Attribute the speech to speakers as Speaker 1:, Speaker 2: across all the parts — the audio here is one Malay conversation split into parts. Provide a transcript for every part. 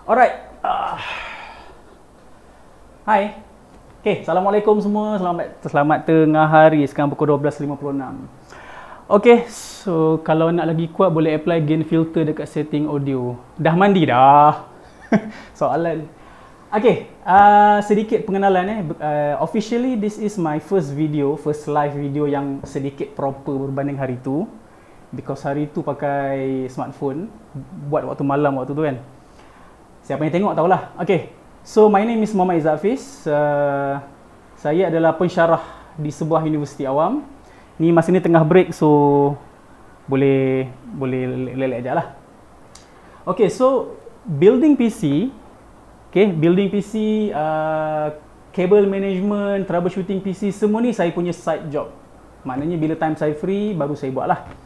Speaker 1: Alright. Hai. Okay, Assalamualaikum semua. Selamat tengah hari. Sekarang pukul 12.56. Okay, so kalau nak lagi kuat boleh apply gain filter dekat setting audio. Dah mandi dah? Soalan. Okay, sedikit pengenalan. Officially this is my first live video yang sedikit proper berbanding hari tu. Because hari tu pakai smartphone, buat waktu malam waktu tu kan. Siapa yang tengok tahulah. Okay, so my name is Muhammad Izzat Hafiz. Saya adalah pensyarah di sebuah universiti awam. Ni masa ni tengah break, so boleh lelek aja lah. Okay, so building PC, cable management, troubleshooting PC, semua ni saya punya side job. Maknanya bila time saya free baru saya buat lah.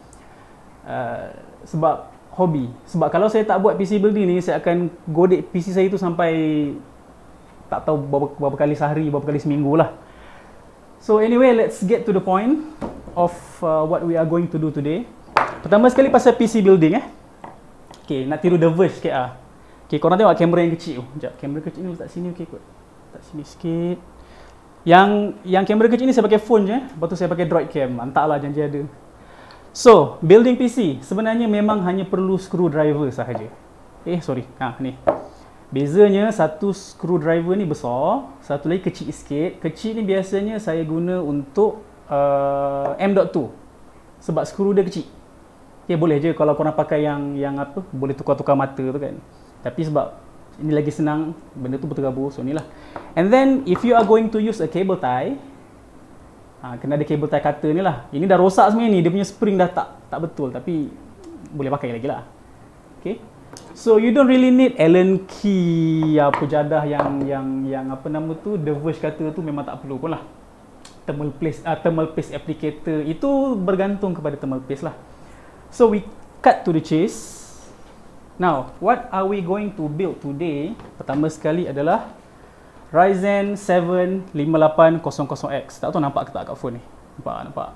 Speaker 1: Sebab hobi. Sebab kalau saya tak buat PC building ni, saya akan godek PC saya tu sampai tak tahu berapa kali sehari, berapa kali seminggu lah. So anyway, let's get to the point of what we are going to do today. Pertama sekali pasal PC building Okay, nak tiru The Verge sikit lah. Okay, korang tengok kamera yang kecil tu. Sekejap, kamera kecil ni letak sini, okay kot. Letak sini sikit. Yang kamera kecil ni saya pakai phone je. Lepas tu saya pakai Droid Cam. Mantap lah, janji ada. So, building PC sebenarnya memang hanya perlu screwdriver sahaja. Ni. Bezanya satu screwdriver ni besar, satu lagi kecil sikit. Kecil ni biasanya saya guna untuk M.2 sebab skru dia kecil. Okay, boleh je kalau korang pakai yang apa, boleh tukar-tukar mata tu kan. Tapi sebab ini lagi senang, benda tu berterabur, so inilah. And then if you are going to use a cable tie, kena ada cable tie cutter ni lah. Ini dah rosak sebenarnya ni, dia punya spring dah tak betul, tapi boleh pakai lagi lah. Okay, so you don't really need Allen key apa jadah yang apa nama tu, The Verge kata tu memang tak perlu pun lah. Thermal paste applicator itu bergantung kepada thermal paste lah. So we cut to the chase. Now, what are we going to build today? Pertama sekali adalah Ryzen 7 5800X. Tak tahu nampak ke tak kat phone ni? Nampak.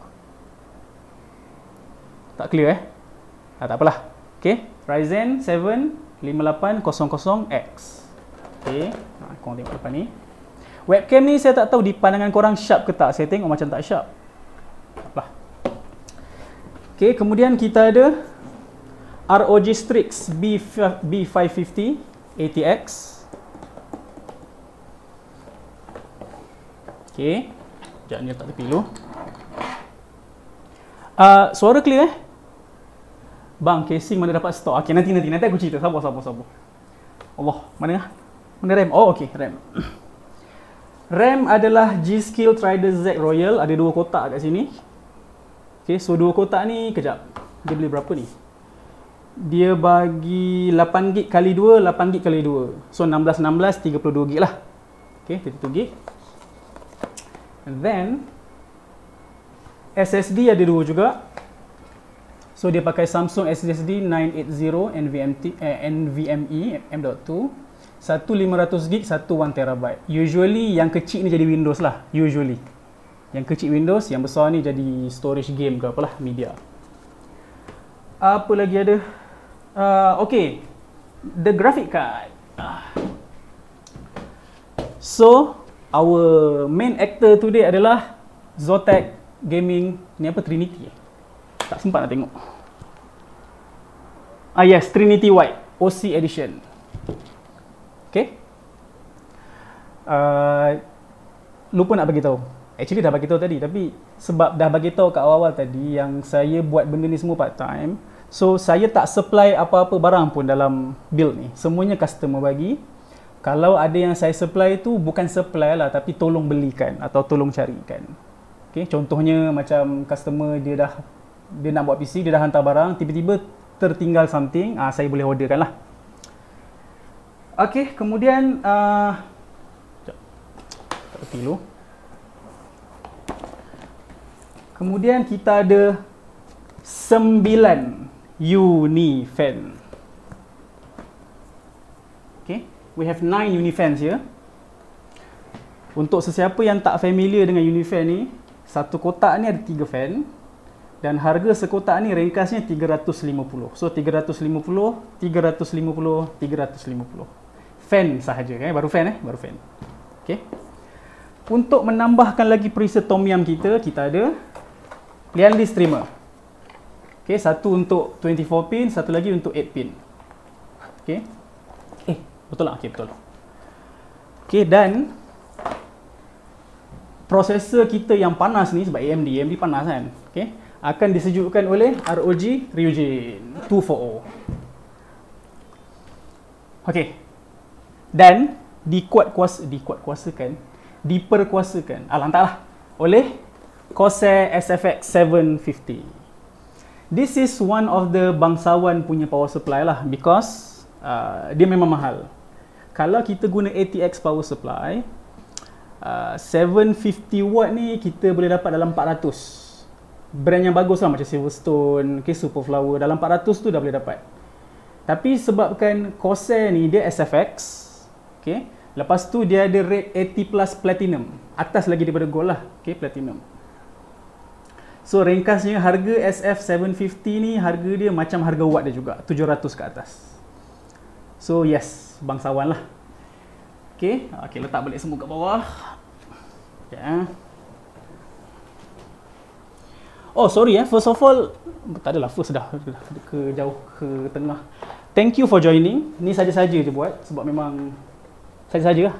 Speaker 1: Tak clear tak apalah. Okay, Ryzen 7 5800X. Okay, korang tengok depan ni. Webcam ni saya tak tahu di pandangan korang sharp ke tak. Saya tengok macam tak sharp. Okay, kemudian kita ada ROG Strix B550 ATX. Okay, sekejap ni letak tepi dulu. Suara clear Bang, casing mana dapat stok? Okay, nanti aku cerita. Sabar. Allah, mana RAM? Oh, okay, RAM. RAM adalah G-Skill Trident Z Royal. Ada dua kotak kat sini. Okay, so dua kotak ni, kejap. Dia beli berapa ni? Dia bagi 8GB kali 2, 8GB kali 2. So 16, 32GB lah. Okay, 32GB. And then SSD ada dua juga. So dia pakai Samsung SSD 980 NVMe M.2. Satu 500GB, satu 1TB. Usually yang kecil ni jadi Windows lah. Usually yang kecil Windows, yang besar ni jadi storage game ke apalah, media. Apa lagi ada? Okay, the graphic card. So our main actor today adalah Zotac Gaming. Ni apa, Trinity? Tak sempat nak tengok. Yes, Trinity White OC Edition. Okay. Lupa nak bagi tahu. Actually dah bagi tahu tadi, tapi sebab dah bagi tahu kat awal-awal tadi yang saya buat benda ni semua part time. So saya tak supply apa-apa barang pun dalam build ni. Semuanya customer bagi. Kalau ada yang saya supply tu bukan supply lah, tapi tolong belikan atau tolong carikan. Okay, contohnya macam customer dia nak buat PC, dia dah hantar barang, tiba-tiba tertinggal something, saya boleh orderkan lah. Okay, kemudian tak tepi dulu. Kemudian kita ada 9 uni fan. Okay, we have 9 uni fans here. Untuk sesiapa yang tak familiar dengan uni fan ni, satu kotak ni ada 3 fan. Dan harga sekotak ni ringkasnya 350. So 350, 350, 350. fan sahaja, baru fan baru fan. Okey. Untuk menambahkan lagi preset tom yum kita ada Lian Li streamer. Okey, satu untuk 24 pin, satu lagi untuk 8 pin. Okey. Betul lah, okey betul. Okey, dan prosesor kita yang panas ni sebab AMD panas kan. Okey, akan disejukkan oleh ROG Ryujin 240. Okey. Dan diperkuasakan oleh Corsair SFX 750. This is one of the bangsawan punya power supply lah, because dia memang mahal. Kalau kita guna ATX power supply 750 watt ni kita boleh dapat dalam 400. Brand yang bagus lah macam Silverstone, Superflower, dalam 400 tu dah boleh dapat. Tapi sebabkan Corsair ni dia SFX, okay, lepas tu dia ada rate 80 plus platinum, atas lagi daripada gold lah, okay, platinum. So ringkasnya harga SF750 ni harga dia macam harga watt dia juga, 700 ke atas. So yes, bangsawan lah. Okay, letak balik semua kat bawah. Okay. Oh sorry first of all, tak adalah first dah ke jauh ke tengah. Thank you for joining. Ni saja-saja je buat sebab memang saja-saja lah.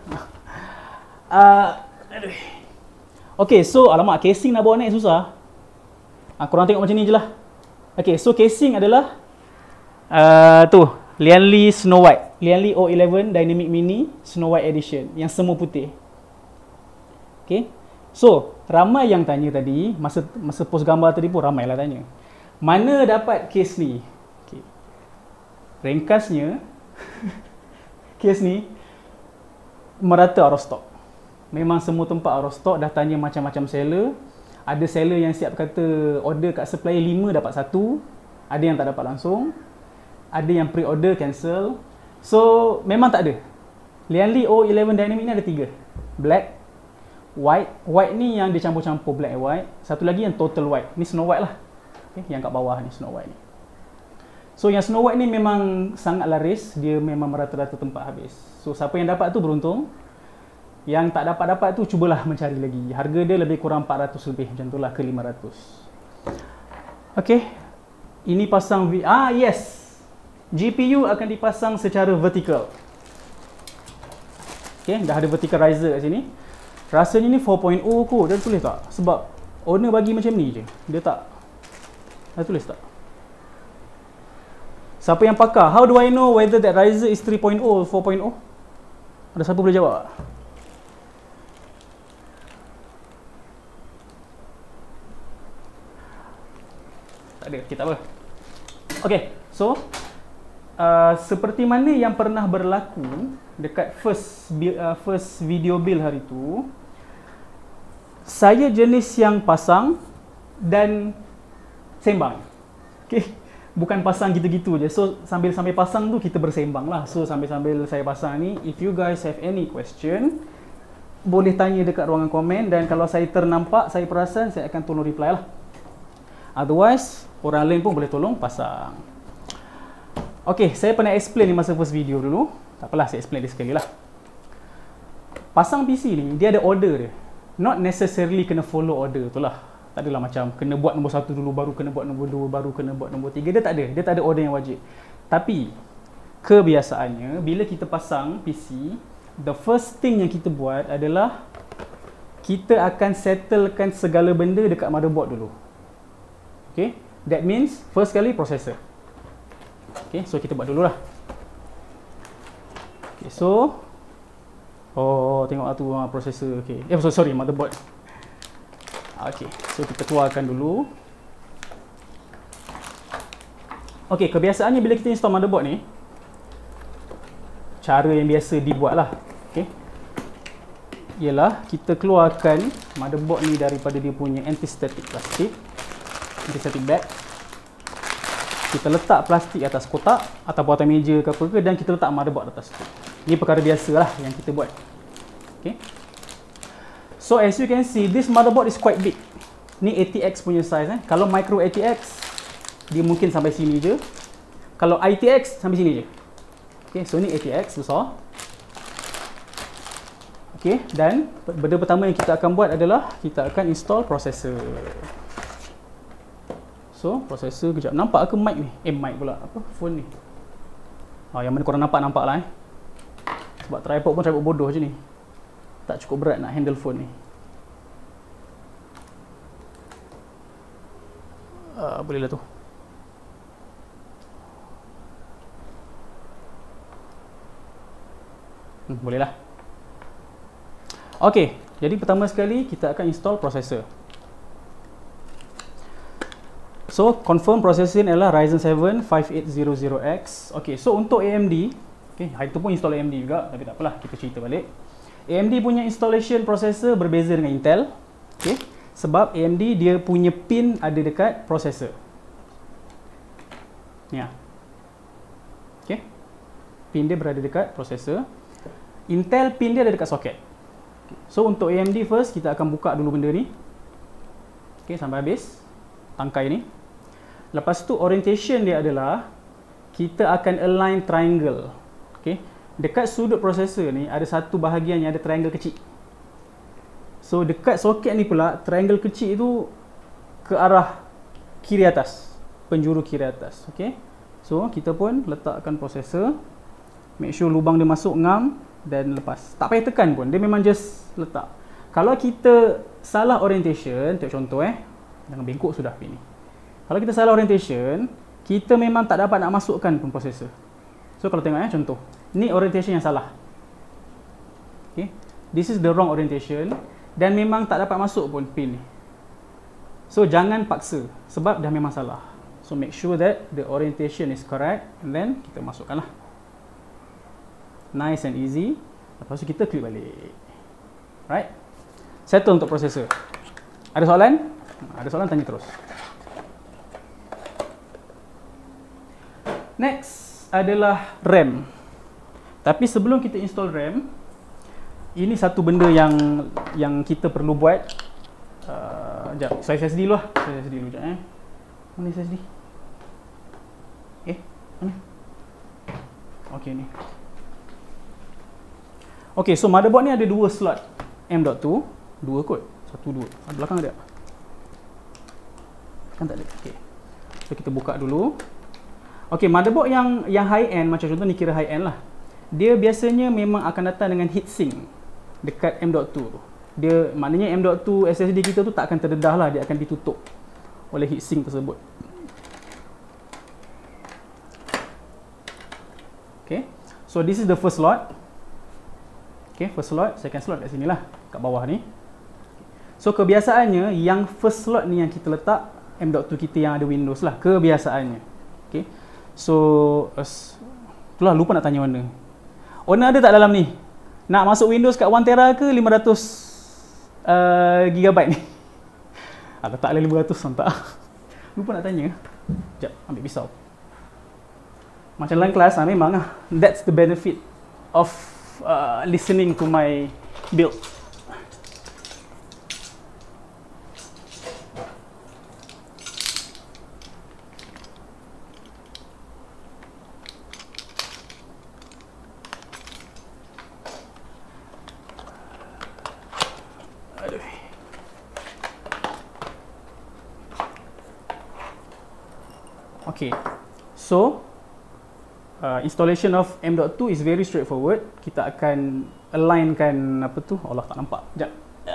Speaker 1: Okay, so alamak, casing nak bawa naik susah. Korang tengok macam ni je lah. Okay, so casing adalah tu Lian Li Snow White, Lian Li O11 Dynamic Mini Snow White Edition yang semua putih. Okay, so ramai yang tanya tadi masa post gambar tadi pun ramai lah tanya, mana dapat case ni? Okay. Ringkasnya case ni merata out of stock. Memang semua tempat out of stock. Dah tanya macam-macam seller. Ada seller yang siap kata order kat supplier 5 dapat 1. Ada yang tak dapat langsung. Ada yang pre-order cancel. So memang tak ada. Lian Li O11 Dynamic ni ada 3. Black, white. White ni yang dia campur-campur black and white. Satu lagi yang total white. Ni Snow White lah. Okay, yang kat bawah ni Snow White ni. So yang Snow White ni memang sangat laris. Dia memang merata-rata tempat habis. So siapa yang dapat tu beruntung. Yang tak dapat-dapat tu cubalah mencari lagi. Harga dia lebih kurang 400 lebih, macam tu lah, ke 500. Okay, ini pasang yes, GPU akan dipasang secara vertical. Okay, dah ada vertical riser kat sini. Rasanya ni 4.0 kot. Dia tulis tak? Sebab owner bagi macam ni je. Dia tak. Dah tulis tak? Siapa yang pakar? How do I know whether that riser is 3.0 or 4.0? Ada siapa boleh jawab? Tak ada, okay, tak apa. Okay, so seperti mana yang pernah berlaku dekat first video build hari tu, saya jenis yang pasang dan sembang. Okay, bukan pasang gitu-gitu je. So sambil pasang tu kita bersembang lah. So sambil saya pasang ni, if you guys have any question, boleh tanya dekat ruangan komen, dan kalau saya ternampak, saya perasan, saya akan tolong reply lah. Otherwise, orang lain pun boleh tolong pasang. Okay, saya pernah explain ni masa first video dulu. Tak apalah, saya explain dia sekali lah. Pasang PC ni, dia ada order dia. Not necessarily kena follow order tu lah. Tak adalah macam kena buat nombor 1 dulu, baru kena buat nombor 2, baru kena buat nombor 3. Dia tak ada. Dia tak ada order yang wajib. Tapi, kebiasaannya, bila kita pasang PC, the first thing yang kita buat adalah kita akan settlekan segala benda dekat motherboard dulu. Okay, that means first kali processor. Okay, so kita buat dulu lah. Okay, so tengok lah tu processor. Okay, sorry, motherboard. Okay, so kita keluarkan dulu. Okay, kebiasaannya bila kita install motherboard ni, cara yang biasa dibuat lah, okay, ialah kita keluarkan motherboard ni daripada dia punya anti-static plastik, anti-static bag. Kita letak plastik atas kotak atau atas meja ke apa ke, dan kita letak motherboard atas tu. Ini perkara biasa lah yang kita buat. Okay, so as you can see, this motherboard is quite big. Ni ATX punya size. Kalau micro ATX, dia mungkin sampai sini je. Kalau ITX, sampai sini je. Okay, so ni ATX besar. Okey, dan benda pertama yang kita akan buat adalah kita akan install processor. So, processor kejap. Nampak ke mic ni? Mic pula. Apa? Phone ni. Yang mana korang nampak lah Sebab tripod pun tripod bodoh je ni. Tak cukup berat nak handle phone ni. Boleh lah tu. Boleh lah. Okey, jadi pertama sekali kita akan install processor. So, confirm processor adalah Ryzen 7 5800X. Okey, so untuk AMD, okey, itu pun install AMD juga, tapi tak apalah, kita cerita balik. AMD punya installation processor berbeza dengan Intel. Okey, sebab AMD dia punya pin ada dekat processor. Ni ah. Okey. Pin dia berada dekat processor. Intel pin dia ada dekat soket. So untuk AMD first kita akan buka dulu benda ni. Okey, sampai habis tangkai ni. Lepas tu orientation dia adalah kita akan align triangle. Okey. Dekat sudut processor ni ada satu bahagian yang ada triangle kecil. So dekat soket ni pula triangle kecil itu ke arah kiri atas, penjuru kiri atas. Okey. So kita pun letakkan processor. Make sure lubang dia masuk ngam dan lepas. Tak payah tekan pun, dia memang just letak. Kalau kita salah orientation, tengok contoh jangan bengkok sudah ni. Kalau kita salah orientation, kita memang tak dapat nak masukkan pun processor. So kalau tengok contoh, ni orientation yang salah. Okay, this is the wrong orientation dan memang tak dapat masuk pun pin ni. So jangan paksa sebab dah memang salah. So make sure that the orientation is correct and then kita masukkanlah. Nice and easy. Lepas tu kita klik balik. Right? Settle untuk processor. Ada soalan? Ada soalan tanya terus. Next adalah RAM. Tapi sebelum kita install RAM, ini satu benda yang kita perlu buat. Sekejap, saya SSD dulu lah. Saya SSD dulu sekejap Mana SSD? Mana? Okey ni. Okey, so motherboard ni ada dua slot M.2, dua kot. Satu, dua. Belakang ada? Kan tak ada. Okey. So kita buka dulu. Okey, motherboard yang high end macam contoh ni kira high end lah. Dia biasanya memang akan datang dengan heatsink dekat M.2 tu. Dia maknanya M.2 SSD kita tu tak akan terdedah lah, dia akan ditutup oleh heatsink tersebut. Okay, so this is the first slot. Okay, first slot, second slot kat sini lah, kat bawah ni. So kebiasaannya yang first slot ni yang kita letak M.2 kita yang ada Windows lah, kebiasaannya. Okay, so itulah lupa nak tanya owner. Owner ada tak dalam ni? Nak masuk Windows kat 1TB ke 500 GB ni? Letaklah 500 tak? Lupa nak tanya. Sekejap, ambil pisau. Macam dalam kelas memang lah. That's the benefit of listening to my build. Okay, so installation of M.2 is very straightforward. Kita akan alignkan apa tu? Allah tak nampak. Sekejap.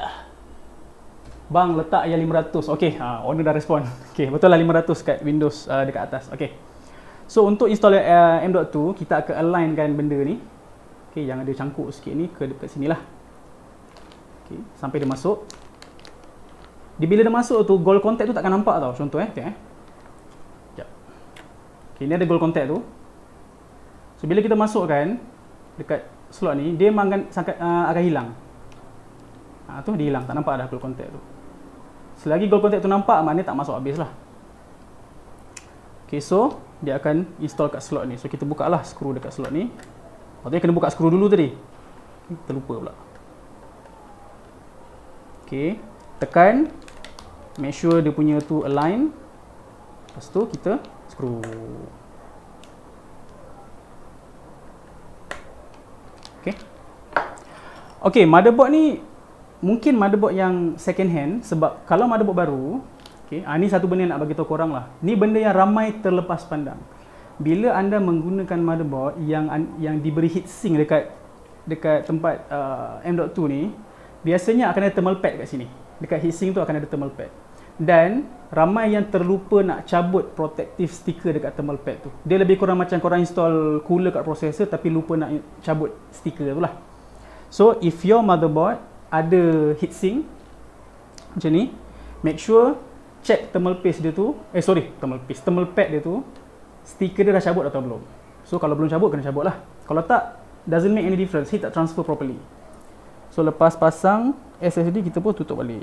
Speaker 1: Bang letak yang 500. Okey, owner dah respon. Okey, betul lah 500 kat Windows dekat atas. Okey. So untuk install M.2 kita akan alignkan benda ni. Okey, yang ada cangkuk sikit ni ke dekat sinilah. Okey, sampai dia masuk. Bila dia masuk tu gold contact tu takkan nampak tau. Contoh tengok Okay, ni ada gold contact tu. So bila kita masukkan dekat slot ni, dia memang akan hilang. Tu dia hilang, tak nampak dah gold contact tu. Selagi gold contact tu nampak, maknanya tak masuk habis lah. Okay, so dia akan install kat slot ni. So kita buka lah skru dekat slot ni. Patutnya kena buka skru dulu tadi. Terlupa pula. Okay, tekan. Make sure dia punya tu align. Lepas tu kita skru. Okay, motherboard ni mungkin motherboard yang second hand, sebab kalau motherboard baru, okay, ni satu benda yang nak bagi tahu korang lah. Ni benda yang ramai terlepas pandang. Bila anda menggunakan motherboard yang diberi heatsink dekat tempat M.2 ni, biasanya akan ada thermal pad kat sini. Dekat heatsink tu akan ada thermal pad. Dan ramai yang terlupa nak cabut protective sticker dekat thermal pad tu. Dia lebih kurang macam korang install cooler kat processor tapi lupa nak cabut sticker tu lah. So if your motherboard ada heatsink macam ni, make sure check thermal paste dia tu, thermal pad dia tu, stiker dia dah cabut atau belum. So kalau belum cabut, kena cabut lah. Kalau tak, doesn't make any difference, heat tak transfer properly. So lepas pasang SSD, kita pun tutup balik.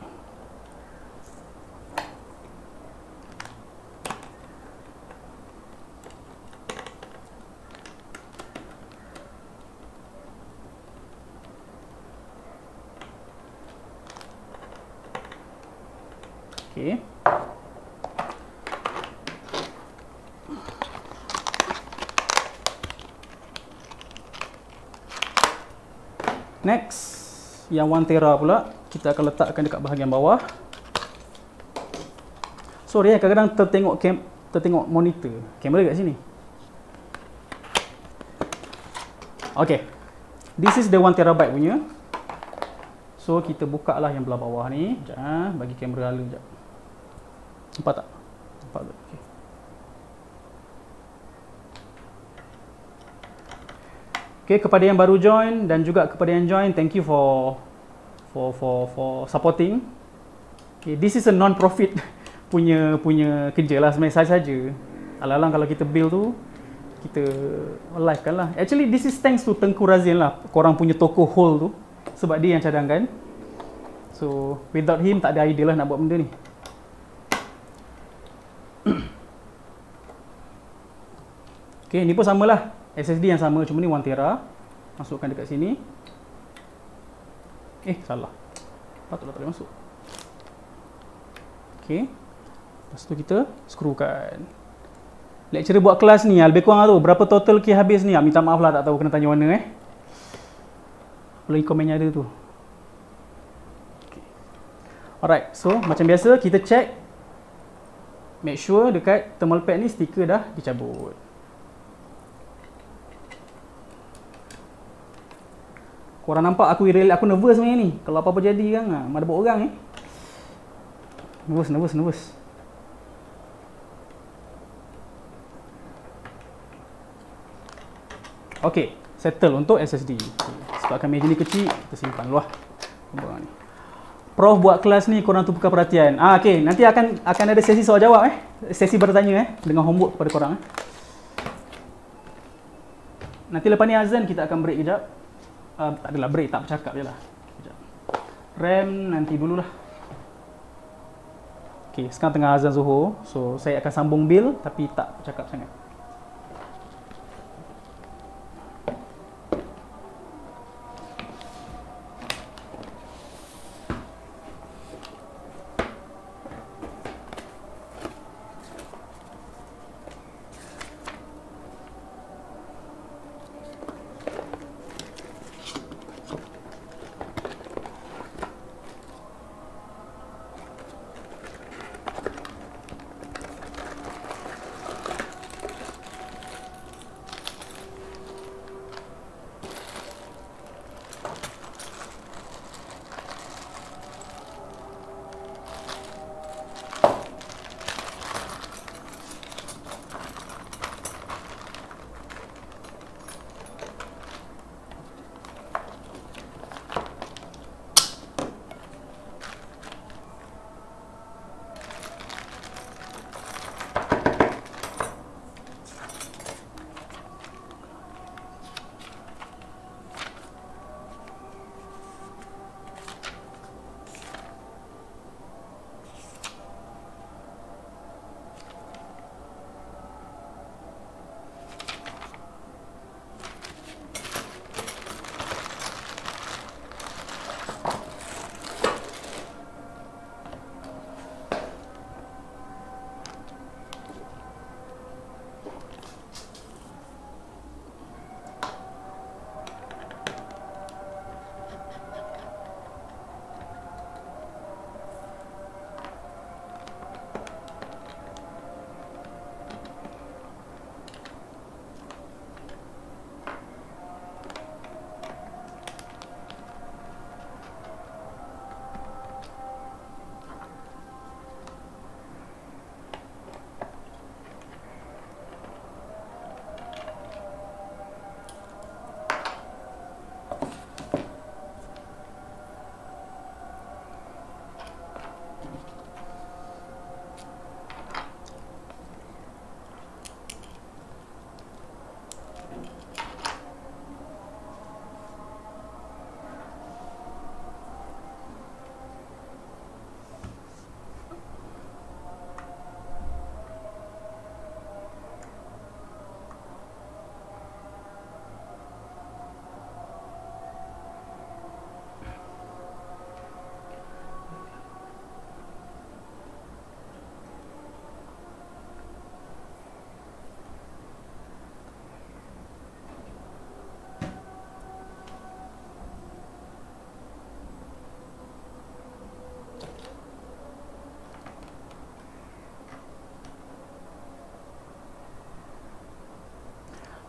Speaker 1: Okay. Next, yang 1 tera pula, kita akan letakkan dekat bahagian bawah. Sorry, kadang-kadang tertengok monitor. Kamera kat sini. Okay. This is the 1 terabyte punya. So, kita buka lah yang belah bawah ni. Sekejap, bagi kamera hala sekejap. Nampak tak? Nampak tak? Okay. Okay, kepada yang baru join dan juga kepada yang join, thank you for supporting. Okay, this is a non-profit punya kerja lah sebenarnya, saja. Alang-alang kalau kita build tu, kita live kan lah. Actually, this is thanks to Tengku Razin lah, korang punya toko hole tu, sebab dia yang cadangkan. So, without him, tak ada idea lah nak buat benda ni. Okay, ni pun samalah. SSD yang sama, cuma ni 1 tera. Masukkan dekat sini. Salah. Patutlah tak boleh masuk. Okay. Lepas tu kita skrukan. Lecturer buat kelas ni, lebih kurang tu berapa total key habis ni? Minta maaf lah, tak tahu kena tanya mana Lagi komennya ada tu. Okay. Alright, so macam biasa kita check. Make sure dekat thermal pad ni stiker dah dicabut. Korang nampak aku nervous sebenarnya ni. Kalau apa-apa jadi kan, motherboard orang ni. Nervous. Okay, settle untuk SSD. Sebabkan meja ni kecil, kita simpan dulu lah. Prof buat kelas ni, korang tukar perhatian. Okay, nanti akan ada sesi soal jawab sesi bertanya dengan homework kepada korang. Nanti lepas ni azan kita akan break kejap. Tak adalah break, tak bercakap je lah. Kejap. RAM nanti dululah. Okay, sekarang tengah azan Zuhur. So, saya akan sambung bil tapi tak bercakap sangat.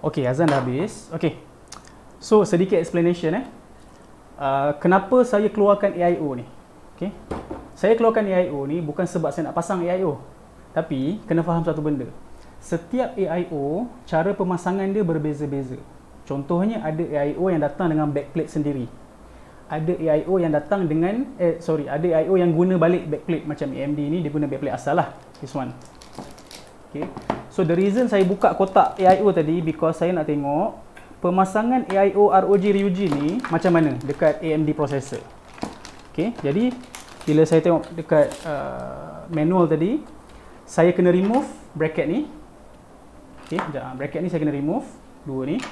Speaker 1: Okey, azan dah habis. Okey. So, sedikit explanation kenapa saya keluarkan AIO ni. Okey. Saya keluarkan AIO ni bukan sebab saya nak pasang AIO. Tapi, kena faham satu benda. Setiap AIO, cara pemasangan dia berbeza-beza. Contohnya, ada AIO yang datang dengan backplate sendiri. Ada AIO yang datang dengan, ada AIO yang guna balik backplate. Macam AMD ni, dia guna backplate asal lah. This one. Okay. So, the reason saya buka kotak AIO tadi, because saya nak tengok pemasangan AIO ROG RUG ni macam mana dekat AMD processor. Okay. Jadi, bila saya tengok dekat manual tadi, saya kena remove bracket ni. Okay, bracket ni saya kena remove. Dua ni.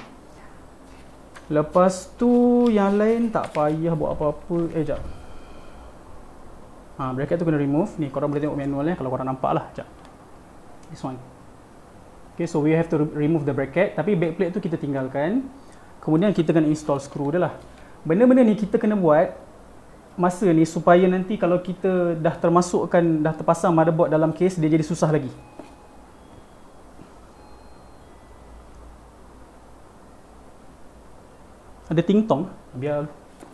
Speaker 1: Lepas tu yang lain tak payah buat apa-apa. Sekejap. Bracket tu kena remove. Ni korang boleh tengok manualnya kalau korang nampak lah. Sekejap. This one. Okay, so we have to remove the bracket. Tapi backplate tu kita tinggalkan. Kemudian kita kena install screw dia lah. Benda-benda ni kita kena buat masa ni supaya nanti kalau kita dah terpasang motherboard dalam case, dia jadi susah lagi. Ada ting-tong, biar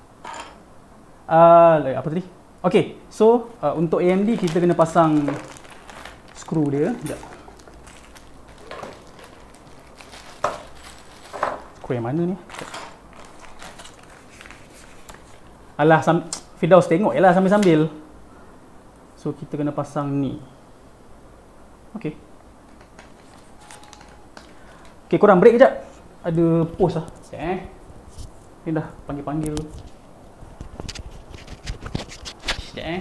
Speaker 1: apa tadi? Okay, so untuk AMD kita kena pasang skru dia. Sekejap. Skru yang mana ni? Alah, Firdaus tengok je lah sambil-sambil. So kita kena pasang ni. Okay. Okay, korang break kejap. Ada post lah. Ni dah panggil-panggil. Sekejap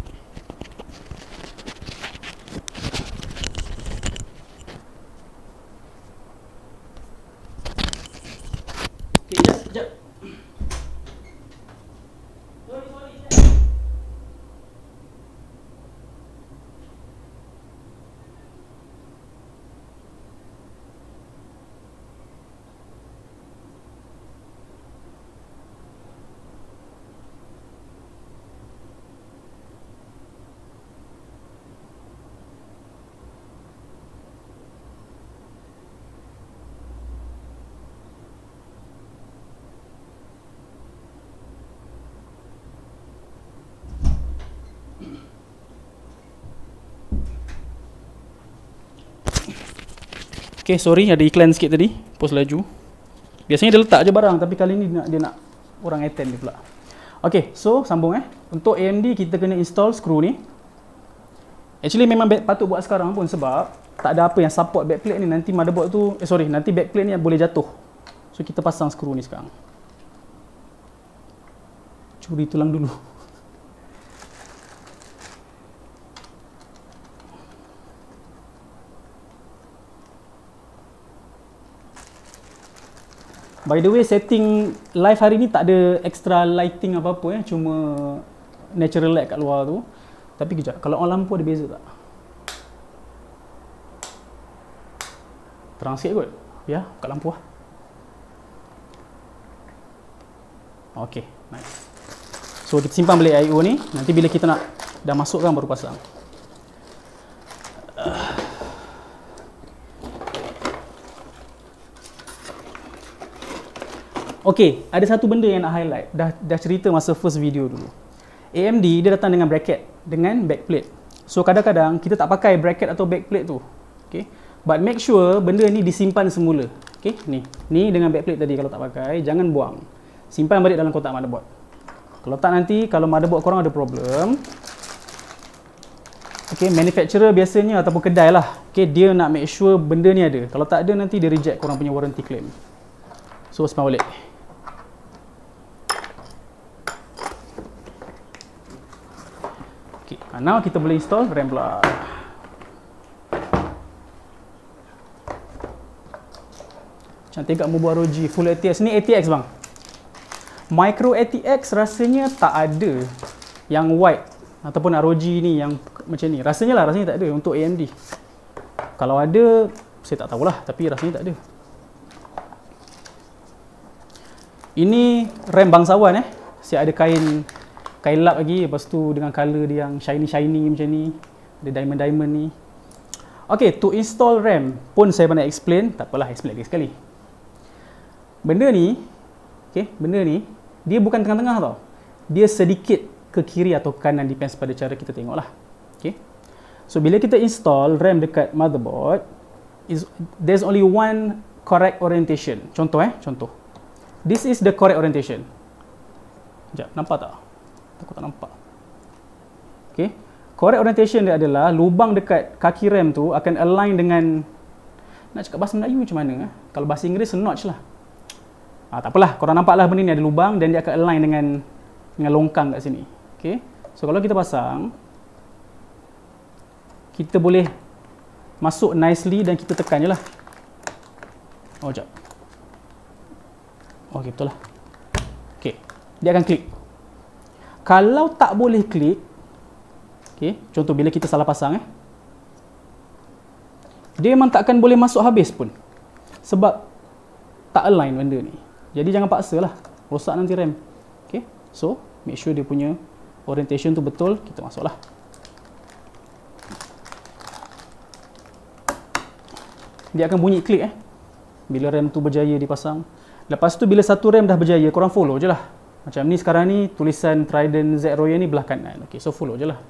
Speaker 1: Okay, sekejap. Okay, sorry ada iklan sikit tadi. Pause laju. Biasanya dia letak je barang, tapi kali ni dia nak orang attend dia pula. Okay, so sambung Untuk AMD kita kena install screw ni. Actually memang patut buat sekarang pun sebab tak ada apa yang support backplate ni. Nanti motherboard tu, nanti backplate ni boleh jatuh. So kita pasang screw ni sekarang. Curi tulang dulu. By the way, setting live hari ni tak ada extra lighting apa-apa cuma natural light kat luar tu. Tapi kejap, kalau on lampu ada beza tak? Terang sikit kot. Ya, kat lampu lah. Okay, nice. So kita simpan balik I/O ni. Nanti bila kita nak dah masukkan baru pasang. Okay, ada satu benda yang nak highlight. Dah cerita masa first video dulu. AMD dia datang dengan bracket, dengan backplate. So kadang-kadang kita tak pakai bracket atau backplate tu. Okay, but make sure benda ni disimpan semula. Okay, ni dengan backplate tadi kalau tak pakai, jangan buang. Simpan balik dalam kotak motherboard. Kalau tak nanti, kalau motherboard korang ada problem, okay, manufacturer biasanya ataupun kedai lah, okay, dia nak make sure benda ni ada. Kalau tak ada nanti dia reject korang punya warranty claim. So simpan balik. Okay, now kita boleh install RAM pula. Cantik kat mobile ROG full ATX. Ni ATX bang. Micro ATX rasanya tak ada yang white ataupun ROG ni yang macam ni. Rasanya tak ada untuk AMD. Kalau ada, saya tak tahulah, tapi rasanya tak ada. Ini RAM bangsawan Saya ada kain lap lagi, lepas tu dengan color dia yang shiny macam ni. Ada diamond ni. Okay, to install RAM pun saya pernah explain, tak apalah explain lagi sekali. benda ni, okey, benda ni dia bukan tengah-tengah tau. Dia sedikit ke kiri atau ke kanan, depends pada cara kita tengok lah. Okey. So bila kita install RAM dekat motherboard, there's only one correct orientation. Contoh contoh. This is the correct orientation. Sekejap, nampak tak? Aku tak nampak. Okey. Correct orientation dia adalah lubang dekat kaki RAM tu akan align dengan, nak cakap bahasa Melayu macam mana? Kalau bahasa Inggeris notch lah. Tak apalah, korang nampak lah benda ni ada lubang dan dia akan align dengan longkang kat sini. Okay. So kalau kita pasang, kita boleh masuk nicely dan kita tekan je lah. Oh, sekejap. Okay, betul lah. Okay, dia akan klik. Kalau tak boleh klik, okay, contoh bila kita salah pasang dia memang takkan boleh masuk habis pun. Sebab tak align benda ni. Jadi jangan paksa lah, rosak nanti RAM. Okay, so make sure dia punya orientation tu betul, kita masuk lah. Dia akan bunyi klik bila RAM tu berjaya dipasang. Lepas tu bila satu RAM dah berjaya, korang follow je lah. Macam ni sekarang ni tulisan Trident Z Royal ni belah kanan. Okay, so follow je lah.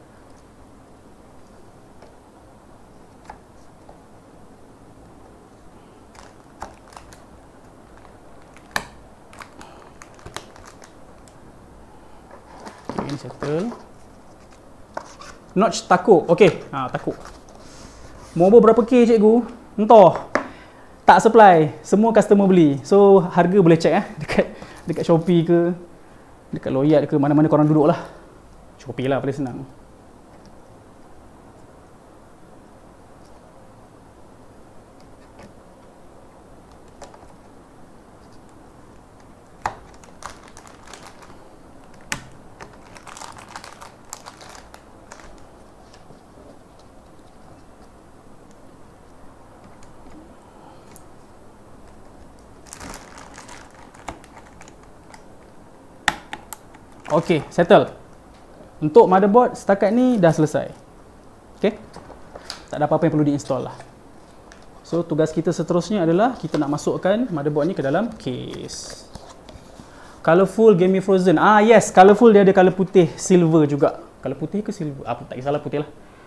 Speaker 1: Okay, ini settle. Notch takuk. Okay, takuk. Mau berapa K cikgu? Entah. Tak supply. Semua customer beli. So harga boleh check dekat Shopee ke, dekat Loyat ke, mana-mana korang duduk lah. Shopee lah paling senang. Okey, settle. Untuk motherboard setakat ni dah selesai. Okey. Tak ada apa-apa yang perlu diinstall lah. So tugas kita seterusnya adalah kita nak masukkan motherboard ni ke dalam case. Colorful Game Me Frozen. Yes, colorful dia ada color putih, silver juga. Color putih ke silver? Tak kisahlah, putih lah.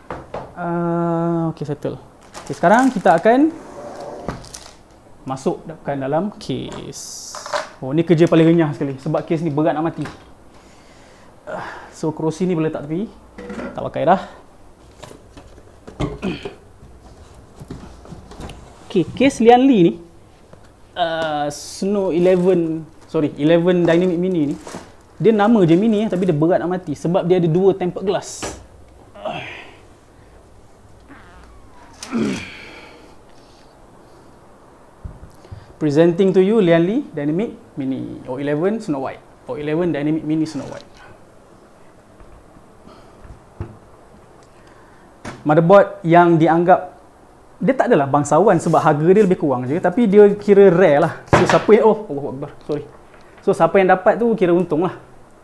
Speaker 1: Okey, settle. Okay, sekarang kita akan masukkan dalam case. Oh, ni kerja paling renyah sekali sebab case ni berat nak mati. So kerusi ni boleh tak tepi. Tak pakai dah. Okay, case Lian Li ni Snow 11 Dynamic Mini ni, dia nama je mini tapi dia berat nak mati sebab dia ada dua tempered glass. Presenting to you Lian Li Dynamic Mini O11 Snow White. O11 Dynamic Mini Snow White. Motherboard yang dianggap, dia tak adalah bangsawan sebab harga dia lebih kurang je, tapi dia kira rare lah. So siapa yang, So siapa yang dapat tu kira untung lah.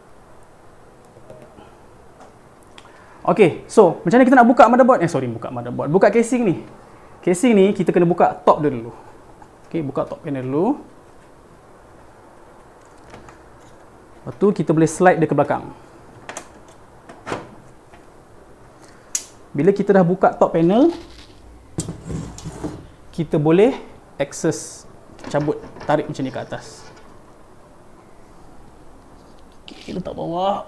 Speaker 1: Okay, so macam mana kita nak buka motherboard? Buka casing ni. Casing ni kita kena buka top dia dulu. Okay, buka top panel dulu. Lepas tu kita boleh slide dia ke belakang. Bila kita dah buka top panel, kita boleh access, cabut, tarik macam ni ke atas. Okay, letak bawah.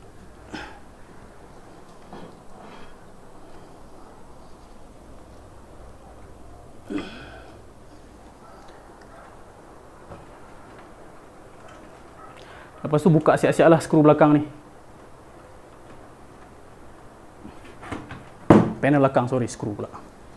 Speaker 1: Lepas tu buka siap-siap lah skru belakang ni. Panel belakang, skru pula.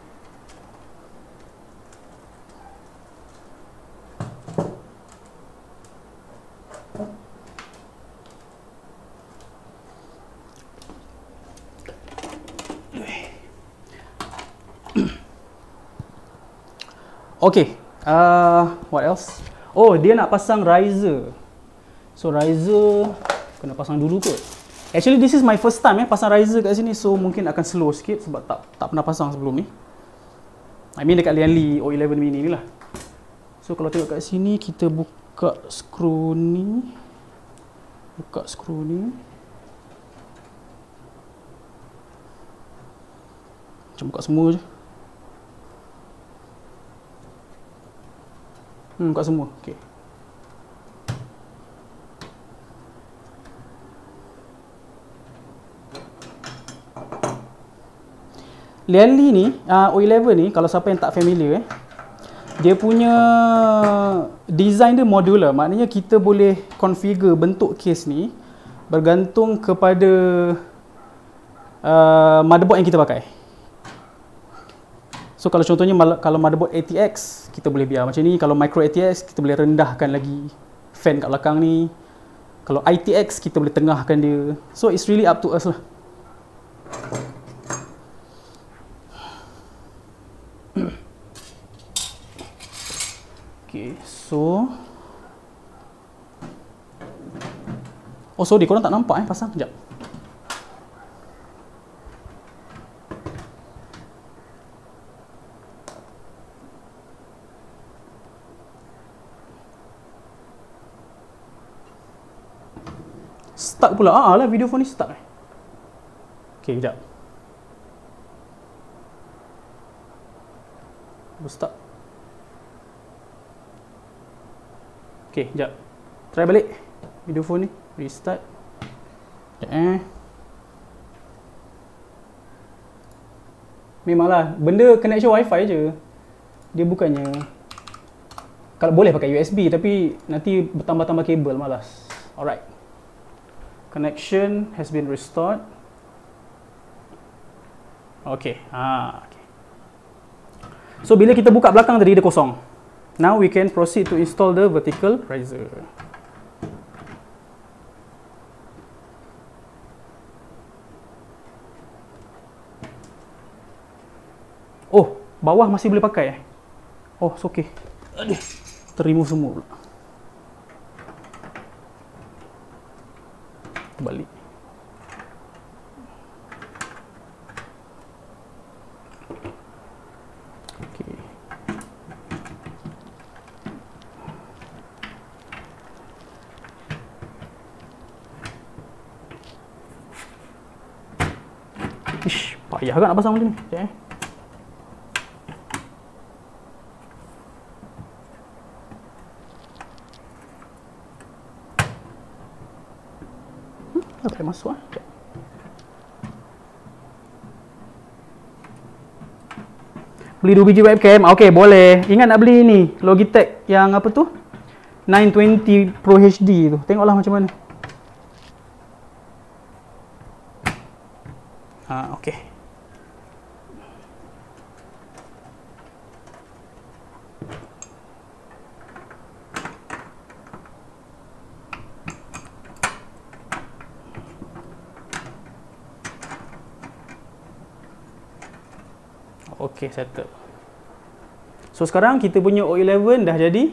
Speaker 1: Okay, what else? Oh, dia nak pasang riser. So riser kena pasang dulu kot. Actually this is my first time pasang riser kat sini, so mungkin akan slow sikit sebab tak pernah pasang sebelum ni. I mean dekat Lian Li O11 Mini ni lah. So kalau tengok kat sini, kita buka skru ni. Buka skru ni. Macam buka semua je. Buka semua. Okey. Liali ni, O11 ni, kalau siapa yang tak familiar, dia punya design dia modular. Maknanya kita boleh configure bentuk case ni bergantung kepada motherboard yang kita pakai. So kalau contohnya kalau motherboard ATX, kita boleh biar macam ni. Kalau micro ATX, kita boleh rendahkan lagi fan kat belakang ni. Kalau ITX, kita boleh tengahkan dia. So it's really up to us lah. Okay, so oh sorry, korang tak nampak pasang? Sekejap. Stuck pula. Lah video phone ni stuck. Okay, sekejap. Stuck. Okay, sekejap. Try balik video phone ni. Restart. Memanglah, benda connection wifi je. Dia bukannya, kalau boleh pakai USB, tapi nanti bertambah-tambah kabel, malas. Alright. Connection has been restored. Okay. Okay. So bila kita buka belakang tadi dia kosong. Now we can proceed to install the vertical riser. Oh, bawah masih boleh pakai Oh, it's okay. Aduh, terremove semua pula. Balik. Okay. Ish, payah kan nak pasang macam ni. Okay. Tak boleh masuk Beli 2 biji webcam. Okay, boleh. Ingat nak beli ni Logitech yang apa tu, 920 Pro HD tu. Tengoklah macam mana. Okay. Okay, settle. So sekarang kita punya O11 dah jadi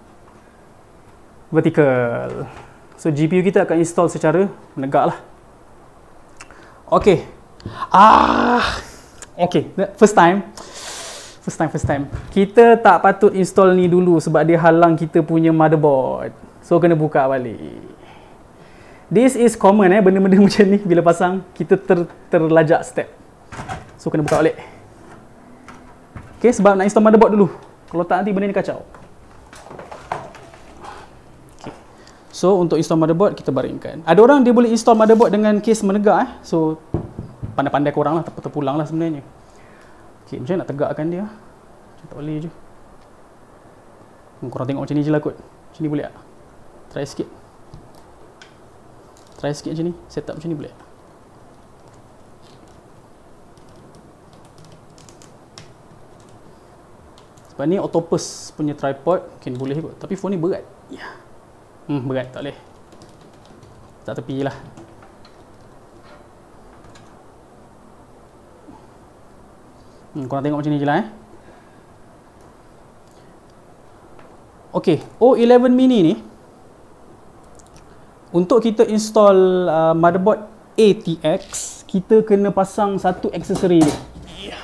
Speaker 1: vertical. So GPU kita akan install secara menegak lah. Okay. Okay, first time. Kita tak patut install ni dulu sebab dia halang kita punya motherboard. So kena buka balik. This is common benda-benda macam ni bila pasang kita terlajak step. So kena buka balik. Okay, sebab nak install motherboard dulu. Kalau tak nanti benda ni kacau. Okay. So untuk install motherboard kita baringkan. Ada orang dia boleh install motherboard dengan case menegak So pandai-pandai korang lah, terpulang lah sebenarnya. Okay, macam nak tegakkan dia. Macam tak boleh je. Korang tengok macam ni je lah kot. Macam ni boleh tak? Try sikit. Try sikit macam ni. Set up macam ni boleh tak? Sebab ni Octopus punya tripod. Mungkin boleh kot. Tapi phone ni berat. Berat, tak boleh. Tak tepi lah. Korang tengok macam ni je lah Okay, O11 mini ni untuk kita install motherboard ATX, kita kena pasang satu aksesori dia.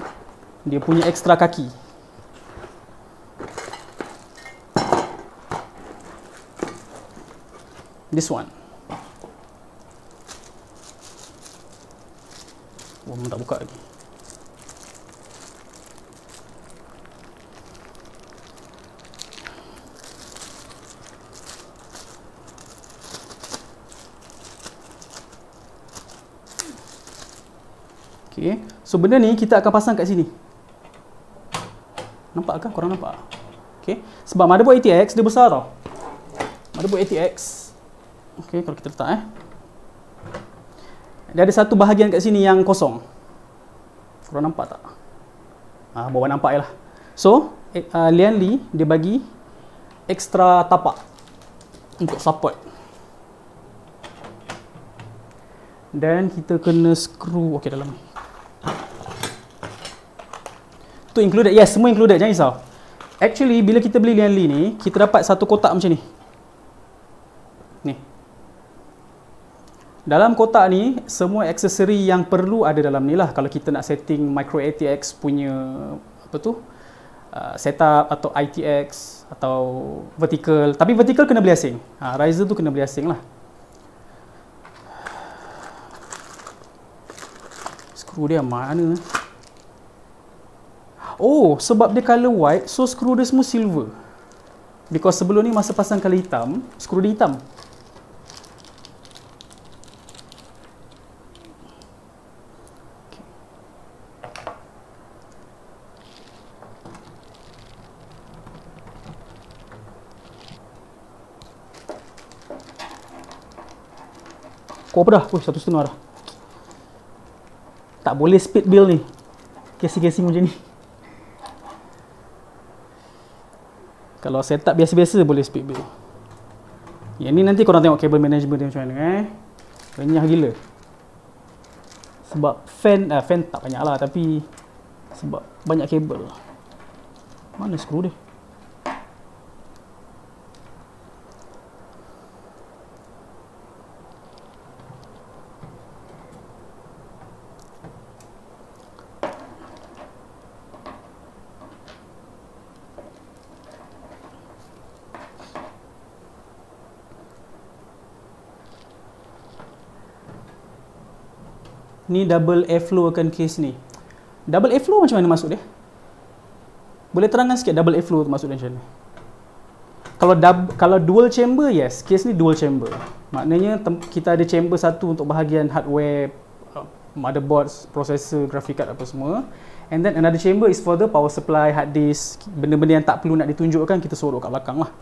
Speaker 1: Dia punya ekstra kaki. This one. Oh, tak buka lagi. Okay. So benda ni kita akan pasang kat sini. Nampak ke? Korang nampak? Okay. Sebab motherboard ATX dia besar tau. Motherboard ATX. Okay, kalau kita letak dia ada satu bahagian kat sini yang kosong. Korang nampak tak? Bawah nampak je lah. So, Lian Li dia bagi extra tapak untuk support. Dan kita kena screw okey dalam ni. Tu included. Yes, semua included. Jangan risau. Actually, bila kita beli Lian Li ni, kita dapat satu kotak macam ni. Ni. Dalam kotak ni, semua aksesori yang perlu ada dalam ni lah. Kalau kita nak setting micro ATX punya apa tu? Setup atau ITX atau vertical. Tapi vertical kena beli asing. Riser tu kena beli asing lah. Screw dia mana? Oh, sebab dia color white, so screw dia semua silver. Because sebelum ni masa pasang color hitam, screw dia hitam. Kau apa dah? 1.5 dah. Tak boleh speed build ni. Casing-casing macam ni. Kalau setup biasa-biasa boleh speed build. Yang ni nanti korang tengok kabel management dia macam mana renyah gila. Sebab fan tak banyak lah, tapi sebab banyak kabel. Mana skru dia? Ni double airflow akan case ni. Double airflow macam mana masuk dia? Boleh terangkan sikit double airflow tu masuk dia macam mana? Kalau dual chamber, yes, case ni dual chamber. Maknanya kita ada chamber satu untuk bahagian hardware, motherboard, processor, graphic card apa semua. And then another chamber is for the power supply, hard disk, benda-benda yang tak perlu nak ditunjukkan kita sorok kat belakang lah.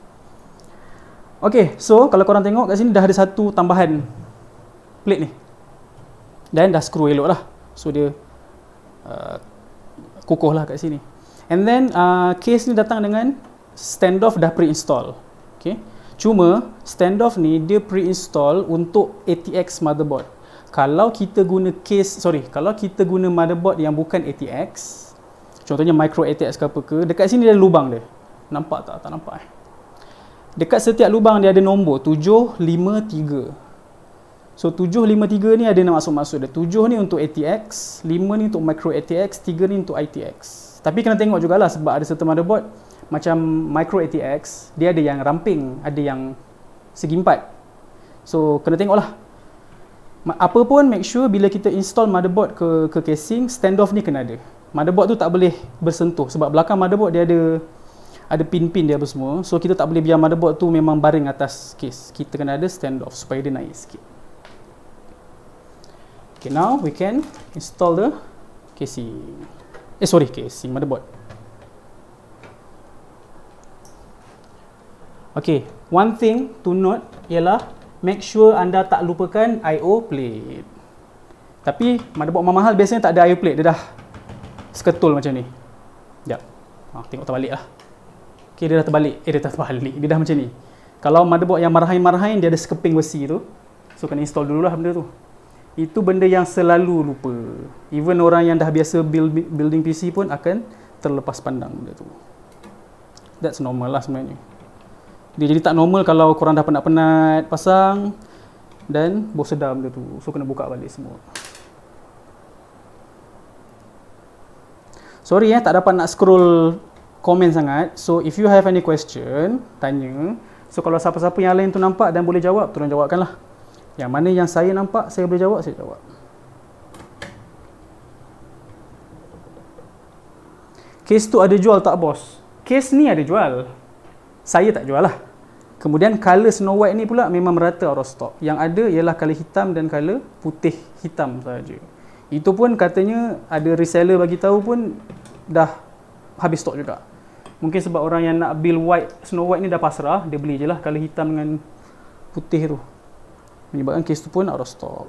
Speaker 1: Okay, so kalau korang tengok kat sini dah ada satu tambahan plate ni. Dan dah screw elok lah. So dia kukuh lah kat sini. And then case ni datang dengan standoff dah pre-install. Okay. Cuma standoff ni dia pre-install untuk ATX motherboard. Kalau kita guna kalau kita guna motherboard yang bukan ATX, contohnya micro ATX ke apa ke, dekat sini ada lubang dia. Nampak tak? Tak nampak Dekat setiap lubang dia ada nombor 753. So 753 ni ada nak masuk-masuk dia. 7 ni untuk ATX, 5 ni untuk micro ATX, 3 ni untuk ITX. Tapi kena tengok jugalah sebab ada certain motherboard macam micro ATX, dia ada yang ramping, ada yang segi empat. So kena tengoklah. Apa pun make sure bila kita install motherboard ke casing, standoff ni kena ada. Motherboard tu tak boleh bersentuh sebab belakang motherboard dia ada pin-pin dia apa semua. So kita tak boleh biar motherboard tu memang baring atas case. Kita kena ada standoff supaya dia naik sikit. Okay, now we can install the casing. Casing motherboard. Okay, one thing to note ialah make sure anda tak lupakan I/O plate. Tapi motherboard mahal biasanya tak ada I/O plate, dia dah seketul macam ni. Sekejap. Tengok terbalik lah. Okay, dia dah terbalik. Dia dah terbalik. Dia dah macam ni. Kalau motherboard yang marhain-marhain, dia ada sekeping besi tu. So, kena install dululah benda tu. Itu benda yang selalu lupa. Even orang yang dah biasa building PC pun akan terlepas pandang benda tu. That's normal lah sebenarnya. Dia jadi tak normal kalau korang dah penat-penat pasang dan bau sedar benda tu. So kena buka balik semua. Sorry tak dapat nak scroll komen sangat. So if you have any question, tanya. So kalau siapa-siapa yang lain tu nampak dan boleh jawab, tolong jawabkanlah. Yang mana yang saya nampak, saya boleh jawab, saya jawab. Case tu ada jual tak bos? Case ni ada jual. Saya tak jual lah. Kemudian colour Snow White ni pula memang merata out of stock. Yang ada ialah colour hitam dan colour putih hitam sahaja. Itu pun katanya ada reseller bagi tahu pun dah habis stok juga. Mungkin sebab orang yang nak build white Snow White ni dah pasrah, dia beli je lah colour hitam dengan putih tu. Menyebabkan case tu pun out of stock.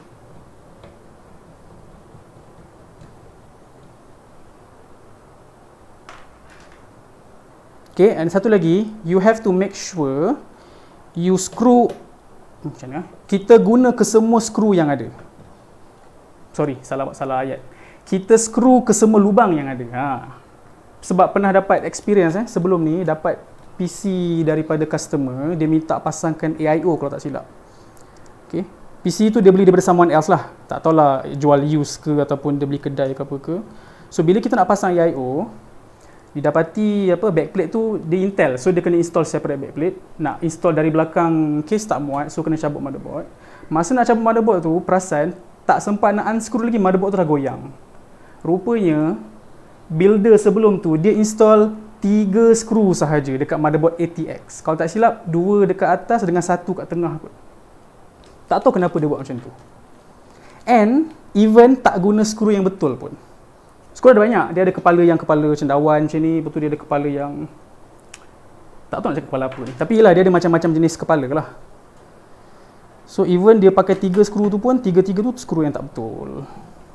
Speaker 1: Okay, and satu lagi, you have to make sure you screw, macam mana? Kita guna ke semua skru yang ada. Sorry, salah ayat. Kita screw ke semua lubang yang ada. Sebab pernah dapat experience sebelum ni, dapat PC daripada customer, dia minta pasangkan AIO kalau tak silap. Okay. PC tu dia beli daripada someone else lah. Tak tahulah jual use ke ataupun dia beli kedai ke apa ke. So bila kita nak pasang AIO, didapati backplate tu dia Intel, so dia kena install separate backplate. Nak install dari belakang case tak muat, so kena cabut motherboard. Masa nak cabut motherboard tu, perasan tak sempat nak unscrew lagi, motherboard tu dah goyang. Rupanya builder sebelum tu dia install 3 skru sahaja dekat motherboard ATX. Kalau tak silap 2 dekat atas dengan 1 kat tengah kot. Tak tahu kenapa dia buat macam tu. And even tak guna skru yang betul pun. Skru ada banyak. Dia ada kepala cendawan macam ni, betul dia ada kepala yang tak tahu nak cakap kepala apa ni. Tapi yelah, dia ada macam-macam jenis kepala lah. So even dia pakai 3 skru tu pun, 3-3 tu skru yang tak betul.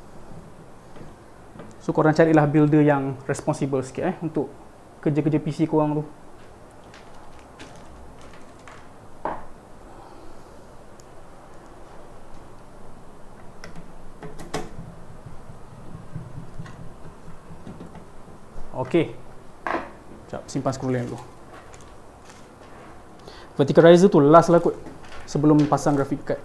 Speaker 1: So korang carilah builder yang responsible sikit untuk kerja-kerja PC korang tu. Okey. Sekejap, simpan skru lain dulu. Verticalizer tu last lah kot, sebelum pasang graphic card.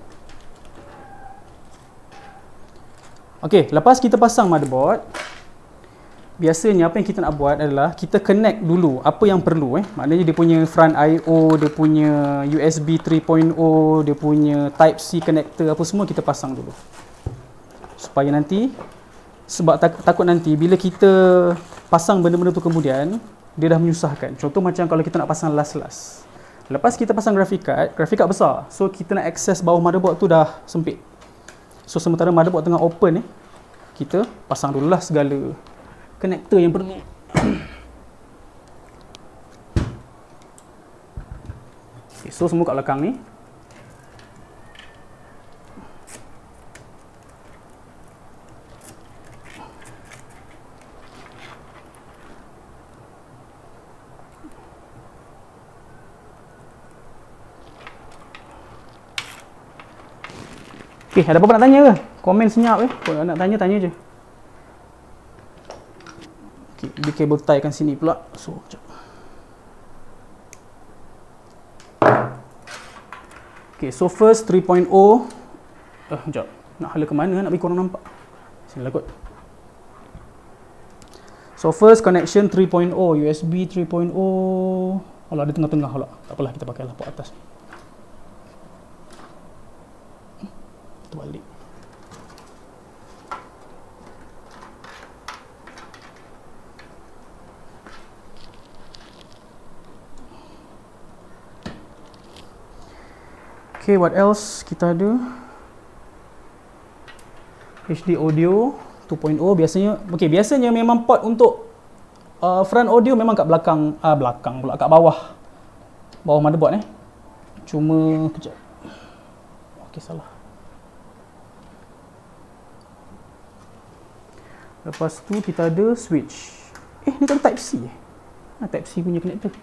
Speaker 1: Okey, lepas kita pasang motherboard, biasanya apa yang kita nak buat adalah kita connect dulu apa yang perlu Maknanya dia punya front I/O, dia punya USB 3.0, dia punya Type C connector, apa semua kita pasang dulu. Supaya nanti, sebab takut nanti bila kita pasang benda-benda tu kemudian dia dah menyusahkan. Contoh macam kalau kita nak pasang last. Lepas kita pasang graphic card besar. So kita nak access bawah motherboard tu dah sempit. So sementara motherboard tengah open kita pasang dululah segala connector yang perlu. Okay, so semua kat belakang ni. Okay, ada apa-apa nak tanya ke? Komen senyap Kalau nak tanya, tanya je. Okay, dia kabel tie kan sini pula. So, sekejap. Okay, so first 3.0. Sekejap. Nak hala ke mana? Nak bagi korang nampak. Sini lah kot. So first connection 3.0. USB 3.0. Alah, ada tengah-tengah pula. Tak apalah, kita pakailah port atas ni. Balik. Okay, what else kita ada? HD audio 2.0 biasanya. Okay, biasanya memang port untuk front audio memang kat belakang pula, kat bawah motherboard Cuma kejap. Okay, salah. Lepas tu kita ada switch. Ni kan Type C Type C punya connector.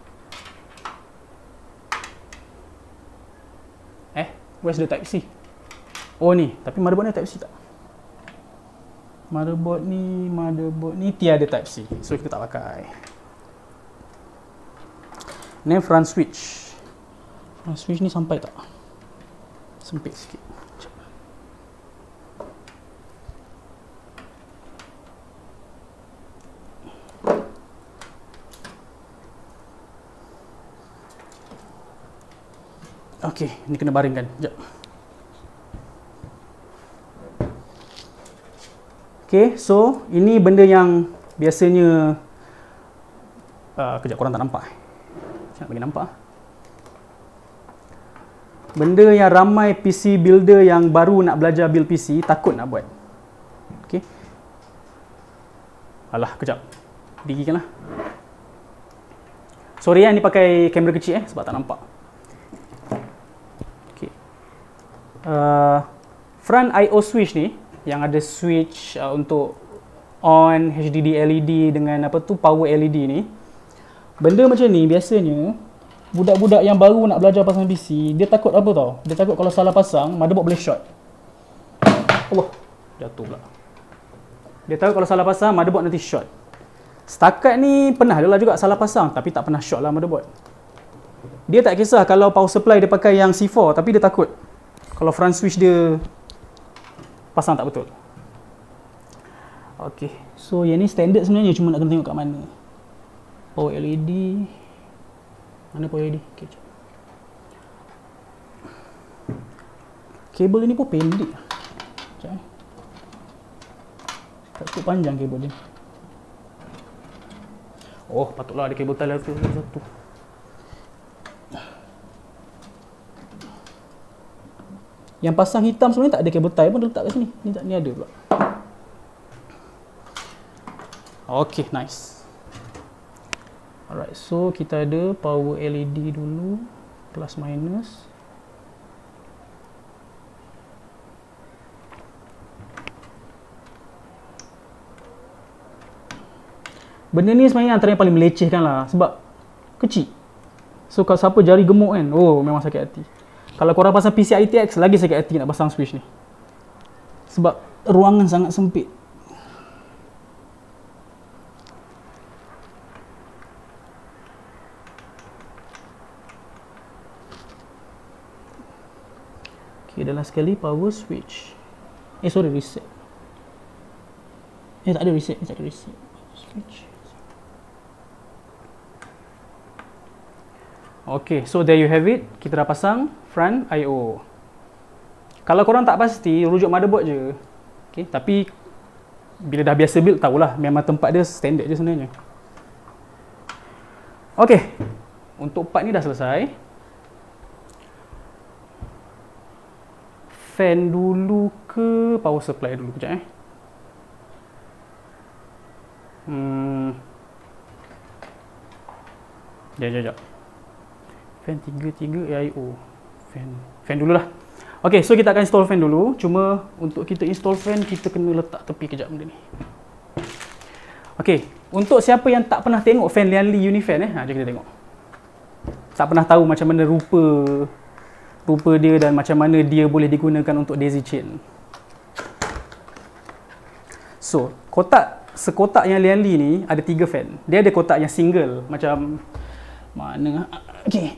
Speaker 1: Where's the Type C? Oh ni, tapi motherboard ni Type C tak? Motherboard ni tiada Type C. So kita tak pakai. Ni front switch. Front switch ni sampai tak? Sempit sikit. Okey, ni kena baringkan. Sekejap. Okey, so ini benda yang biasanya kejap korang tak nampak. Saya nak bagi nampak. Benda yang ramai PC builder yang baru nak belajar build PC takut nak buat. Okey. Alah, kejap. Digikanlah. Sorry ni pakai kamera kecil sebab tak nampak. Okey. Front I/O switch ni yang ada switch untuk on HDD LED dengan apa tu power LED ni. Benda macam ni biasanya budak-budak yang baru nak belajar pasang PC, dia takut apa tau? Dia takut kalau salah pasang, motherboard boleh short. Allah, jatuh pula. Dia takut kalau salah pasang, motherboard nanti short. Setakat ni pernah adalah juga salah pasang, tapi tak pernah short lah motherboard. Dia tak kisah kalau power supply dia pakai yang C4, tapi dia takut kalau front switch dia pasang tak betul. Okay, so yang ni standard sebenarnya, cuma nak kena tengok kat mana. Power LED. Mana power LED? Okay, kabel ni pun pendek. Sekejap. Tak cukup panjang kabel dia. Oh, patutlah ada kabel tali tu satu. Yang pasang hitam sebenarnya tak ada kabel tie pun, dia letak kat sini. Ni tak, ni ada pula. Okay, nice. Alright, so kita ada power LED dulu, plus minus. Benda ni sebenarnya antara yang paling melecehkan lah, sebab kecil. So kalau siapa jari gemuk kan, oh memang sakit hati. Kalau korang pasang PCI ITX, lagi sakit hati nak pasang switch ni. Sebab ruangan sangat sempit. Okay, dah last sekali power switch. Sorry, reset. Tak ada reset, tak ada reset. Switch. Okay, so there you have it. Kita dah pasang front I/O. Kalau korang tak pasti, rujuk motherboard je. Okay, tapi bila dah biasa build, tahulah memang tempat dia standard je sebenarnya. Okay, untuk part ni dah selesai. Fan dulu ke power supply dulu kejap Sekejap. Fan 3 AIO. Fan dululah. Okey, so kita akan install fan dulu. Cuma untuk kita install fan, kita kena letak tepi kejap benda ni. Okey, untuk siapa yang tak pernah tengok fan Lianli Unifan jom kita tengok. Tak pernah tahu macam mana rupa dia dan macam mana dia boleh digunakan untuk daisy chain. So, sekotak yang Lianli ni ada 3 fan. Dia ada kotak yang single macam mana? Okey.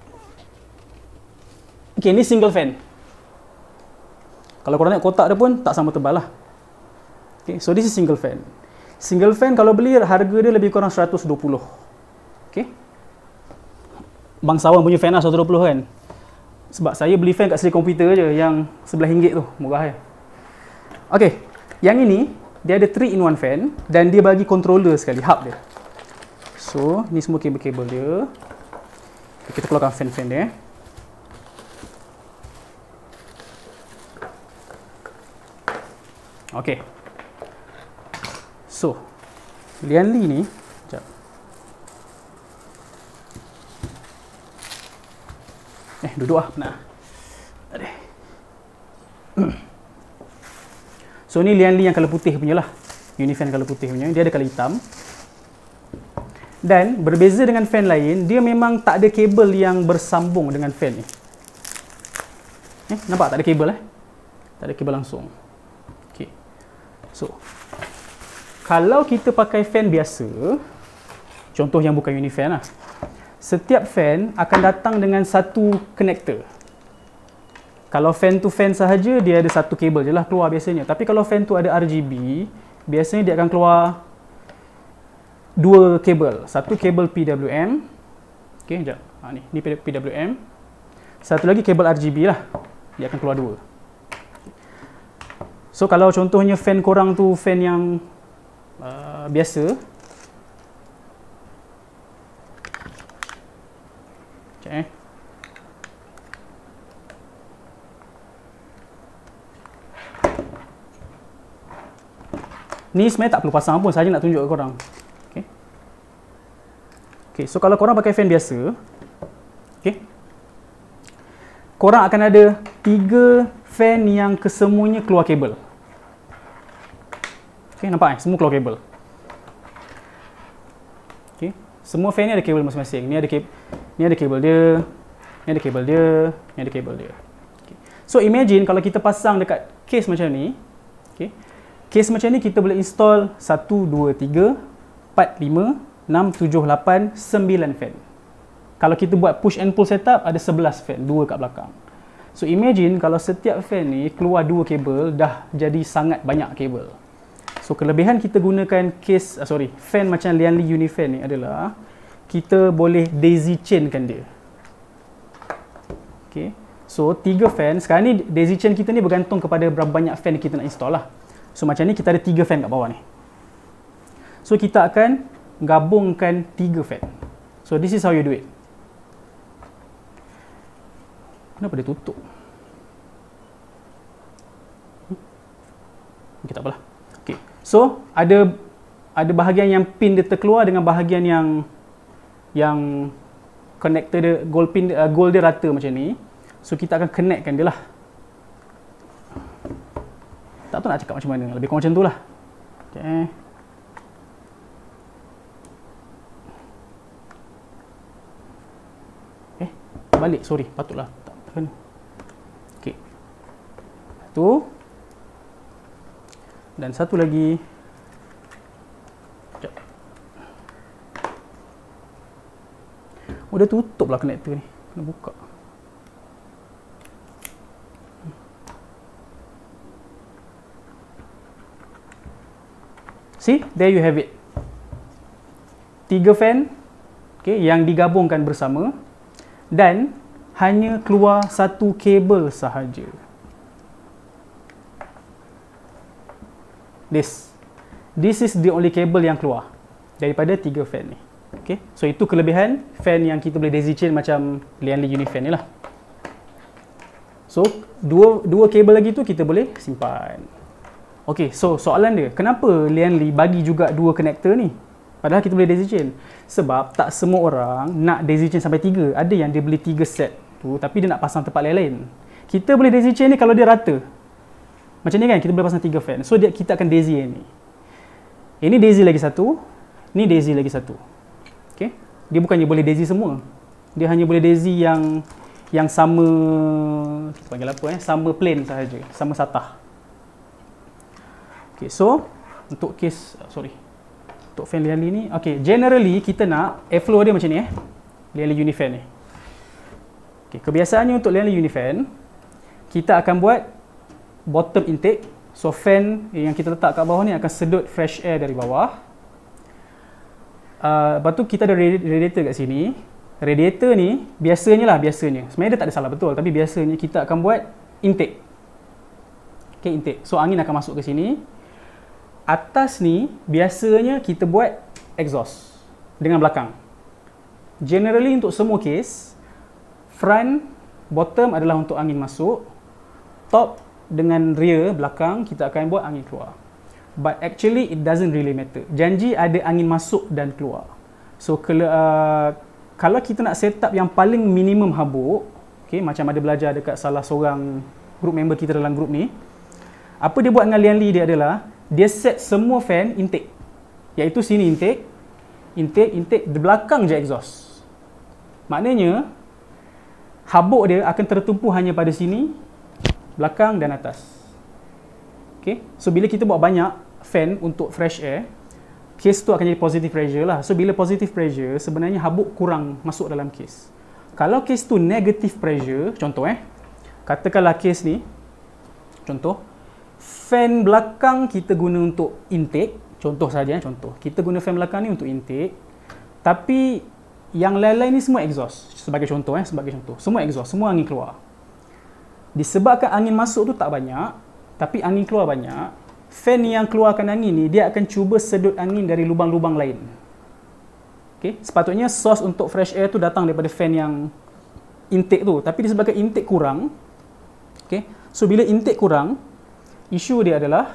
Speaker 1: Okey, ni single fan. Kalau korang tengok kotak dia pun tak sama tebal lah. Okay, so this is single fan. Single fan kalau beli harga dia lebih kurang 120. Okay. Bangsawan punya fan lah 120 kan. Sebab saya beli fan kat Sri Komputer je yang RM11 tu, murah Okay, yang ini dia ada 3-in-1 fan dan dia bagi controller sekali, hub dia. So, ni semua kabel-kabel dia. Kita keluarkan fan-fan dia. Okay. So, Lianli ni, sekejap. Duduk lah, penat. So, ni Lianli yang color putih punya lah. Unifan color putih punya. Dia ada color hitam. Dan, berbeza dengan fan lain, dia memang tak ada kabel yang bersambung dengan fan ni. Nampak? Tak ada kabel Tak ada kabel langsung. Okay. So, kalau kita pakai fan biasa, contoh yang bukan Unifan lah, setiap fan akan datang dengan satu connector. Kalau fan to fan sahaja, dia ada satu kabel je lah keluar biasanya. Tapi kalau fan tu ada RGB, biasanya dia akan keluar 2 kabel. Satu kabel PWM. Okay, sekejap. Ni PWM. Satu lagi kabel RGB lah. Dia akan keluar 2. So kalau contohnya fan korang tu fan yang biasa. Okay. Ni sebenarnya tak perlu pasang pun, saja nak tunjuk ke korang. Okay. Okay, so kalau korang pakai fan biasa, okay, korang akan ada 3 fan yang kesemuanya keluar kabel. Okay, nampak semua keluar kabel. Okay, semua fan ni ada kabel masing-masing. Ni ada kabel dia, ni ada kabel dia, ni ada kabel dia. Okay. So imagine kalau kita pasang dekat case macam ni, okay, case macam ni kita boleh install 1, 2, 3, 4, 5, 6, 7, 8, 9 fan. Kalau kita buat push and pull setup, ada 11 fan, 2 kat belakang. So imagine kalau setiap fan ni keluar 2 kabel, dah jadi sangat banyak kabel. So kelebihan kita gunakan case, fan macam Lian Li Unifan ni adalah kita boleh daisy chainkan dia. Okay. So 3 fan, sekarang ni daisy chain kita ni bergantung kepada berapa banyak fan kita nak install lah. So macam ni kita ada 3 fan kat bawah ni. So kita akan gabungkan 3 fan. So this is how you do it. Kenapa dia tutup? Okay, tak apalah. Okay. So ada bahagian yang pin dia terkeluar dengan bahagian yang connector dia, gold dia rata macam ni. So kita akan connectkan dia lah. Tak tahu nak cakap macam mana, lebih kurang macam tu lah. Okay. Balik, sorry, patutlah tak kena. Okay. Tu. Dan satu lagi. Sekejap. Oh, dia tutup lah connector ni. Kena buka. See, there you have it. 3 fan, okay, yang digabungkan bersama dan hanya keluar 1 kabel sahaja. This is the only cable yang keluar daripada 3 fan ni. Okay, so itu kelebihan fan yang kita boleh daisy chain macam Lian Li Unifan ni lah. So dua kabel lagi tu kita boleh simpan. Okay, so soalan dia, kenapa Lian Li bagi juga 2 connector ni? Padahal kita boleh daisy chain. Sebab tak semua orang nak daisy chain sampai 3. Ada yang dia beli 3 set tu, tapi dia nak pasang tempat lain-lain. Kita boleh daisy chain ni kalau dia rata. Macam ni kan, kita boleh pasang 3 fan. So kita akan daisy yang ni. Ini daisy lagi satu, ni daisy lagi satu. Okay? Dia bukannya boleh daisy semua. Dia hanya boleh daisy yang sama, kita panggil apa sama plane sahaja, sama satah. Okay, so untuk case, untuk fan Lian Li ni, okay, generally kita nak airflow dia macam ni Lian Li Unifan ni. Okay, kebiasaannya untuk Lian Li Unifan, kita akan buat bottom intake. So fan yang kita letak kat bawah ni akan sedut fresh air dari bawah. Lepas tu kita ada radiator kat sini. Radiator ni biasanya, sebenarnya dia tak ada salah betul, tapi biasanya kita akan buat intake. Okay, intake. So angin akan masuk ke sini. Atas ni biasanya kita buat exhaust dengan belakang. Generally untuk semua case, front, bottom adalah untuk angin masuk, top dengan rear, belakang, kita akan buat angin keluar. But actually it doesn't really matter. Janji ada angin masuk dan keluar. So kalau kita nak set up yang paling minimum habuk, okay, macam ada belajar dekat salah seorang group member kita dalam group ni, apa dia buat dengan Lian Li dia adalah dia set semua fan intake, iaitu sini intake, di belakang je exhaust. Maknanya habuk dia akan tertumpu hanya pada sini, belakang dan atas. Okay, so bila kita buat banyak fan untuk fresh air, case tu akan jadi positive pressure lah. So bila positive pressure, sebenarnya habuk kurang masuk dalam case. Kalau case tu negative pressure, contoh katakanlah case ni, contoh fan belakang kita guna untuk intake, contoh saja, contoh kita guna fan belakang ni untuk intake, tapi Yang lain-lain ni semua exhaust. Sebagai contoh semua exhaust, semua angin keluar. Disebabkan angin masuk tu tak banyak, tapi angin keluar banyak, fan yang keluarkan angin ni dia akan cuba sedut angin dari lubang-lubang lain. Okey, sepatutnya source untuk fresh air tu datang daripada fan yang intake tu, tapi disebabkan intake kurang. Okey, so bila intake kurang, isu dia adalah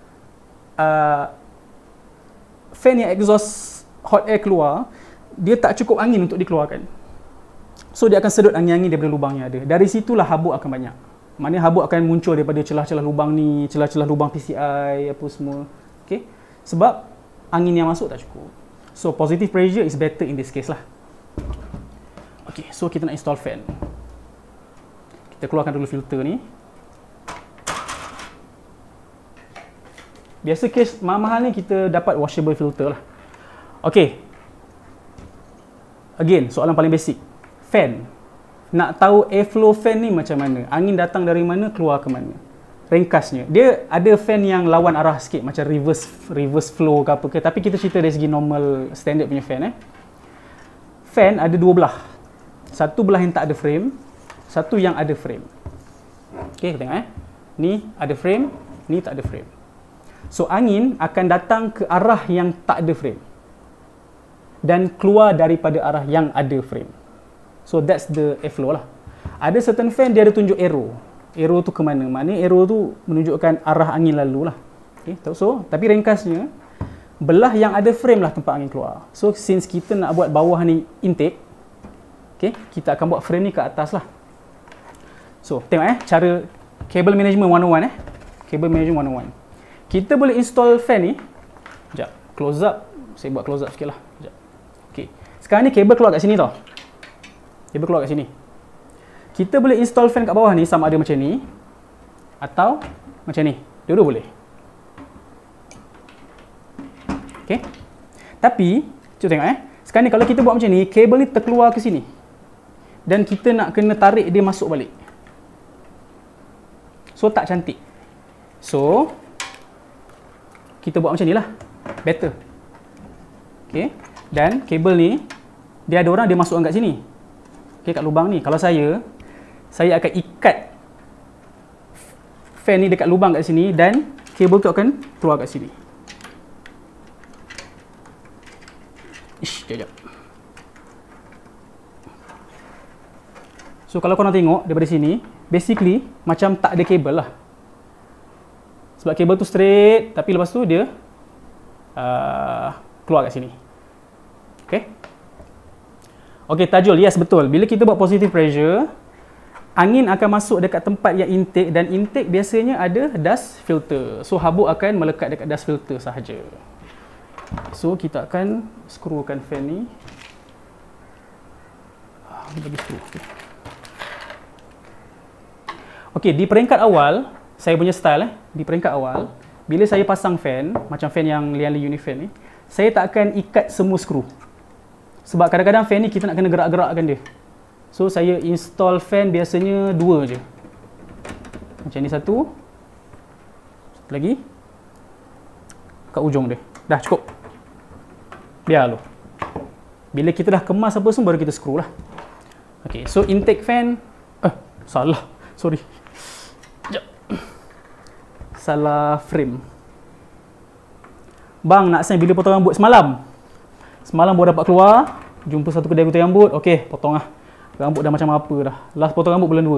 Speaker 1: fan yang exhaust hot air keluar, dia tak cukup angin untuk dikeluarkan. So dia akan sedut angin-angin daripada lubang yang ada. Dari situlah habuk akan banyak. Maknanya habuk akan muncul daripada celah-celah lubang ni, celah-celah lubang PCI apa semua. Okey, sebab angin yang masuk tak cukup. So positive pressure is better in this case lah. Okey, so kita nak install fan. Kita keluarkan dulu filter ni. Biasa case mahal ni kita dapat washable filter lah. Okey. Again, soalan paling basic. Fan. Nak tahu airflow fan ni macam mana? Angin datang dari mana, keluar ke mana? Ringkasnya, dia ada fan yang lawan arah sikit, macam reverse flow ke apa ke. Tapi kita cerita dari segi normal, standard punya fan. Fan ada dua belah. Satu belah yang tak ada frame, satu yang ada frame. Okey, kita tengok ni ada frame, ni tak ada frame. So angin akan datang ke arah yang tak ada frame dan keluar daripada arah yang ada frame. So that's the airflow lah. Ada certain fan dia ada tunjuk arrow. Arrow tu ke mana? Maknanya arrow tu menunjukkan arah angin lalu lah. Okay, so tapi ringkasnya, belah yang ada frame lah tempat angin keluar. So since kita nak buat bawah ni intake, okay, kita akan buat frame ni ke atas lah. So tengok cara cable management 101 cable management 101. Kita boleh install fan ni. Sekejap, close up. Saya buat close up sikit lah. Sekejap. Okay. Sekarang ni kabel keluar kat sini tau. Kabel keluar kat sini. Kita boleh install fan kat bawah ni sama ada macam ni atau macam ni. Dua-dua boleh. Okay. Tapi, cuba tengok sekarang ni kalau kita buat macam ni, kabel ni terkeluar ke sini. Dan kita nak kena tarik dia masuk balik. So, tak cantik. So, kita buat macam ni lah. Better. Okay. Dan kabel ni, dia ada orang dia masukkan kat sini. Okay, kat lubang ni. Kalau saya akan ikat fan ni dekat lubang kat sini dan kabel tu akan keluar kat sini. Sekejap. So, kalau korang tengok daripada sini, basically, macam tak ada kabel lah. Sebab kabel tu straight, tapi lepas tu dia keluar kat sini. Okay. Okay, Tajul, yes betul. Bila kita buat positive pressure, angin akan masuk dekat tempat yang intake dan intake biasanya ada dust filter. So, habuk akan melekat dekat dust filter sahaja. So, kita akan screwkan fan ni. Bagi screw. Okay, di peringkat awal, saya punya style di peringkat awal, bila saya pasang fan, macam fan yang Lianli Unifan ni, saya tak akan ikat semua skru. Sebab kadang-kadang fan ni kita nak kena gerak-gerakkan dia. So, saya install fan biasanya dua je. Macam ni satu. Satu lagi. Kat ujung dia. Dah cukup. Biar lu. Bila kita dah kemas apa semua, baru kita skru lah. Okay, so intake fan. Salah. Sorry. Sekejap. Salah frame. Bang, nak sign bila potong rambut semalam. Semalam baru dapat keluar, jumpa satu kedai gunting rambut. Okey, potong lah. Rambut dah macam apa dah. Last potong rambut bulan 2.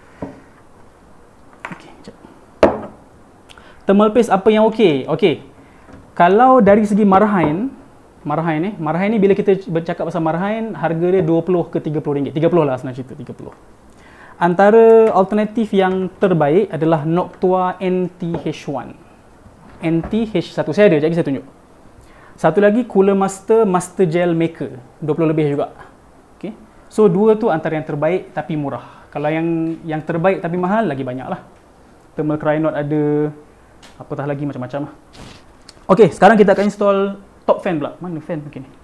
Speaker 1: Okey, sekejap. Thermal paste apa yang okey? Okey. Kalau dari segi marahin ni bila kita bercakap pasal marahin, harga dia 20 ke 30 ringgit. 30 lah senang cerita, 30. Antara alternatif yang terbaik adalah Noctua NTH1. NTH1 saya ada, sekejap saya tunjuk. Satu lagi Cooler Master Master Gel Maker, 20 lebih juga. Okay. So dua tu antara yang terbaik tapi murah. Kalau yang terbaik tapi mahal lagi banyak lah. Thermal Cryonaut ada, apatah lagi macam-macam lah. Okay, sekarang kita akan install top fan pula. Mana fan mungkin ni?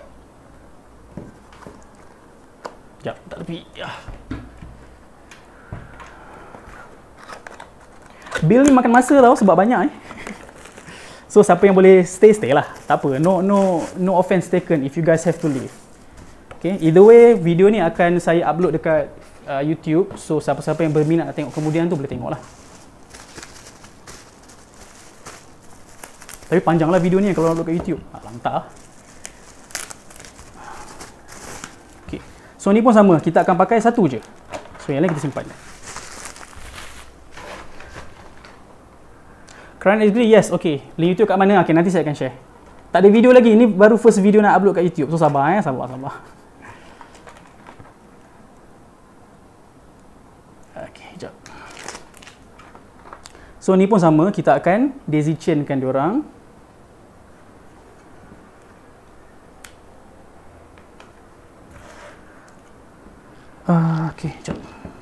Speaker 1: Sekejap, tak lebih. Bil ni makan masa tau sebab banyak So siapa yang boleh stay lah. Tak apa. No offense taken if you guys have to leave. Okay, either way video ni akan saya upload dekat YouTube. So siapa-siapa yang berminat nak tengok kemudian tu boleh tengok lah. Tapi panjang lah video ni kalau upload kat YouTube. Lantak lah. Okay. So ni pun sama, kita akan pakai satu je. So yang lain kita simpan. Current degree, yes, okay. Link YouTube kat mana? Okay, nanti saya akan share. Tak ada video lagi, ni baru first video nak upload kat YouTube. So sabar sabar. Okay, sekejap. So ni pun sama, kita akan daisy chainkan diorang. Okay, sekejap.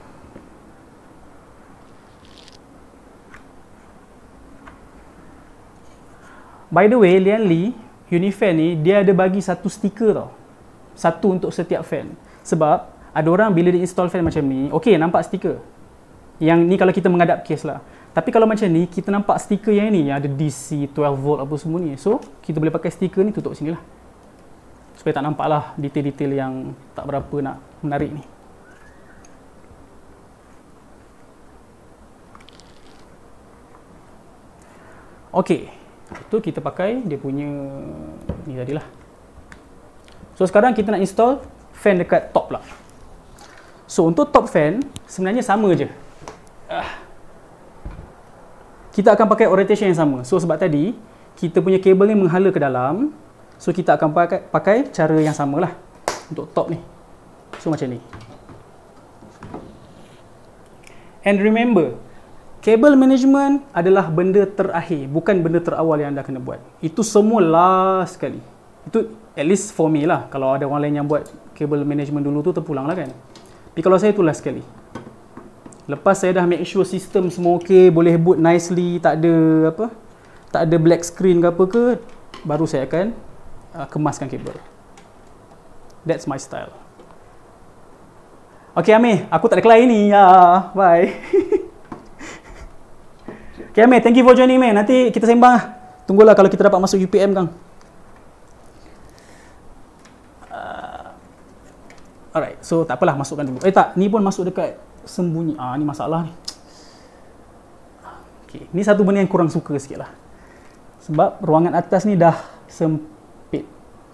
Speaker 1: By the way, Lian Li, Unifan ni, dia ada bagi satu stiker tau. Satu untuk setiap fan. Sebab, ada orang bila dia install fan macam ni, okay, nampak stiker. Yang ni kalau kita menghadap case lah. Tapi kalau macam ni, kita nampak stiker yang ni, yang ada DC, 12 volt apa semua ni. So, kita boleh pakai stiker ni tutup sini lah. Supaya tak nampak lah detail-detail yang tak berapa nak menarik ni. Okay. Itu kita pakai dia punya ni tadilah. So sekarang kita nak install fan dekat top lah. So untuk top fan sebenarnya sama je. Kita akan pakai orientation yang sama. So sebab tadi kita punya kabel ni menghala ke dalam. So kita akan pakai cara yang samalah untuk top ni. So macam ni. And remember, kabel management adalah benda terakhir, bukan benda terawal yang anda kena buat. Itu semua last sekali. Itu at least for me lah. Kalau ada orang lain yang buat kabel management dulu tu, terpulang lah kan. Tapi kalau saya tu last sekali. Lepas saya dah make sure sistem semua okey, boleh boot nicely, tak ada apa, tak ada black screen ke apa ke, baru saya akan kemaskan kabel. That's my style. Okay Amir, aku tak ada klien ni. Ya, bye. Okay Amir, thank you for joining me. Nanti kita sembang lah. Tunggulah kalau kita dapat masuk UPM kang. Alright, so tak apalah, masukkan dulu. Tak, ni pun masuk dekat sembunyi. Ni masalah ni. Okay, ni satu benda yang kurang suka sikit lah. Sebab ruangan atas ni dah sempit.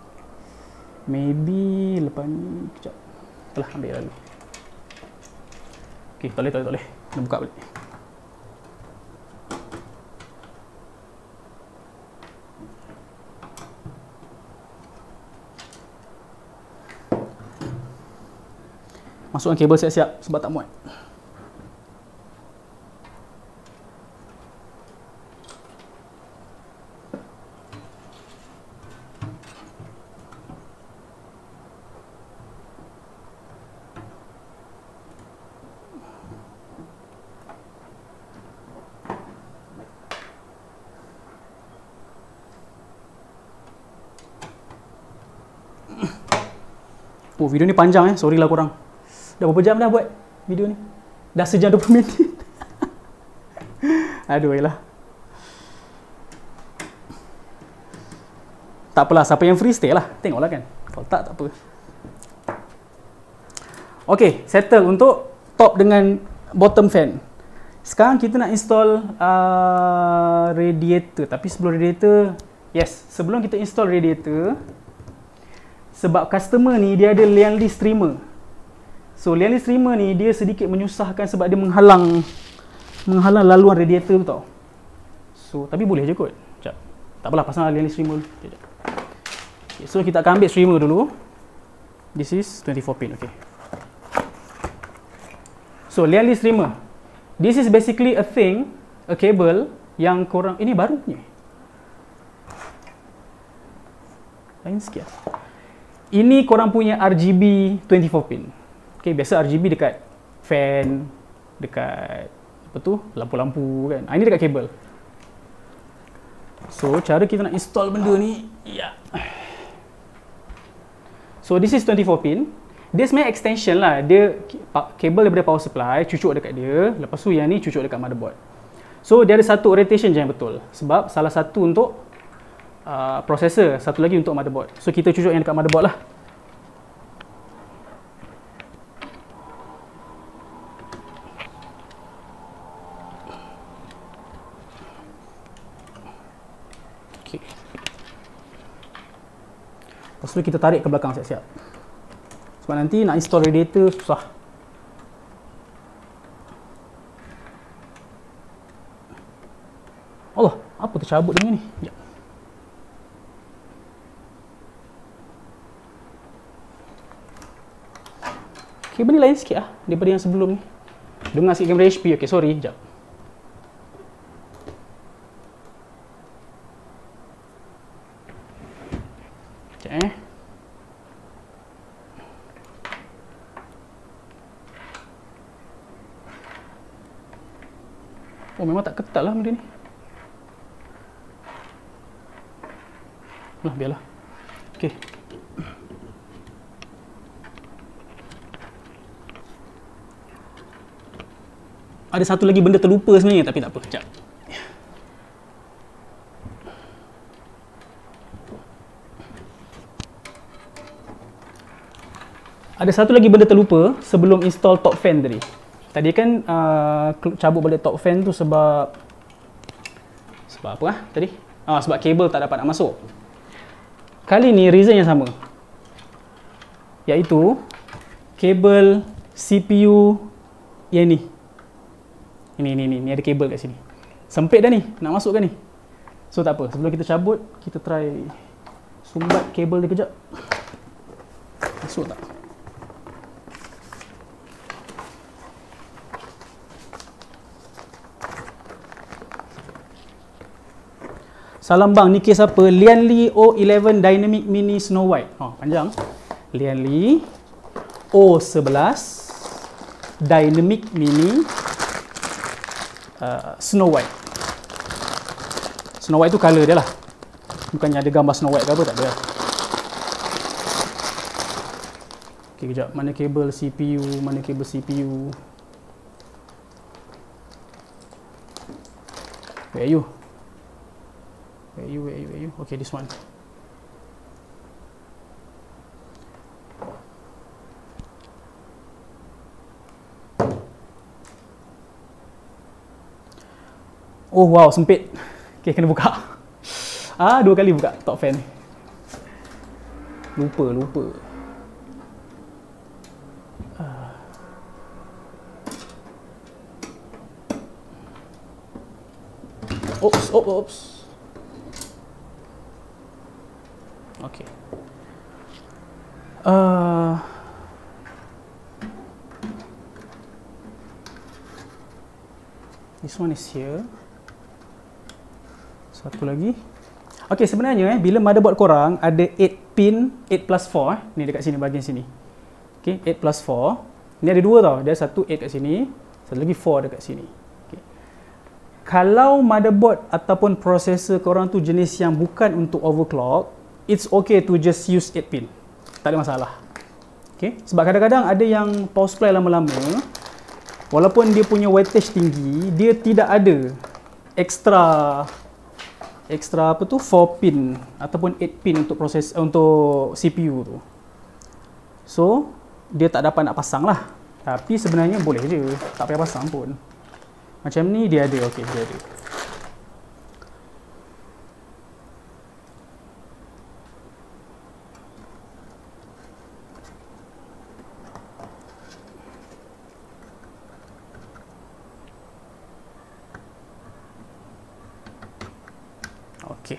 Speaker 1: Maybe lepas ni, sekejap. Telah ambil lalu. Okay, tak boleh. Kena buka balik. Masukkan kabel siap-siap sebab tak muat. Oh, video ni panjang sorry lah korang. Dah berapa jam dah buat video ni? Dah sejam 20 minit. Aduh, yelah. Tak apalah, siapa yang free stay lah. Tengoklah kan. Kalau tak apa. Okay, settle untuk top dengan bottom fan. Sekarang kita nak install radiator. Tapi sebelum radiator, sebelum kita install radiator, sebab customer ni dia ada Lian Li streamer. So Lian Li streamer ni dia sedikit menyusahkan sebab dia menghalang laluan radiator tu tau. So tapi boleh je kot. Sekejap. Tak apalah, pasang Lian Li streamer dulu. Okay, so kita akan ambil streamer dulu. This is 24 pin, okay. So Lian Li streamer. This is basically a cable yang korang, ini baru punya. Lain sikit. Ini korang punya RGB 24 pin. Okay, biasa RGB dekat fan, dekat apa tu, lampu-lampu kan. Ini dekat kabel. So, cara kita nak install benda ni, So, this is 24 pin. Dia sebenarnya extension lah. Dia kabel daripada power supply, cucuk dekat dia. Lepas tu yang ni cucuk dekat motherboard. So, dia ada satu orientation je yang betul. Sebab salah satu untuk processor, satu lagi untuk motherboard. So, kita cucuk yang dekat motherboard lah. Lepas tu kita tarik ke belakang siap-siap. Sebab nanti nak install radiator susah. Allah, apa tercabut dengan ni? Sekejap. Kabel ni lain sikit lah daripada yang sebelum ni. Dengar sikit kamera HP. Okay, sorry. Sekejap. Sekejap Oh, memang tak ketat lah benda ni. Lah, biarlah. Okay. Ada satu lagi benda terlupa sebenarnya, tapi tak apa. Sekejap. Ada satu lagi benda terlupa sebelum install top fan tadi. Tadi kan cabut balik top fan tu sebab apa lah tadi? Sebab kabel tak dapat nak masuk. Kali ni reason yang sama. Iaitu kabel CPU yang ni. Ini ada kabel kat sini. Sempit dah ni, nak masuk kan ni. So tak apa, sebelum kita cabut, kita try sumbat kabel dia kejap. Masuk tak? Salam bang, ni kes apa? Lianli O11 Dynamic Mini Snow White. Panjang. Lianli O11 Dynamic Mini Snow White. Snow White tu colour dia lah. Bukannya ada gambar Snow White ke apa, tak ada. Ok, kejap. Mana kabel CPU? Mana kabel CPU? Where are you? Where are you? Okay, this one. Oh wow, sempit. Okay, kena buka. 2 kali buka top fan. Lupa. Oops. Okay. This one is here. Satu lagi. Okey, sebenarnya bila motherboard korang ada 8 pin, 8 plus 4 ni dekat sini, bahagian sini. Okey, 8 plus 4. Ni ada 2 tau. Dia satu 8 kat sini, satu lagi 4 dekat sini. Okey. Kalau motherboard ataupun processor korang tu jenis yang bukan untuk overclock, it's okay to just use 8 pin. Tak ada masalah. Okey, sebab kadang-kadang ada yang power supply lama-lama, walaupun dia punya wattage tinggi, dia tidak ada extra 4 pin ataupun 8 pin untuk proses untuk CPU tu. So dia tak dapat nak pasang lah. Tapi sebenarnya boleh je, tak payah pasang pun. Macam ni dia ada, okey, dia ada. Okey.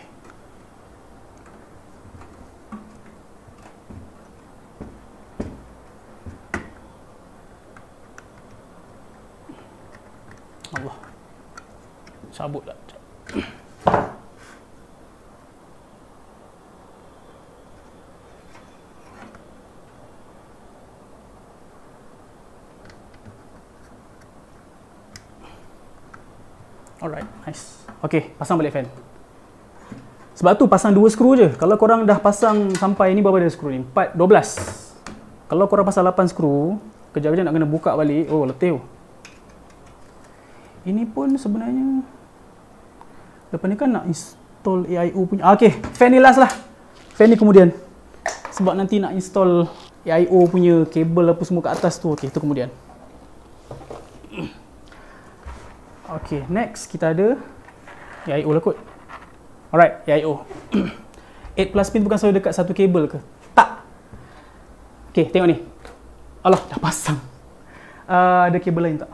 Speaker 1: Allah. Cabut tak? Alright, nice. Okey, pasang balik fan. Sebab tu pasang 2 skru je. Kalau korang dah pasang sampai ni berapa ada skru ni? 4, 12. Kalau korang pasang 8 skru, kejap-kejap nak kena buka balik. Oh, letih. Ini pun sebenarnya lepas ni kan nak install AIO punya. Okey, fan ni last lah. Fan ni kemudian. Sebab nanti nak install AIO punya kabel apa semua kat atas tu. Okey, tu kemudian. Okey, next kita ada AIO lah kot. Alright, AIO. 8 plus pin bukan selalu dekat satu kabel ke? Okay, tengok ni. Alah, dah pasang. Ada kabel lain tak?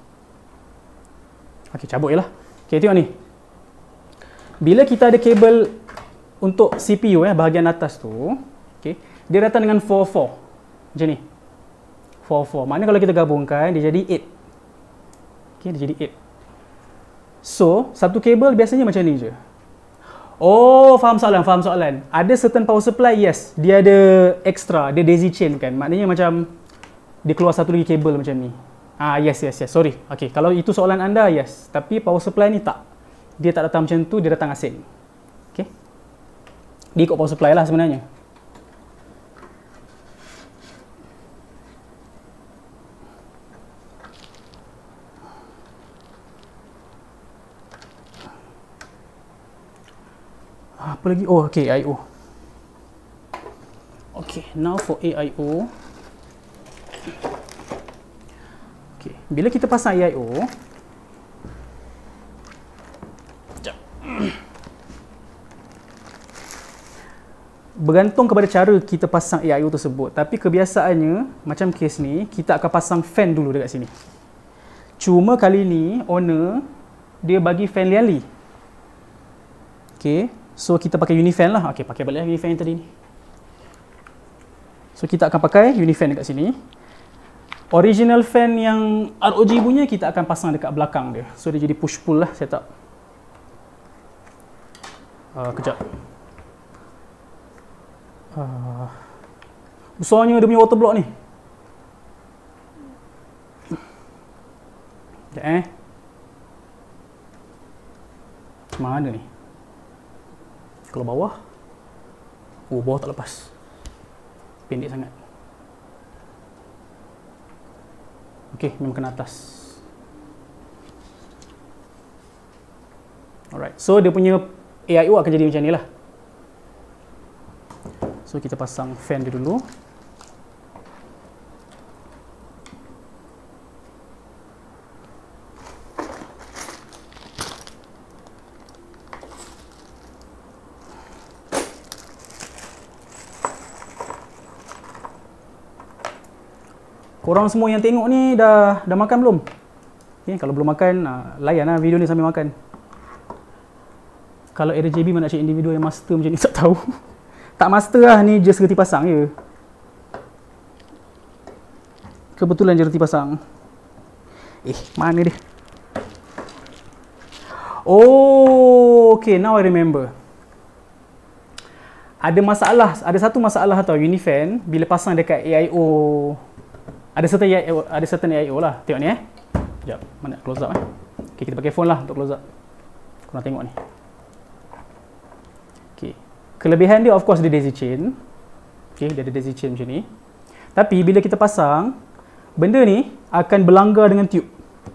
Speaker 1: Okay, cabut je lah. Okay, tengok ni. Bila kita ada kabel untuk CPU bahagian atas tu, okay, dia datang dengan 4-4. Macam ni. 4-4. Maknanya kalau kita gabungkan, dia jadi 8. Okay, dia jadi 8. So, satu kabel biasanya macam ni je. Oh, faham soalan. Ada certain power supply, yes. Dia ada extra, dia daisy chain kan. Maknanya macam dia keluar satu lagi kabel macam ni. Yes. Sorry. Okay, kalau itu soalan anda, yes. Tapi power supply ni tak. Dia tak datang macam tu, dia datang asing. Okay. Dia ikut power supply lah sebenarnya. Apa lagi? Oh, okay, I/O. Okay, now for AIO. Okay, bila kita pasang AIO, bergantung kepada cara kita pasang AIO tersebut. Tapi kebiasaannya, macam kes ni, kita akan pasang fan dulu dekat sini. Cuma kali ni, owner, dia bagi fan liali. Okay, so kita pakai unifan lah. Okay, pakai balik unifan yang tadi ni. So kita akan pakai unifan dekat sini. Original fan yang ROG punya kita akan pasang dekat belakang dia. So dia jadi push pull lah setup. Kejap. Besarnya dia punya water block ni. Sekejap mana ni? Kalau bawah, bawah tak lepas. Pendek sangat. Okey, memang kena atas. Alright, so dia punya AIO akan jadi macam ni lah. So kita pasang fan dia dulu. Korang semua yang tengok ni dah makan belum? Okay, kalau belum makan, layan lah video ni sambil makan. Kalau RJB mana cik individu yang master macam ni, tak tahu. Tak master lah, ni just reti pasang je. Kebetulan je reti pasang. Mana dia? Oh, okay, now I remember. Ada satu masalah tau unifan bila pasang dekat AIO. Ada certain AIO lah. Tengok ni Sekejap, mana close up Okay, kita pakai phone lah untuk close up. Korang tengok ni. Okay. Kelebihan dia of course dia daisy chain. Okay, dia ada daisy chain macam ni. Tapi bila kita pasang, benda ni akan berlanggar dengan tube.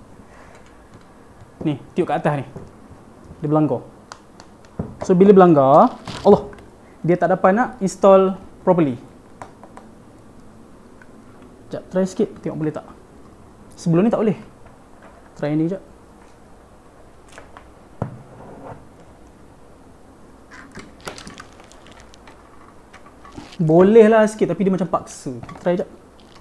Speaker 1: Ni, tube kat atas ni. Dia berlanggar. So bila berlanggar, Allah, dia tak dapat nak install properly. Sekejap, try sikit, tengok boleh tak. Sebelum ni tak boleh. Try ni sekejap. Boleh lah sikit, tapi dia macam paksa. Try sekejap.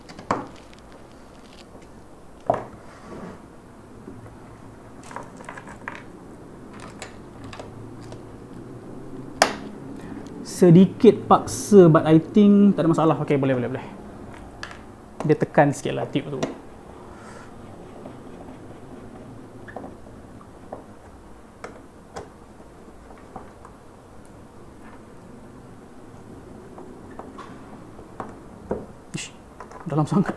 Speaker 1: Sedikit paksa, but I think tak ada masalah. Okay, boleh. Dia tekan sikit lah tube tu. Ish, dalam sangat.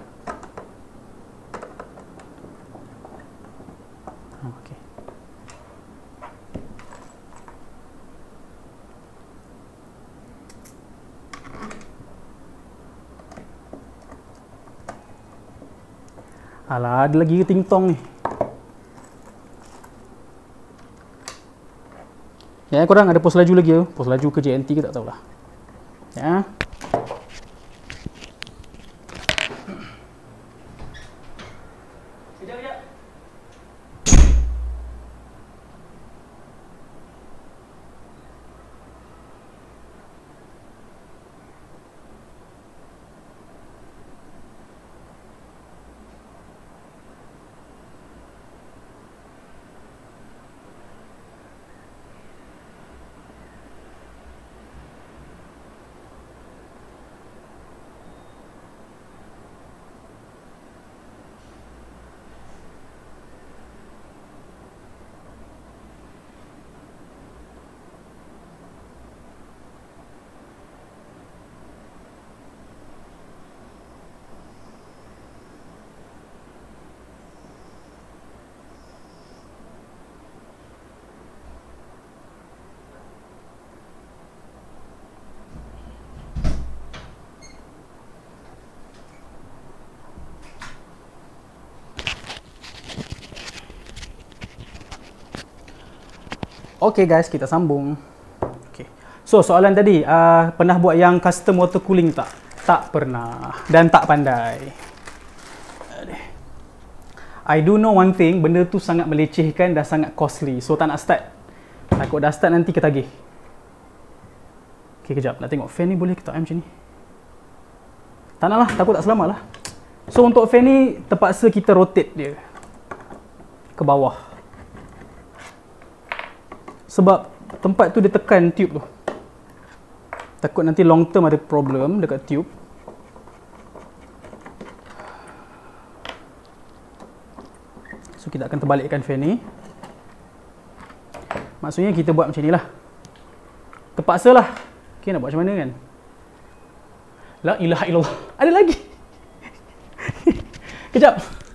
Speaker 1: Okay. Alah, ada lagi ting-tong ni. Ya, korang ada pos laju lagi ke? Pos laju ke JNT ke tak tahulah. Ya. Okay guys, kita sambung. Okay. So soalan tadi, pernah buat yang custom water cooling tak? Tak pernah dan tak pandai. I do know one thing, benda tu sangat melecehkan dan sangat costly. So tak nak start. Takut dah start nanti ketagih. Okay, kejap. Nak tengok fan ni boleh ke tak macam ni? Tak nak lah, takut tak selamat lah. So untuk fan ni, terpaksa kita rotate dia ke bawah. Sebab tempat tu dia tekan tube tu. Takut nanti long term ada problem dekat tube. So kita akan terbalikkan fan ni. Maksudnya kita buat macam ni lah. Terpaksa lah. Okay, nak buat macam mana kan? La ilaha illallah. Ada lagi. Kejap.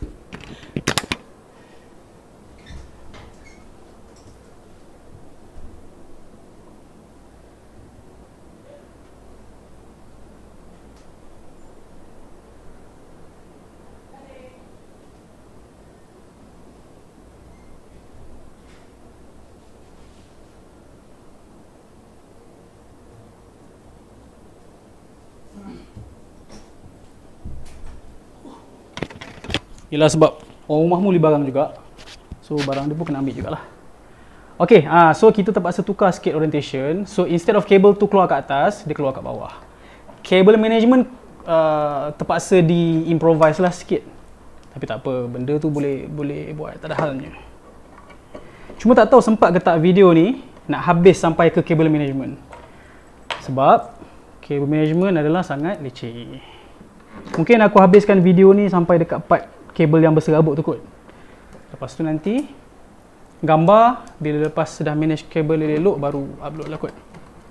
Speaker 1: Yelah sebab orang rumah muli barang juga. So barang dia pun kena ambil jugalah. Okay, so kita terpaksa tukar sikit orientation. So instead of cable tu keluar kat atas, dia keluar kat bawah. Cable management terpaksa di-improvise lah sikit. Tapi tak apa, benda tu boleh buat, tak ada halnya. Cuma tak tahu sempat ke tak video ni nak habis sampai ke cable management. Sebab cable management adalah sangat leceh. Mungkin aku habiskan video ni sampai dekat part kabel yang berserabut tu kot. Lepas tu nanti gambar bila lepas dah manage kabel elok baru upload lah kot.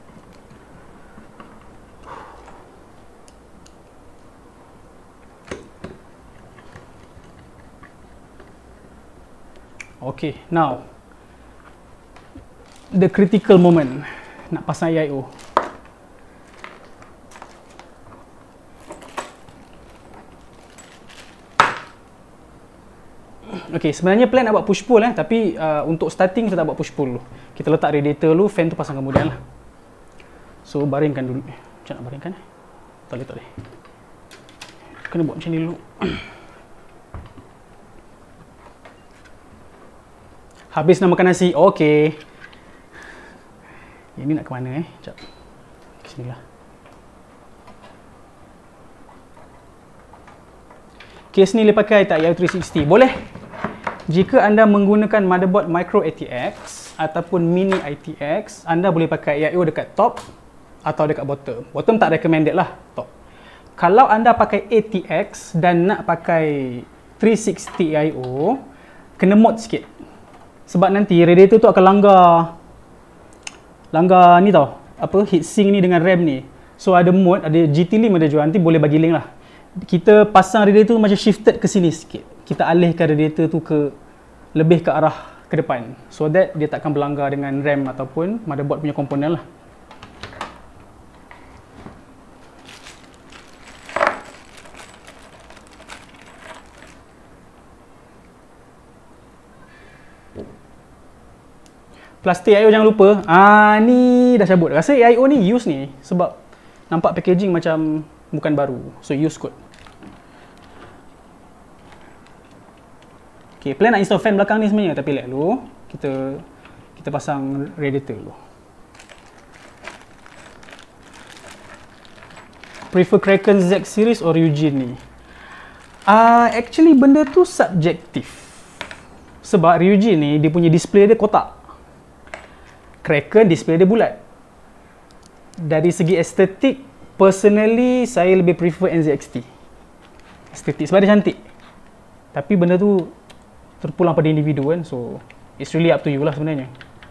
Speaker 1: Okay, now the critical moment nak pasang AIO. Okay, sebenarnya plan nak buat push pull tapi untuk starting kita tak buat push pull dulu. Kita letak radiator dulu, fan tu pasang kemudian lah. So baringkan dulu. Macam nak baringkan? Tak boleh. Kena buat macam ni dulu. Habis nak makan nasi. Okay. Ini nak ke mana Sekejap. Ke sini lah. Case ni boleh pakai tak AIO 360? Boleh. Jika anda menggunakan motherboard micro ATX ataupun mini ITX, anda boleh pakai AIO dekat top atau dekat bottom. Bottom tak recommended lah, top. Kalau anda pakai ATX dan nak pakai 360 AIO, kena mod sikit. Sebab nanti radiator tu akan langgar ni tau, apa heatsink ni dengan RAM ni. So ada mod, ada GT-Lim ada jual, nanti boleh bagi link lah. Kita pasang radiator tu macam shifted ke sini sikit. Kita alihkan radiator tu lebih ke arah ke depan, so that dia takkan berlanggar dengan RAM ataupun motherboard punya komponen lah. Plastik AIO jangan lupa. Ni dah cabut. Rasa AIO ni use ni sebab nampak packaging macam bukan baru, so use kot. Okay, plan nak install fan belakang ni sebenarnya, tapi let dulu. Kita pasang radiator dulu. Prefer Kraken Z series or Eugene ni? Actually benda tu subjektif. Sebab Ryujin ni dia punya display dia kotak. Kraken display dia bulat. Dari segi estetik, personally saya lebih prefer NZXT. Estetik sebab dia cantik. Tapi benda tu terpulang pada individu kan, so it's really up to you lah sebenarnya.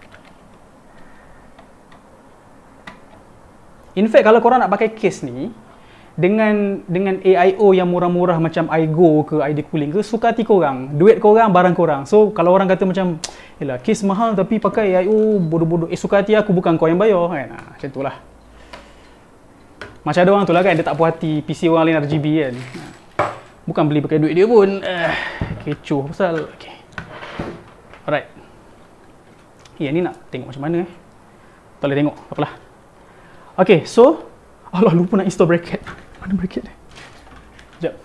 Speaker 1: In fact kalau korang nak pakai case ni dengan AIO yang murah-murah macam iGo ke ID Cooling ke, suka hati korang, duit korang, barang korang. So kalau orang kata macam yalah case mahal tapi pakai AIO bodoh-bodoh, suka hati aku bukan kau yang bayar kan. Macam tu lah. Macam ada orang tu lah kan, dia tak puas hati PC orang lain RGB kan. Bukan beli pakai duit dia pun. Kecoh pasal. Okay. Alright. Ni nak tengok macam mana Tak boleh tengok, apalah. Okay, so Allah, lupa nak install bracket. Mana bracket dia? Sekejap.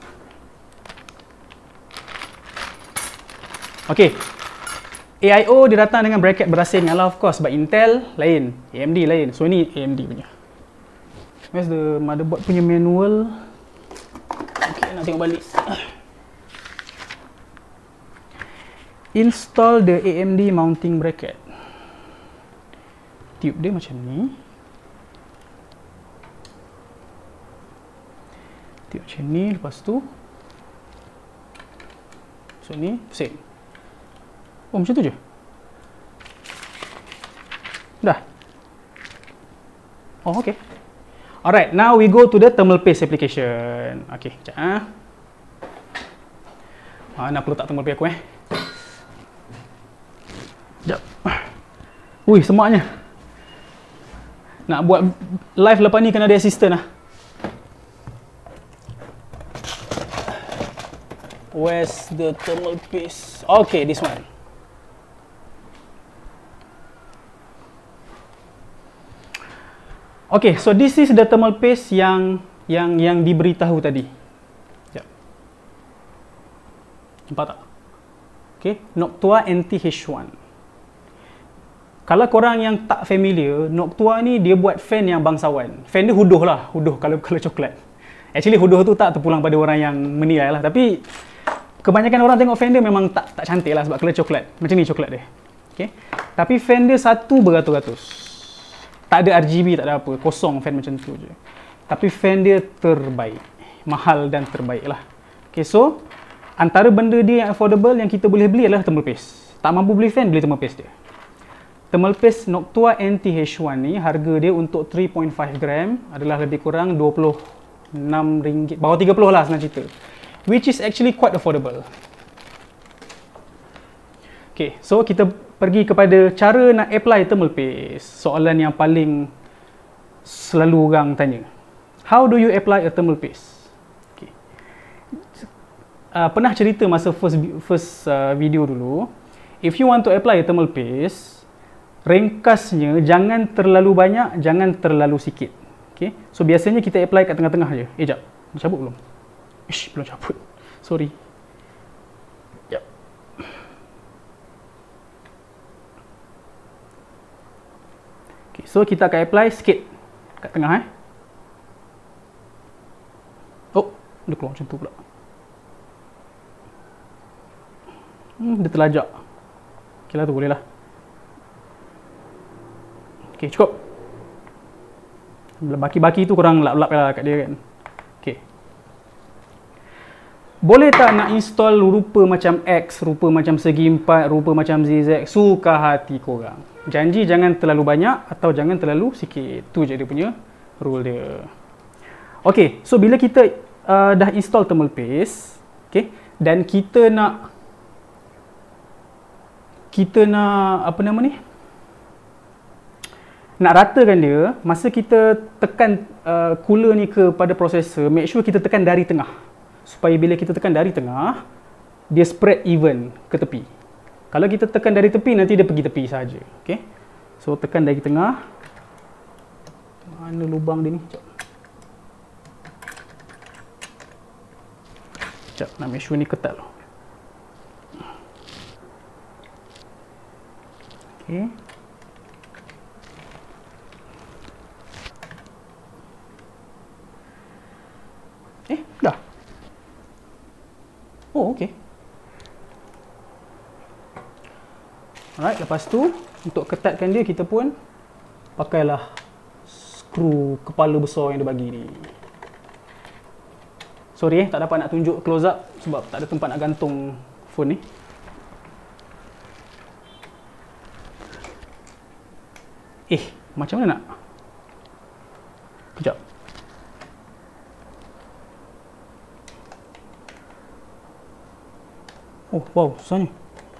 Speaker 1: Okay, AIO dia datang dengan bracket berasing lah, of course, sebab Intel lain, AMD lain. So ni AMD punya. Where's the motherboard punya manual? Okay, nak tengok balik. Install the AMD mounting bracket. Tube dia macam ni. Tube macam ni, lepas tu so ni same. Oh, macam tu je. Dah. Oh, okay. Alright, now we go to the thermal paste application. Okay, sekejap. Nak perlu tak thermal paste aku Sekejap. Ui, semaknya. Nak buat live lepas ni kena ada assistant lah. Where's the thermal paste? Okay, this one. Okay, so this is the thermal paste yang diberitahu tadi. Sekejap. Nampak tak? Okay, Noctua NT-H1. Kalau korang yang tak familiar, Noctua ni dia buat fan yang bangsawan. Fan dia huduh lah, huduh kalau coklat. Actually huduh tu tak terpulang pada orang yang menilai lah, tapi kebanyakan orang tengok fan dia memang tak cantik lah sebab color coklat. Macam ni coklat dia. Okay. Tapi fan dia satu beratus-ratus. Tak ada RGB, tak ada apa. Kosong fan macam tu je. Tapi fan dia terbaik. Mahal dan terbaik lah. Okay, so antara benda dia yang affordable yang kita boleh beli adalah thermal paste. Tak mampu beli fan, beli thermal paste dia. Thermal paste Noctua NT-H1 ni, harga dia untuk 3.5 gram adalah lebih kurang RM26. Bawah 30 lah senang cerita. Which is actually quite affordable. Okay, so kita pergi kepada cara nak apply thermal paste. Soalan yang paling selalu orang tanya. How do you apply a thermal paste? Okay. Pernah cerita masa first video dulu. If you want to apply a thermal paste, ringkasnya jangan terlalu banyak, jangan terlalu sikit. Okay. So biasanya kita apply kat tengah-tengah je. Jap. Dah cabut belum? Ish, belum cabut. Sorry. Jap. Okay, so kita akan apply sikit kat tengah Oh, dia keluar macam tu pula. Dia terlajak. Okay lah, tu boleh lah. Okay, cukup. Baki-baki tu korang lap-lap lah kat dia kan. Okay. Boleh tak nak install rupa macam X, rupa macam segi empat, rupa macam ZZ? Suka hati korang. Janji jangan terlalu banyak atau jangan terlalu sikit. Tu je dia punya rule dia. Okay, so bila kita dah install thermal paste, okay, dan kita nak apa nama ni? Nak ratakan dia, masa kita tekan cooler ni kepada processor, make sure kita tekan dari tengah. Supaya bila kita tekan dari tengah, dia spread even ke tepi. Kalau kita tekan dari tepi, nanti dia pergi tepi saja. Okay? So, tekan dari tengah. Mana lubang dia ni? Sekejap, nak make sure ni ketat loh. Okay. Dah. Oh, okey. Alright, lepas tu untuk ketatkan dia kita pun pakailah skru kepala besar yang dia bagi ni. Sorry tak dapat nak tunjuk close up sebab tak ada tempat nak gantung phone ni. Macam mana nak? Kejap. Oh, wow, susahnya.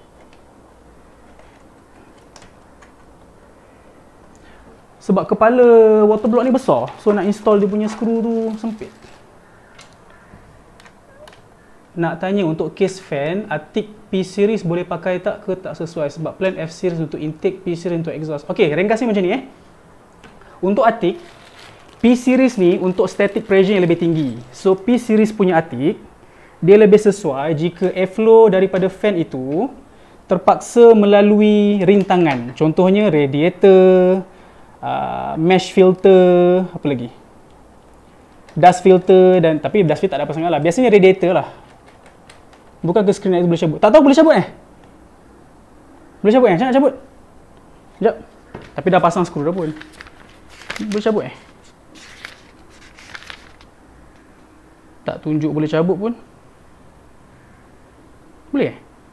Speaker 1: Sebab kepala water block ni besar, so nak install dia punya skru tu sempit. nak tanya untuk case fan, Atik P-Series boleh pakai tak ke tak sesuai? Sebab plan F-Series untuk intake, P-Series untuk exhaust. Ok, ringkasnya macam ni Untuk Atik, P-Series ni untuk static pressure yang lebih tinggi. So, P-Series punya Atik, dia lebih sesuai jika airflow daripada fan itu terpaksa melalui rintangan. Contohnya radiator, mesh filter, apa lagi? Dust filter dan tapi dust filter tak ada apa sangat lah. Biasanya radiator lah. Bukan ke screen itu boleh cabut. Tak tahu boleh cabut Boleh cabut Macam nak cabut? Sekejap. Tapi dah pasang skru dah pun. Boleh cabut Tak tunjuk boleh cabut pun. Boleh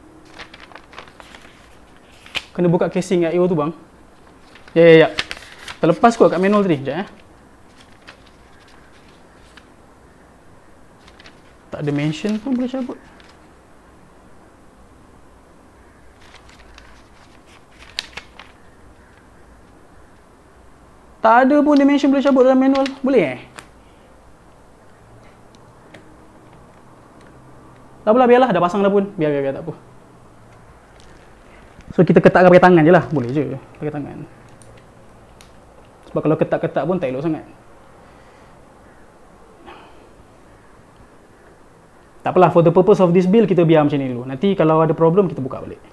Speaker 1: Kena buka casing IO tu bang. Ya. Terlepas kot kat manual tadi. Sekejap Tak ada mention pun boleh cabut. Tak ada pun dimension boleh cabut dalam manual. Boleh Tak apalah, biarlah. Dah pasang dah pun. Biar tak apa. So, kita ketatkan pakai tangan je lah. Boleh je pakai tangan. Sebab kalau ketat-ketat pun tak elok sangat. Tak apalah, for the purpose of this build, kita biar macam ni dulu. Nanti kalau ada problem, kita buka balik.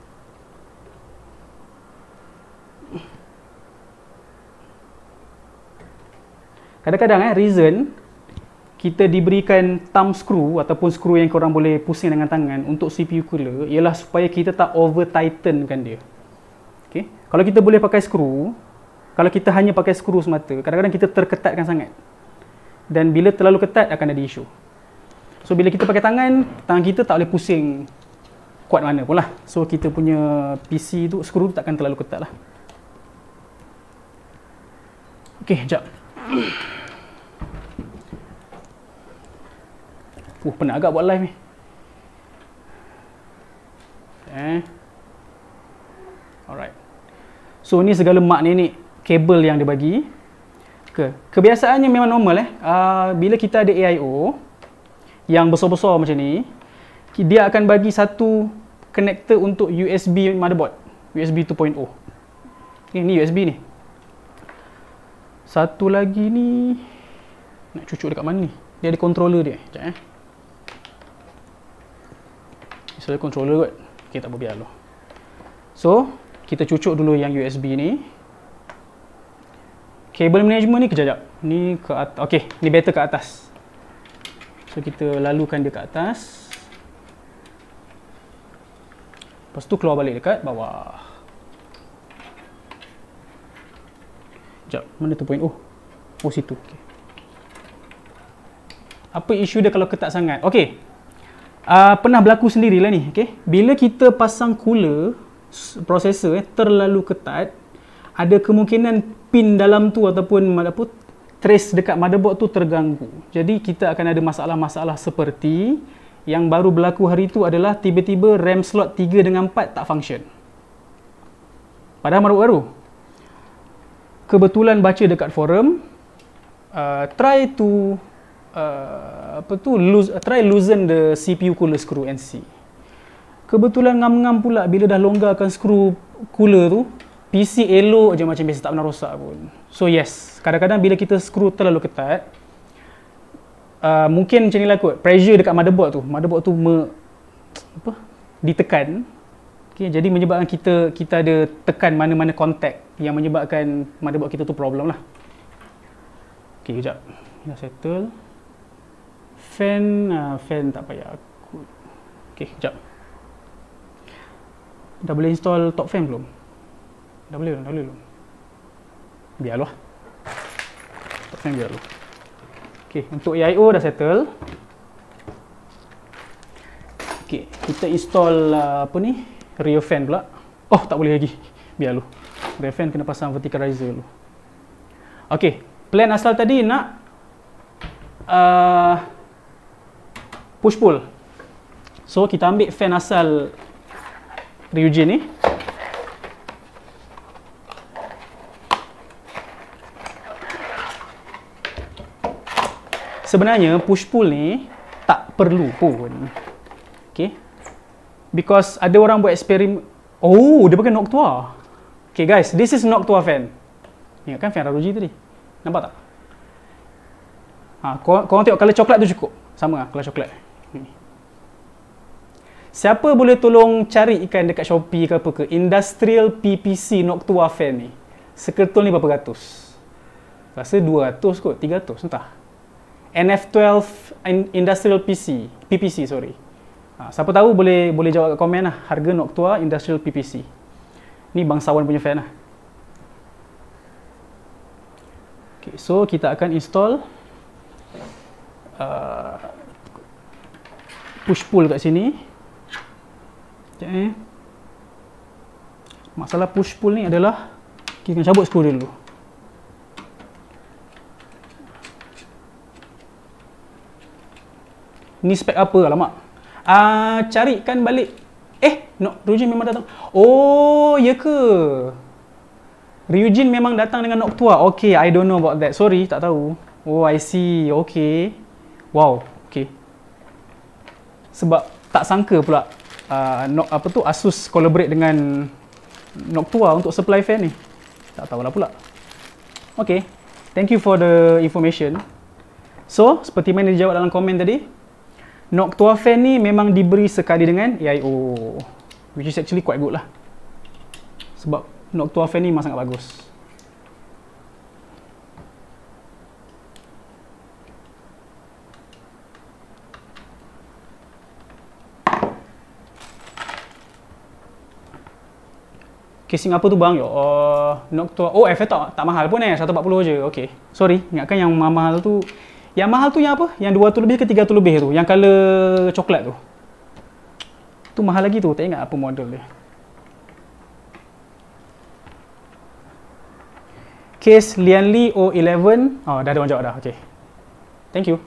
Speaker 1: Kadang-kadang reason kita diberikan thumb screw ataupun skru yang korang boleh pusing dengan tangan untuk CPU cooler ialah supaya kita tak over tightenkan dia. Okay? Kalau kita boleh pakai skru, kalau kita hanya pakai skru semata, kadang-kadang kita terketatkan sangat. Dan bila terlalu ketat akan ada isu. So bila kita pakai tangan kita tak boleh pusing kuat mana pun lah. So kita punya PC tu, skru tu takkan terlalu ketat lah. Okay, sekejap. Penat agak buat live ni. Alright. So ni segala mak-nenek kabel yang dia bagi. Kebiasaannya memang normal bila kita ada AIO yang besar-besar macam ni, dia akan bagi satu connector untuk USB motherboard, USB 2.0. Ni USB ni. Satu lagi ni nak cucuk dekat mana ni? Dia ada controller dia. Sekejap Saya controller kot. Okay, tak apa, biar dulu. So, kita cucuk dulu yang USB ni. Kabel management ni kejap. Ni ke atas. Okay, ni better ke atas. So, kita lalukan dia ke atas. Lepas tu keluar balik dekat bawah. Sekejap, mana tu point? Oh, situ. Okay. Apa isu dia kalau ketat sangat? Okay. Pernah berlaku sendirilah ni, okay? Bila kita pasang cooler processor terlalu ketat, ada kemungkinan pin dalam tu ataupun trace dekat motherboard tu terganggu. Jadi kita akan ada masalah-masalah seperti yang baru berlaku hari tu adalah tiba-tiba RAM slot 3 dengan 4 tak function. Padahal motherboard baru. Kebetulan baca dekat forum, try to loosen the CPU cooler screw NC. Kebetulan ngam-ngam pula bila dah longgarkan skru cooler tu, PC elok je macam biasa, tak pernah rosak pun. So yes, kadang-kadang bila kita skru terlalu ketat, mungkin macam ni lah kot, pressure dekat motherboard tu ditekan. Okay, jadi menyebabkan kita ada tekan mana-mana kontak yang menyebabkan motherboard kita tu problem lah. Okay, kejap. Dah settle. Fan tak payah. Okay, sekejap. Dah boleh install top fan belum? Dah boleh belum? Biarlah. Top fan biarlah. Okay, untuk AIO dah settle. Okay, kita install rear fan pula. Oh, tak boleh lagi. Biar dulu. Rear fan kena pasang vertical riser dulu. Okay, plan asal tadi nak push pull. So kita ambil fan asal Ryujin ni. Sebenarnya push pull ni tak perlu pun. Okay. Because ada orang buat eksperimen. Oh, dia pakai Noctua. Okay guys, this is Noctua fan. Ingat kan fan ROG tadi? Nampak tak? Korang tengok colour coklat tu cukup. Sama lah colour coklat. Siapa boleh tolong cari ikan dekat Shopee ke apa ke Industrial PPC Noctua fan ni? Sekertul ni berapa ratus? Rasa 200 kot, 300 entah. NF12 Industrial PPC sorry. Siapa tahu boleh jawab kat komen lah. Harga Noctua Industrial PPC. Ni bangsawan punya fan lah. Okay, so kita akan install push pull kat sini. Sekejap Masalah push pull ni adalah kita kena cabut skru dia dulu. Ni spek apa? Alamak. Carikan balik. Ryujin memang datang. Oh, ya ke? Ryujin memang datang dengan Noctua. Okay, I don't know about that. Sorry, tak tahu. Oh, I see. Okay. Wow, okay. Sebab tak sangka pula Asus collaborate dengan Noctua untuk supply fan ni. Tak tahulah pula. Okay. Thank you for the information. So, seperti mana dijawab dalam komen tadi, Noctua fan ni memang diberi sekali dengan AIO, which is actually quite good lah. Sebab Noctua fan ni memang sangat bagus. Casing apa tu bang? Noctua. Oh, FF tak mahal pun 140 je. Okay. Sorry, ingatkan yang mahal tu. Yang mahal tu yang apa? Yang 200 lebih ke 300 lebih tu? Yang color coklat tu? Tu mahal lagi tu. Tak ingat apa model dia. Case Lianli O11. Oh, dah ada orang jawab dah. Okay. Thank you.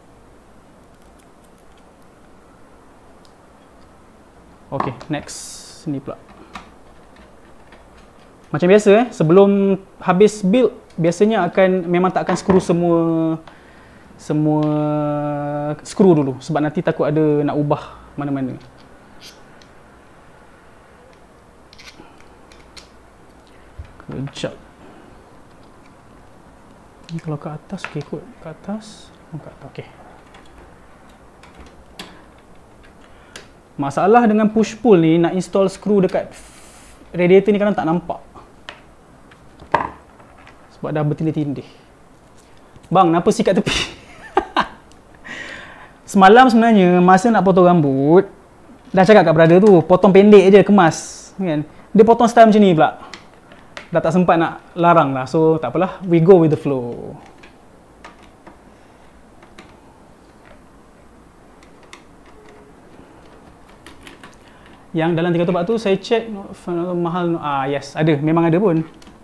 Speaker 1: Okay, next. Ni pula. Macam biasa sebelum habis build, biasanya memang tak akan skru semua skru dulu. Sebab nanti takut ada nak ubah mana-mana. Kejap. Ni kalau ke atas, okey kot. Ke atas. Okey. Masalah dengan push pull ni, nak install skru dekat radiator ni kadang tak nampak. Sebab dah bertindih-tindih. Bang, kenapa sikat tepi? Semalam sebenarnya, masa nak potong rambut, dah cakap kat brother tu, potong pendek je, kemas. Kan? Dia potong style macam ni pula. Dah tak sempat nak larang lah. So, tak apalah. We go with the flow. Yang dalam 3 tempat tu, saya check mahal. Yes, ada. Memang ada pun.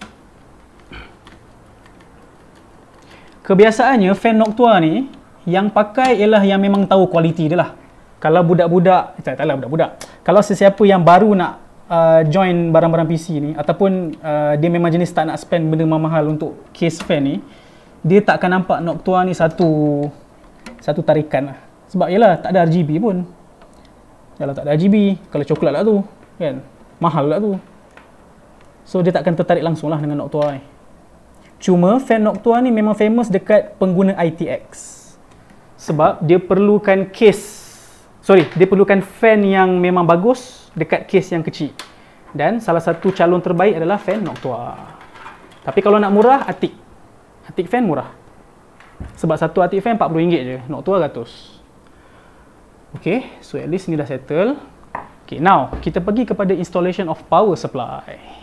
Speaker 1: Kebiasaannya fan Noctua ni yang pakai ialah yang memang tahu kualiti dia lah. Kalau budak-budak, taklah budak-budak. Kalau sesiapa yang baru nak join barang-barang PC ni ataupun dia memang jenis tak nak spend benda mahal untuk case fan ni, dia tak akan nampak Noctua ni satu tarikan lah. Sebab yalah tak ada RGB pun. Yalah tak ada RGB, kalau coklat lah tu, kan? Mahal lah tu. So dia tak akan tertarik langsung lah dengan Noctua ni. Cuma fan Noctua ni memang famous dekat pengguna ITX. Sebab dia perlukan dia perlukan fan yang memang bagus dekat case yang kecil. Dan salah satu calon terbaik adalah fan Noctua. Tapi kalau nak murah, Atik fan murah. Sebab satu Atik fan RM40 je, Noctua 100. Okay, so at least ni dah settle. Okay, now kita pergi kepada installation of power supply.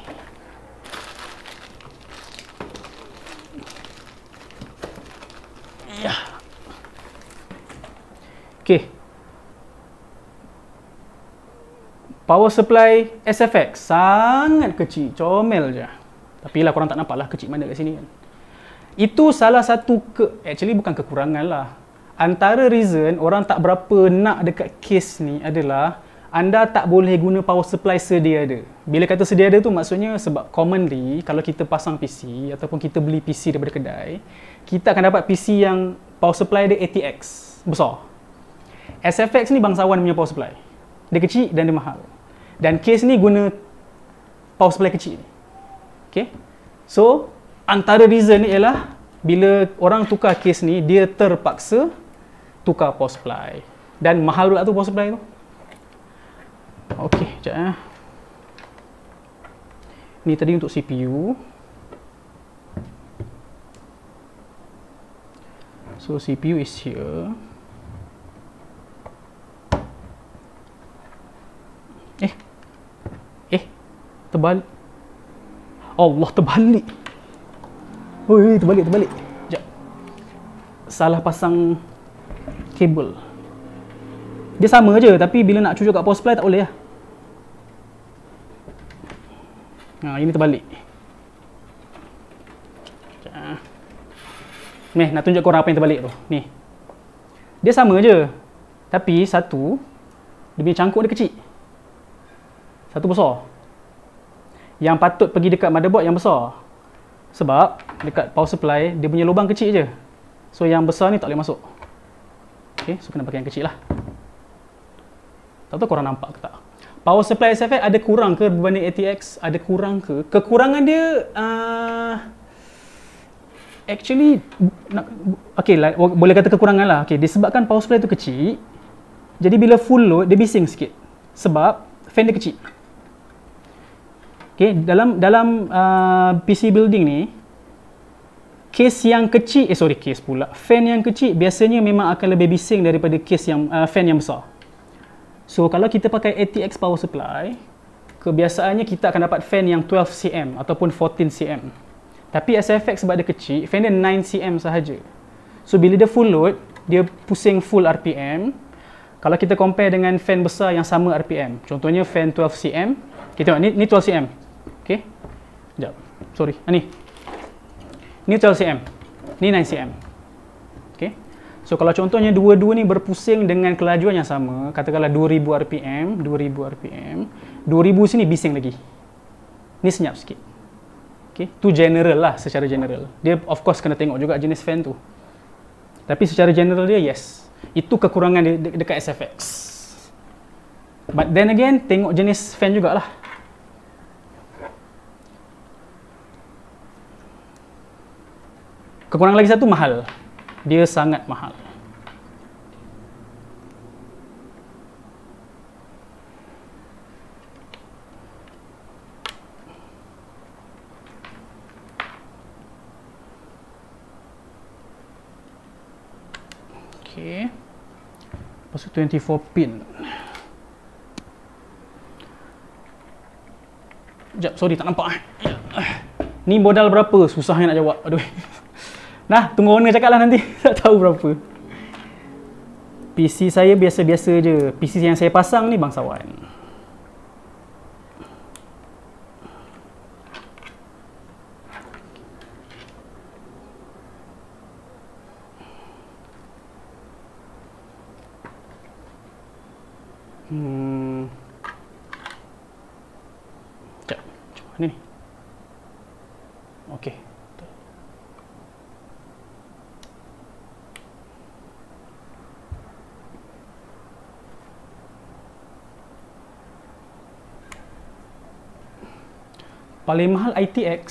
Speaker 1: Okay. Power supply SFX sangat kecil, comel je. Tapi lah korang tak nampak lah kecil mana kat sini kan. Itu salah satu actually bukan kekurangan lah. Antara reason orang tak berapa nak dekat case ni adalah anda tak boleh guna power supply sedia ada. Bila kata sedia ada tu maksudnya sebab commonly kalau kita pasang PC ataupun kita beli PC daripada kedai, kita akan dapat PC yang power supply dia ATX besar. SFX ni bangsawan punya power supply. Dia kecil dan dia mahal. Dan case ni guna power supply kecil. Okay. So, antara reason ni ialah bila orang tukar case ni, dia terpaksa tukar power supply. Dan mahal pula tu power supply tu. Okay, sekejap. Ni tadi untuk CPU. So, CPU is here. Terbalik. Allah, terbalik. Oi, terbalik. Sekejap. Salah pasang kabel. Dia sama je, tapi bila nak cucuk kat power supply tak boleh lah. Ini terbalik. Sekejap. Ni, nak tunjuk korang apa yang terbalik tu. Ni. Dia sama je. Tapi satu, dia punya cangkuk dia kecil. Satu besar. Yang patut pergi dekat motherboard yang besar. Sebab dekat power supply dia punya lubang kecil je. So yang besar ni tak boleh masuk. Okay, so kena pakai yang kecil lah. Tak tahu korang nampak ke tak. Power supply SFX ada kurang ke berbanding ATX? Ada kurang ke? Kekurangan dia actually okay, boleh kata kekurangan lah. Okay, disebabkan power supply tu kecil, jadi bila full load dia bising sikit. Sebab fan dia kecil. Okay, dalam PC building ni, case yang kecil, case pula, fan yang kecil biasanya memang akan lebih bising daripada case yang fan yang besar. So kalau kita pakai ATX power supply, kebiasaannya kita akan dapat fan yang 12 cm ataupun 14 cm. Tapi SFX sebab dia kecil, fan dia 9 cm sahaja. So bila dia full load, dia pusing full RPM. Kalau kita compare dengan fan besar yang sama RPM, contohnya fan 12 cm, kita tengok ni 12 cm. Okey. Sekejap. Sorry. Ni 12 cm. Ni 9 cm. Okey. So kalau contohnya dua-dua ni berpusing dengan kelajuan yang sama, katakanlah 2000 RPM, 2000 sini bising lagi. Ni senyap sikit. Okey. Tu general lah, secara general. Dia of course kena tengok juga jenis fan tu. Tapi secara general dia yes. Itu kekurangan dekat SFX. But then again, tengok jenis fan jugalah. Kekurangan lagi satu, mahal. Dia sangat mahal. Okay. Lepas tu 24 pin. Sekejap, sorry tak nampak. Ni modal berapa? Susahnya nak jawab. Aduh. Nah, tunggu owner cakap lah nanti. Tak tahu berapa. PC saya biasa-biasa je. PC yang saya pasang ni bangsawan. Sekejap. Mana ni? Okey. Paling mahal ITX.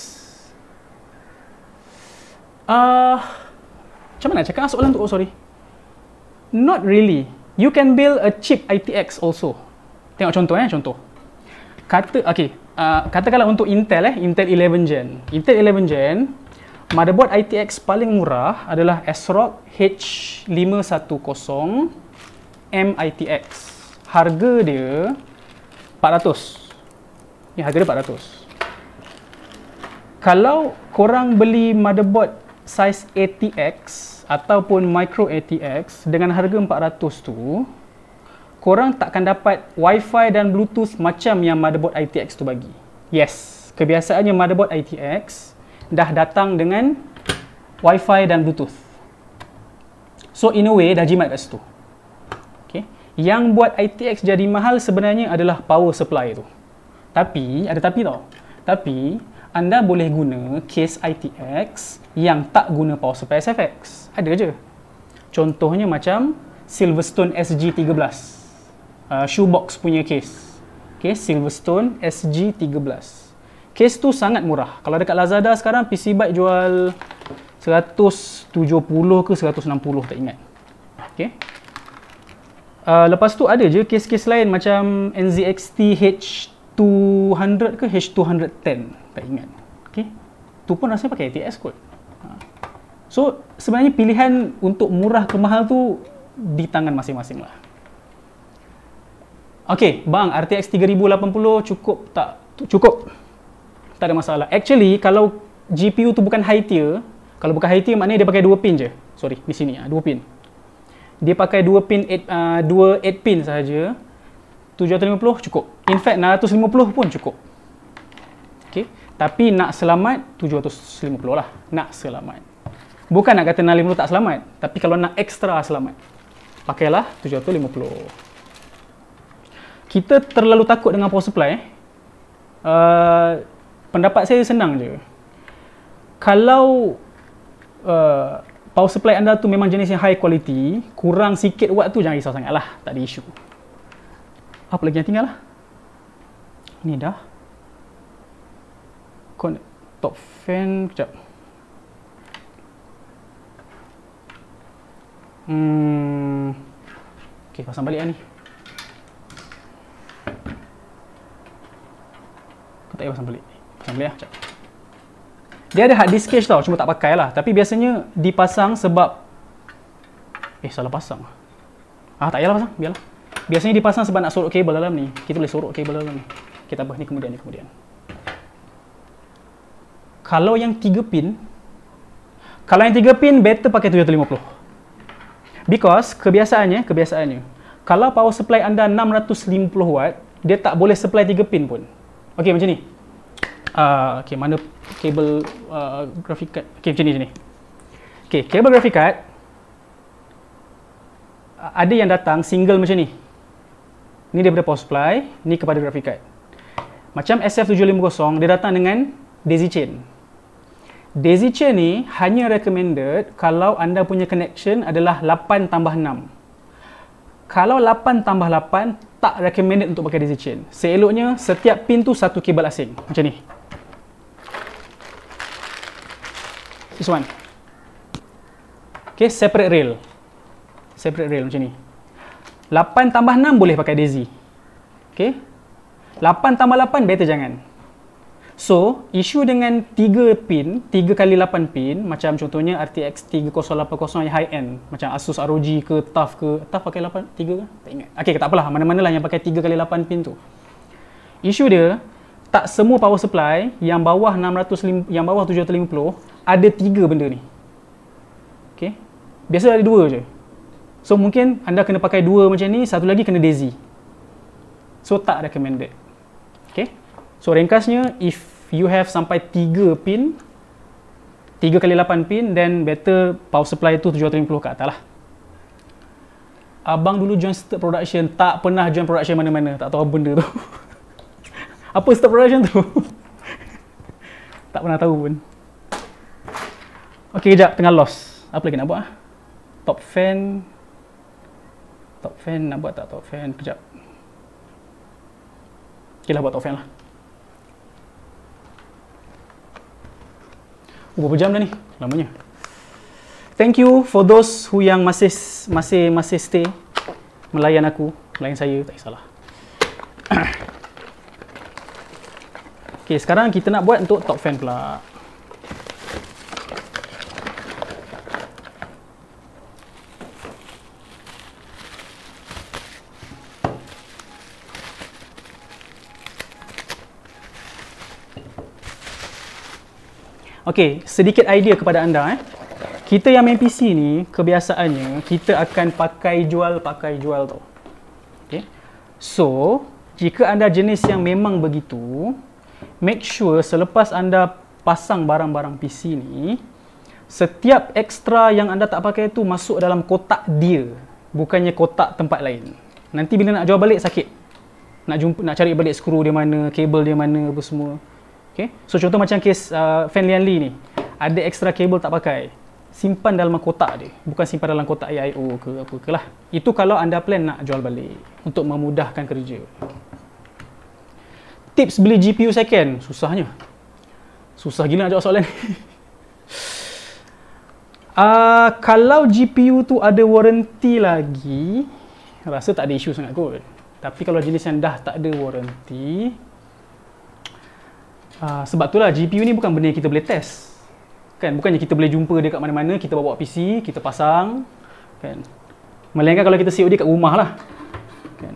Speaker 1: Macam mana cakap soalan tu? Oh sorry. Not really. You can build a cheap ITX also. Tengok contoh contoh. Katakanlah untuk Intel Intel 11 Gen. Intel 11 Gen, motherboard ITX paling murah adalah ASRock H510 MITX. Harga dia 400. Ni harga dia 400. Kalau korang beli motherboard size ATX ataupun micro ATX dengan harga 400 tu, korang takkan dapat Wi-Fi dan Bluetooth macam yang motherboard ITX tu bagi. Yes, kebiasaannya motherboard ITX dah datang dengan Wi-Fi dan Bluetooth. So in a way dah jimat kat situ. Okay. Yang buat ITX jadi mahal sebenarnya adalah power supply tu. Tapi, ada tapi tau. Tapi, anda boleh guna case ITX yang tak guna power supply SFX. Ada je. Contohnya macam Silverstone SG13. Shoebox punya case. Okay, Silverstone SG13. Case tu sangat murah. Kalau dekat Lazada sekarang PC Byte jual 170 ke 160, tak ingat. Okay. Lepas tu ada je case-case lain macam NZXT H200 ke H210, tak ingat. Okay. Tu pun rasanya pakai ATX kot. So sebenarnya pilihan untuk murah ke mahal tu di tangan masing-masing lah. Okay, bang, RTX 3080 cukup tak? Cukup. Tak ada masalah. Actually, kalau GPU tu bukan high tier, kalau bukan high tier maknanya dia pakai 2 pin je. Sorry, di sini 2 pin. Dia pakai 2 pin 8 pin sahaja. 750 cukup. In fact 650 pun cukup. Okay. Tapi nak selamat 750 lah. Nak selamat. Bukan nak kata 650 tak selamat, tapi kalau nak ekstra selamat, pakailah 750. Kita terlalu takut dengan power supply. Pendapat saya senang je. Kalau power supply anda tu memang jenis yang high quality, kurang sikit watt tu jangan risau sangat lah, tak ada isu. Apa lagi yang tinggal lah? Ni dah. Top fan, kejap. Okay, pasang balik lah ni. Kau tak payah pasang balik. Pasang balik lah, kejap. Dia ada hard disk cache tau, cuma tak pakai lah. Tapi biasanya dipasang sebab... salah pasang. Tak payahlah pasang, biarlah. Biasanya dipasang sebab nak sorok kabel dalam ni. Kita boleh sorok kabel dalam ni. Okay, tak apa, ni kemudian. Kalau yang 3 pin, better pakai 750. Because kebiasaannya, kalau power supply anda 650 watt, dia tak boleh supply 3 pin pun. Okay, macam ni. Okay, mana kabel graphic card? Okay, macam ni. Okay, kabel graphic card ada yang datang single macam ni. Ni daripada power supply, ni kepada graphic card. Macam SF750, dia datang dengan daisy chain. Daisy chain ni hanya recommended kalau anda punya connection adalah 8 tambah 6. Kalau 8 tambah 8, tak recommended untuk pakai daisy chain. Seeloknya, setiap pin tu satu kabel asing. Macam ni. This one. Okay, separate rail. Macam ni. 8 tambah 6 boleh pakai daisy. Okay. 8 tambah 8, better jangan. So, isu dengan 3 pin, 3 kali 8 pin, macam contohnya RTX 3080 yang high end, macam Asus ROG ke TUF ke, TUF pakai 3 ke? Tak ingat. Okay, tak apalah, mana-mana lah yang pakai 3 kali 8 pin tu. Isu dia, tak semua power supply yang bawah 750 ada 3 benda ni. Okay. Biasa ada 2 je. So, mungkin anda kena pakai 2 macam ni, satu lagi kena daisy. So, tak recommended. Okay. So, ringkasnya, if you have sampai 3 pin, 3 kali 8 pin, then better power supply tu 750 ke atas lah. Abang dulu join start production, tak pernah join production mana-mana, tak tahu apa benda tu. Apa start production tu? Tak pernah tahu pun. Okay, kejap, tengah lost. Apa lagi nak buat? Top fan, nak buat tak top fan? Kejap. Okay lah, buat top fan lah. Berapa jam dah ni? Lamanya. Thank you for those who yang masih stay melayan aku, melayan saya, tak kisahlah. Okay, sekarang kita nak buat untuk top fan pula. Okay, sedikit idea kepada anda. Kita yang main PC ni, kebiasaannya kita akan pakai jual tau. Okay. So, jika anda jenis yang memang begitu, make sure selepas anda pasang barang-barang PC ni, setiap ekstra yang anda tak pakai tu masuk dalam kotak dia, bukannya kotak tempat lain. Nanti bila nak jual balik sakit. Nak cari balik skru dia mana, kabel dia mana, apa semua. Okay. So contoh macam kes fan Lian Li ni, ada extra kabel tak pakai. simpan dalam kotak dia, bukan simpan dalam kotak AIO ke apa ke lah. Itu kalau anda plan nak jual balik untuk memudahkan kerja. Tips beli GPU second, susahnya. Susah gila nak jawab soalan ni. Kalau GPU tu ada warranty lagi, rasa tak ada isu sangat kot. Tapi kalau jenis yang dah tak ada warranty, sebab itulah GPU ni bukan benda yang kita boleh test. Kan, bukannya kita boleh jumpa dia kat mana-mana, kita bawa PC, kita pasang, kan. Melainkan kalau kita COD kat rumah lah. Kan.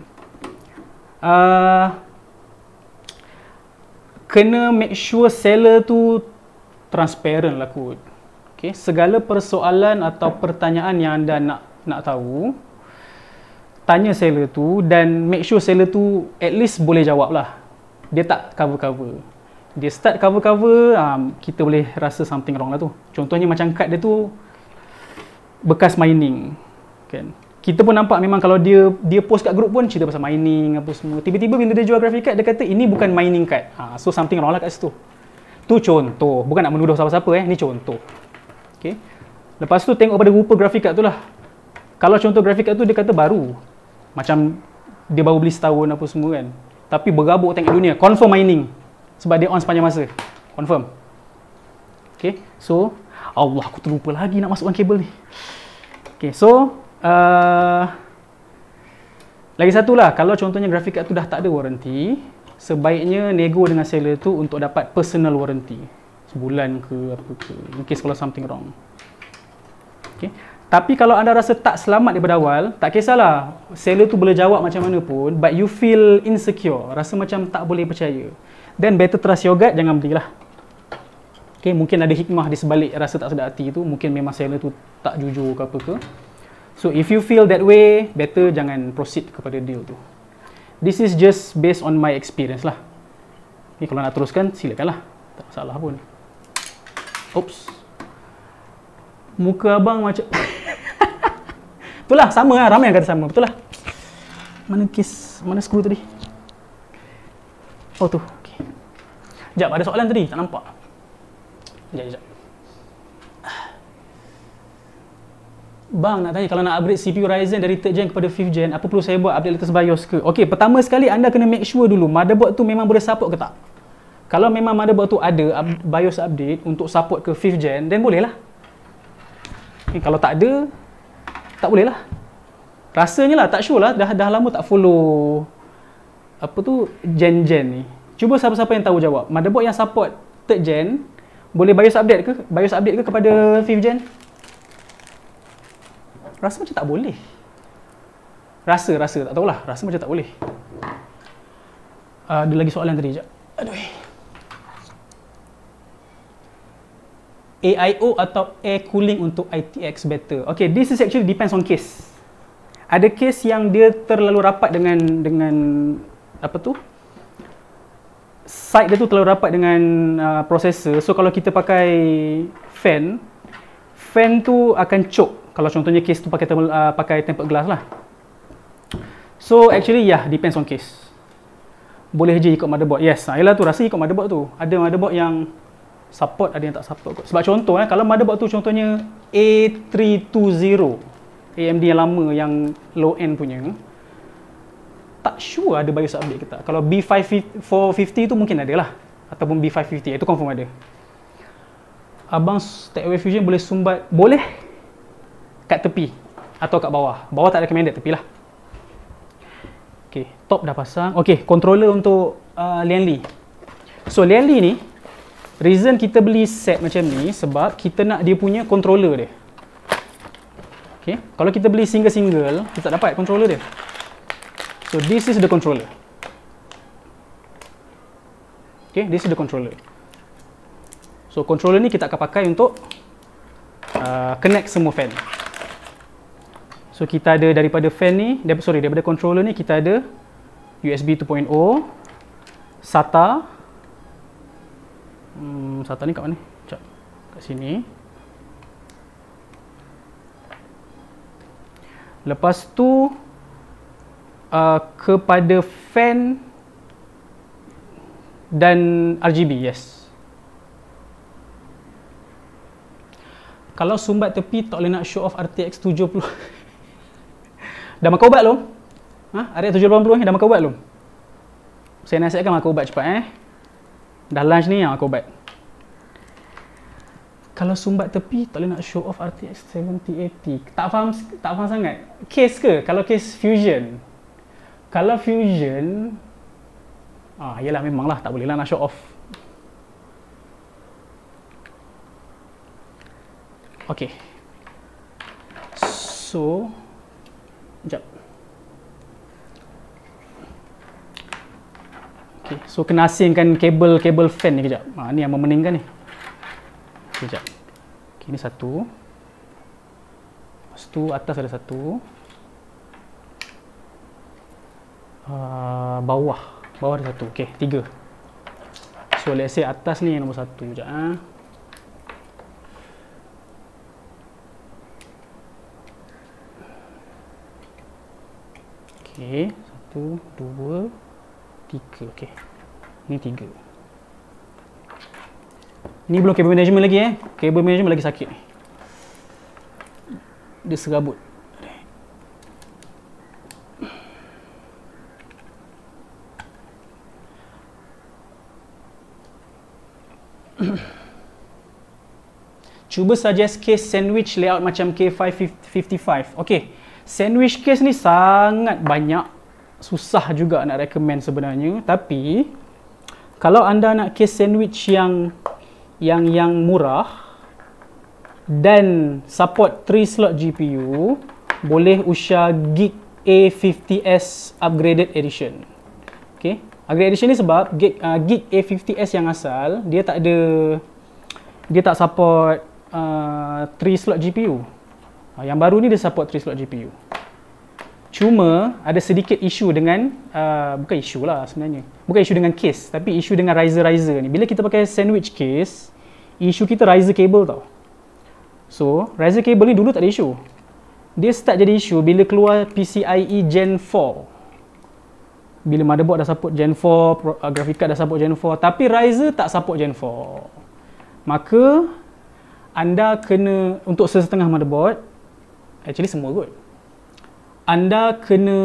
Speaker 1: Kena make sure seller tu transparent lah kot. Okay. Segala persoalan atau pertanyaan yang anda nak tahu, tanya seller tu dan make sure seller tu at least boleh jawab lah. Dia tak cover-cover. Dia start cover-cover, kita boleh rasa something wrong lah tu. Contohnya macam kad dia tu bekas mining, kan. Kita pun nampak memang kalau dia post kat group pun cerita pasal mining apa semua. Tiba-tiba bila dia jual graphic card, dia kata ini bukan mining card. So something wrong lah kat situ. Tu contoh, bukan nak menuduh siapa-siapa ni contoh. Okay. Lepas tu tengok pada rupa graphic card tu lah. Kalau contoh graphic card tu dia kata baru, macam dia baru beli setahun apa semua kan. Tapi berabuk tengok dunia, confirm mining. Sebab dia on sepanjang masa. Confirm. Okay. So, Allah, aku terlupa lagi nak masukkan kabel ni. Okay. So, lagi satu lah. Kalau contohnya graphic card tu dah tak ada warranty, sebaiknya nego dengan seller tu untuk dapat personal warranty. Sebulan ke apa ke. In case kalau something wrong. Okay. Tapi kalau anda rasa tak selamat daripada awal, tak kisahlah. Seller tu boleh jawab macam mana pun, but you feel insecure. Rasa macam tak boleh percaya. Then better trust your gut, jangan belilah. Okay, mungkin ada hikmah di sebalik rasa tak sedar hati tu. Mungkin memang seller tu tak jujur ke apa ke. So if you feel that way, better jangan proceed kepada deal tu. This is just based on my experience lah. Okay, kalau nak teruskan, silakanlah. Tak masalah pun. Oops. Muka abang macam... Betul lah, sama lah. Ramai yang kata sama. Betul lah. Mana skru tadi? Oh tu. Sekejap, ada soalan tadi, tak nampak. Sekejap. Bang, nak tanya, kalau nak upgrade CPU Ryzen dari 3rd gen kepada 5th gen, apa perlu saya buat, update latest BIOS ke? Okey, pertama sekali anda kena make sure dulu, motherboard tu memang boleh support ke tak? Kalau memang motherboard tu ada BIOS update untuk support ke 5th gen, then boleh lah. Okay, kalau tak ada, tak boleh lah. Rasanya lah, tak sure lah, dah lama tak follow apa tu, gen-gen ni. Cuba siapa-siapa yang tahu jawab. Motherboard yang support 3rd gen boleh BIOS update ke? BIOS update ke kepada 5th gen? Rasa macam tak boleh. Rasa tak tahulah. Rasa macam tak boleh. Ada lagi soalan tadi, sekejap. Aduh. AIO atau air cooling untuk ITX better? Okay, this is actually depends on case. Ada case yang dia terlalu rapat dengan apa tu? Side dia tu terlalu rapat dengan processor. So kalau kita pakai fan tu akan choke. Kalau contohnya case tu pakai tempered glass lah. So actually depends on case. Boleh je ikut motherboard. Yes, ialah tu, rasa ikut motherboard tu. Ada motherboard yang support, ada yang tak support kot. Sebab contoh kalau motherboard tu contohnya A320 AMD yang lama, yang low end punya, tak sure ada BIOS update ke tak. Kalau B450 tu mungkin ada lah, ataupun B550, itu confirm ada. Abang Stackaway Fusion boleh sumbat? Boleh, kat tepi atau kat bawah. Bawah tak recommended, tepi lah. Ok, top dah pasang. Ok, controller untuk Lianli. So Lianli ni, reason kita beli set macam ni sebab kita nak dia punya controller dia. Ok, kalau kita beli single-single, kita tak dapat controller dia. So this is the controller. Okay, this is the controller. So controller ni kita akan pakai untuk connect semua fan. So kita ada daripada fan ni, daripada controller ni kita ada USB 2.0, SATA. SATA ni kat mana? Sekejap. Kat sini. Lepas tu kepada fan dan RGB, yes. Kalau sumbat tepi tak boleh nak show off RTX 70. Dah makan ubat belum? RTX 7080 ni dah makan ubat belum? Saya nasihatkan makan ubat cepat Dah lunch ni makan ubat. Kalau sumbat tepi tak boleh nak show off RTX 7080. Tak faham sangat. Case ke? Kalau case Fusion. Kalau Fusion yalah memanglah tak boleh lah nak show off. Okey. So, sekejap. Okey, so kena asingkan kabel fan ni kejap. Ni yang memeningkan ni. Sekejap. Okey, ni satu. Lepas tu atas ada satu. Bawah ada satu. Okey, 3. So let's say atas ni yang nombor 1. Sekejap Okey, 1, 2, 3. Okey. Ni 3. Ni belum kabel management lagi Kabel management lagi sakit ni. Dia serabut. Cuba suggest case sandwich layout macam K555. Okey. Sandwich case ni sangat banyak. Susah juga nak recommend sebenarnya. Tapi kalau anda nak case sandwich yang murah dan support 3 slot GPU, boleh Usha Geek A50s Upgraded Edition. Okey. Upgraded Edition ni sebab Geek A50s yang asal dia tak support 3 slot GPU. Yang baru ni dia support 3 slot GPU. Cuma ada sedikit isu dengan bukan isu lah sebenarnya. Bukan isu dengan case, tapi isu dengan riser ni. Bila kita pakai sandwich case, isu kita riser cable tau. So, riser cable ni dulu tak ada isu. Dia start jadi isu bila keluar PCIe Gen 4. Bila motherboard dah support Gen 4, graphic card dah support Gen 4, tapi riser tak support Gen 4. Maka anda kena, untuk sesetengah motherboard, actually semua kot, anda kena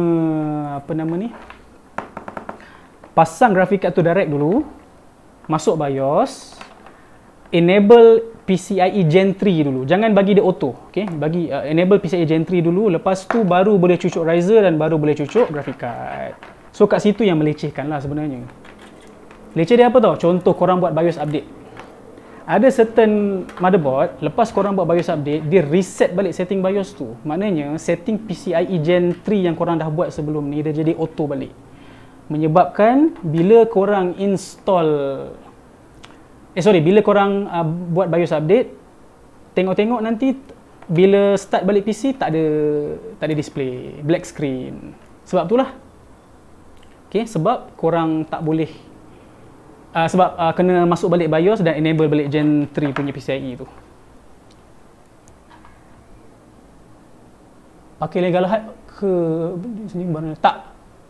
Speaker 1: pasang graphic card tu direct dulu, masuk BIOS, enable PCIe Gen 3 dulu. Jangan bagi dia auto, okey? Bagi enable PCIe Gen 3 dulu, lepas tu baru boleh cucuk riser dan baru boleh cucuk graphic card. So kat situ yang melecehkan lah sebenarnya. Leceh dia apa tau? Contoh korang buat BIOS update. Ada certain motherboard, lepas korang buat BIOS update, dia reset balik setting BIOS tu. Maknanya setting PCIe Gen 3 yang korang dah buat sebelum ni, dia jadi auto balik. Menyebabkan bila korang bila korang buat BIOS update, tengok-tengok nanti bila start balik PC tak ada display, black screen. Sebab itulah. Okay, sebab korang tak boleh kena masuk balik BIOS dan enable balik Gen 3 punya PCIe tu. Pakai legal hard ke sini barang tak.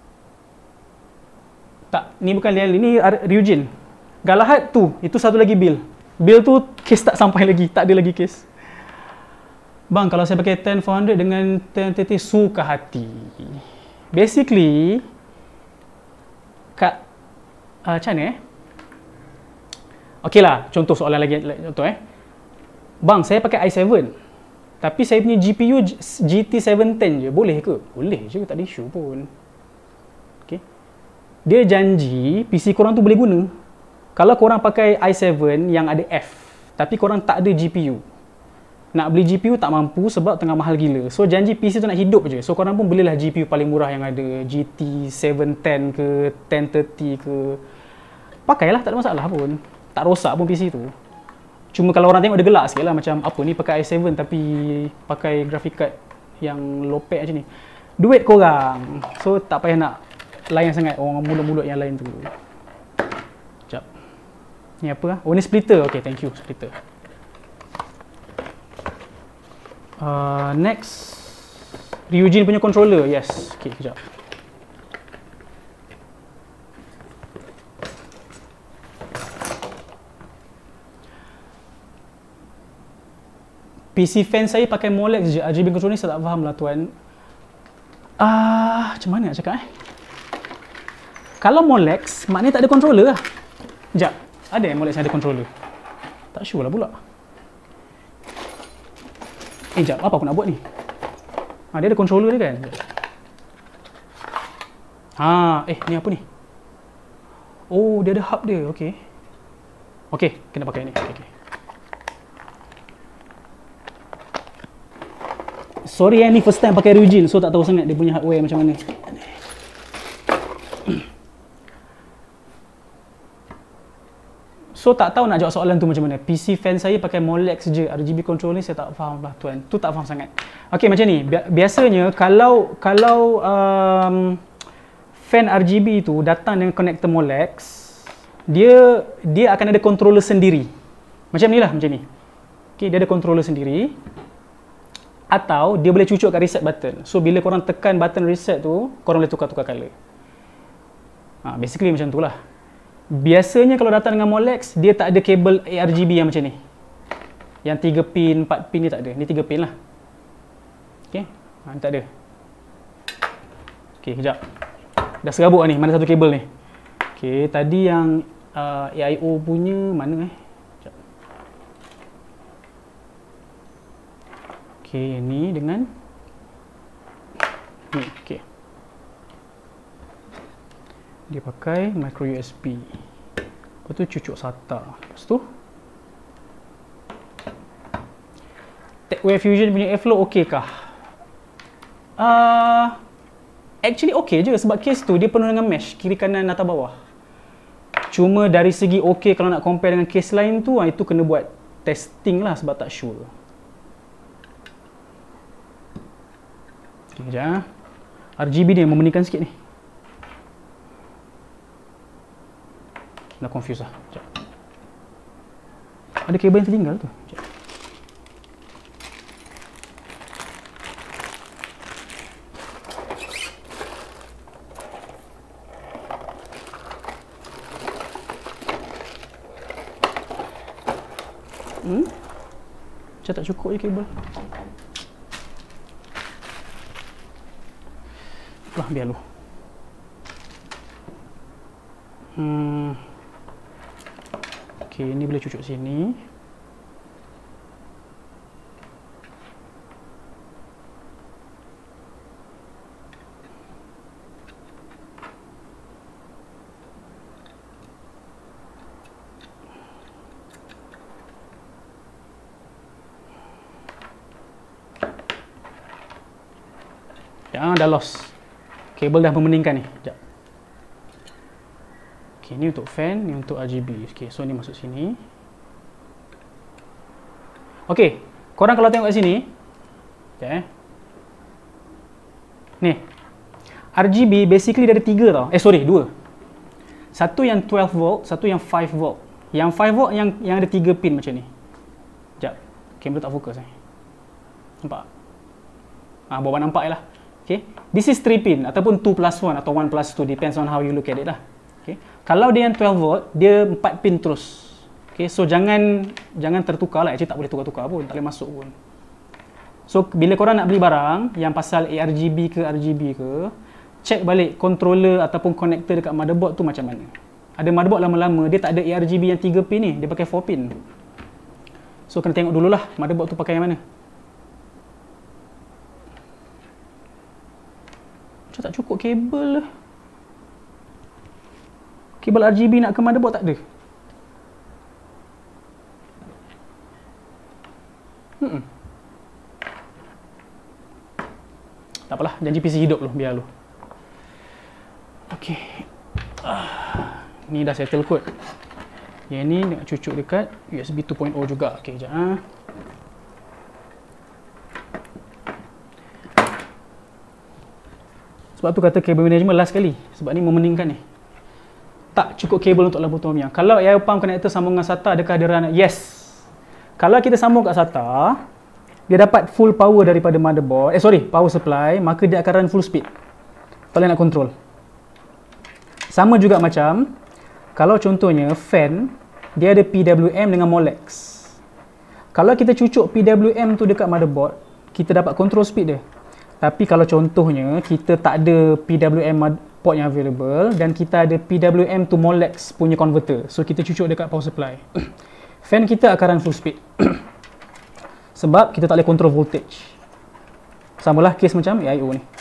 Speaker 1: Ni bukan Leal, ni Ryujin. Galahad tu, itu satu lagi build. Build tu case tak sampai lagi, tak ada lagi case. Bang, kalau saya pakai 10400 dengan 1030 suka hati. Basically macam mana Okey lah, contoh soalan lagi. Bang, saya pakai i7. Tapi saya punya GPU GT710 je. Boleh ke? Boleh je, tak ada isu pun. Okay. Dia janji PC korang tu boleh guna. Kalau korang pakai i7 yang ada F, tapi korang tak ada GPU. Nak beli GPU tak mampu sebab tengah mahal gila. So janji PC tu nak hidup je. So korang pun belilah GPU paling murah yang ada. GT710 ke, 1030 ke. Pakailah, tak ada masalah pun. Tak rosak pun PC tu. Cuma kalau orang tengok dia gelak sikit lah. Macam apa ni pakai i7 tapi pakai graphic card yang low pack macam ni. Duit korang. So tak payah nak layan sangat orang mulut-mulut yang lain tu. Sekejap. Ni apa lah? Oh ni splitter. Okay, thank you splitter. Next. Ryujin punya controller. Yes. Okay, sekejap. PC fan saya pakai Molex je. RGB controller ni saya tak faham lah tuan. Macam mana nak cakap Kalau Molex, maknanya tak ada controller lah. Sekejap, ada yang Molex yang ada controller? Tak sure lah pula. Sekejap, apa aku nak buat ni? Dia ada controller dia kan? Ni apa ni? Oh, dia ada hub dia, okey. Okey, kena pakai ni. Okay. Sorry ni first time pakai Ryujin, so tak tahu sangat dia punya hardware macam mana. So tak tahu nak jawab soalan tu macam mana. PC fan saya pakai Molex je, RGB control ni saya tak faham lah tuan. Tu tak faham sangat. Okey, macam ni. Biasanya kalau fan RGB tu datang dengan connector Molex, dia akan ada controller sendiri. Macam ni lah, macam ni. Okey, dia ada controller sendiri. Atau dia boleh cucuk kat reset button. So bila korang tekan button reset tu, korang boleh tukar-tukar color. Basically macam tu lah. Biasanya kalau datang dengan Molex, dia tak ada kabel ARGB yang macam ni. Yang 3 pin, 4 pin ni tak ada. Ni 3 pin lah. Okey, ni tak ada. Okey, kejap. Dah serabut lah ni, mana satu kabel ni. Okey, tadi yang AIO punya mana Kejap. Okey, ni dengan ni, okey. Dia pakai micro USB. Lepas tu cucuk SATA. Lepas tu TechWare Fusion punya airflow okey kah? Actually okey je sebab case tu dia penuh dengan mesh kiri kanan atas bawah. Cuma dari segi okey kalau nak compare dengan case lain tu, itu kena buat testing lah sebab tak sure. Okay, sekejap. RGB dia memeningkan sikit ni. Dah confuse lah. Sekejap. Ada kabel yang tertinggal tu. Sekejap. Macam tak cukup je kabel. Lah, biar lu. Okey, ni boleh cucuk sini. Dah lost. Kabel dah memeningkan ni. Sekejap. Okay, ni untuk fan, ni untuk RGB. Okay, so ni masuk sini. Okay, korang kalau tengok kat sini, okay. Ni, RGB basically dia ada 3 tau. Sorry, 2. Satu yang 12 volt, satu yang 5 volt. Yang 5 volt yang ada 3 pin macam ni. Sekejap, kamera tak fokus nampak? Bawah nampak je lah. Okay, this is 3 pin ataupun 2+1 atau 1+2, depends on how you look at it lah. Okay. Kalau dia yang 12 volt, dia 4 pin terus. Okay, so jangan tertukar lah. Actually tak boleh tukar-tukar pun, tak boleh masuk pun. So bila korang nak beli barang yang pasal ARGB ke RGB ke, check balik controller ataupun connector dekat motherboard tu macam mana. Ada motherboard lama-lama dia tak ada ARGB yang 3 pin ni, dia pakai 4 pin. So kena tengok dululah motherboard tu pakai yang mana. Macam tak cukup kabel lah. Kabel RGB nak ke motherboard tak ada. Tak apalah, janji PC hidup lu, biar lu. Okey. Ni dah settle kot. Yang ni nak cucuk dekat USB 2.0 juga. Okey, sekejap. Sebab tu kata kabel management last sekali. Sebab ni memeningkan ni. Tak cukup kabel untuk lampu Tamiya. Kalau air pump connector sambung dengan SATA, adakah ada run? Yes. Kalau kita sambung kat SATA, dia dapat full power daripada motherboard. Power supply, maka dia akan run full speed. Kalau nak control. Sama juga macam kalau contohnya fan, dia ada PWM dengan Molex. Kalau kita cucuk PWM tu dekat motherboard, kita dapat control speed dia. Tapi kalau contohnya kita tak ada PWM port yang available dan kita ada PWM to Molex punya converter, so kita cucuk dekat power supply, fan kita akan run full speed. Sebab kita tak boleh control voltage. Samalah case macam AIO ni.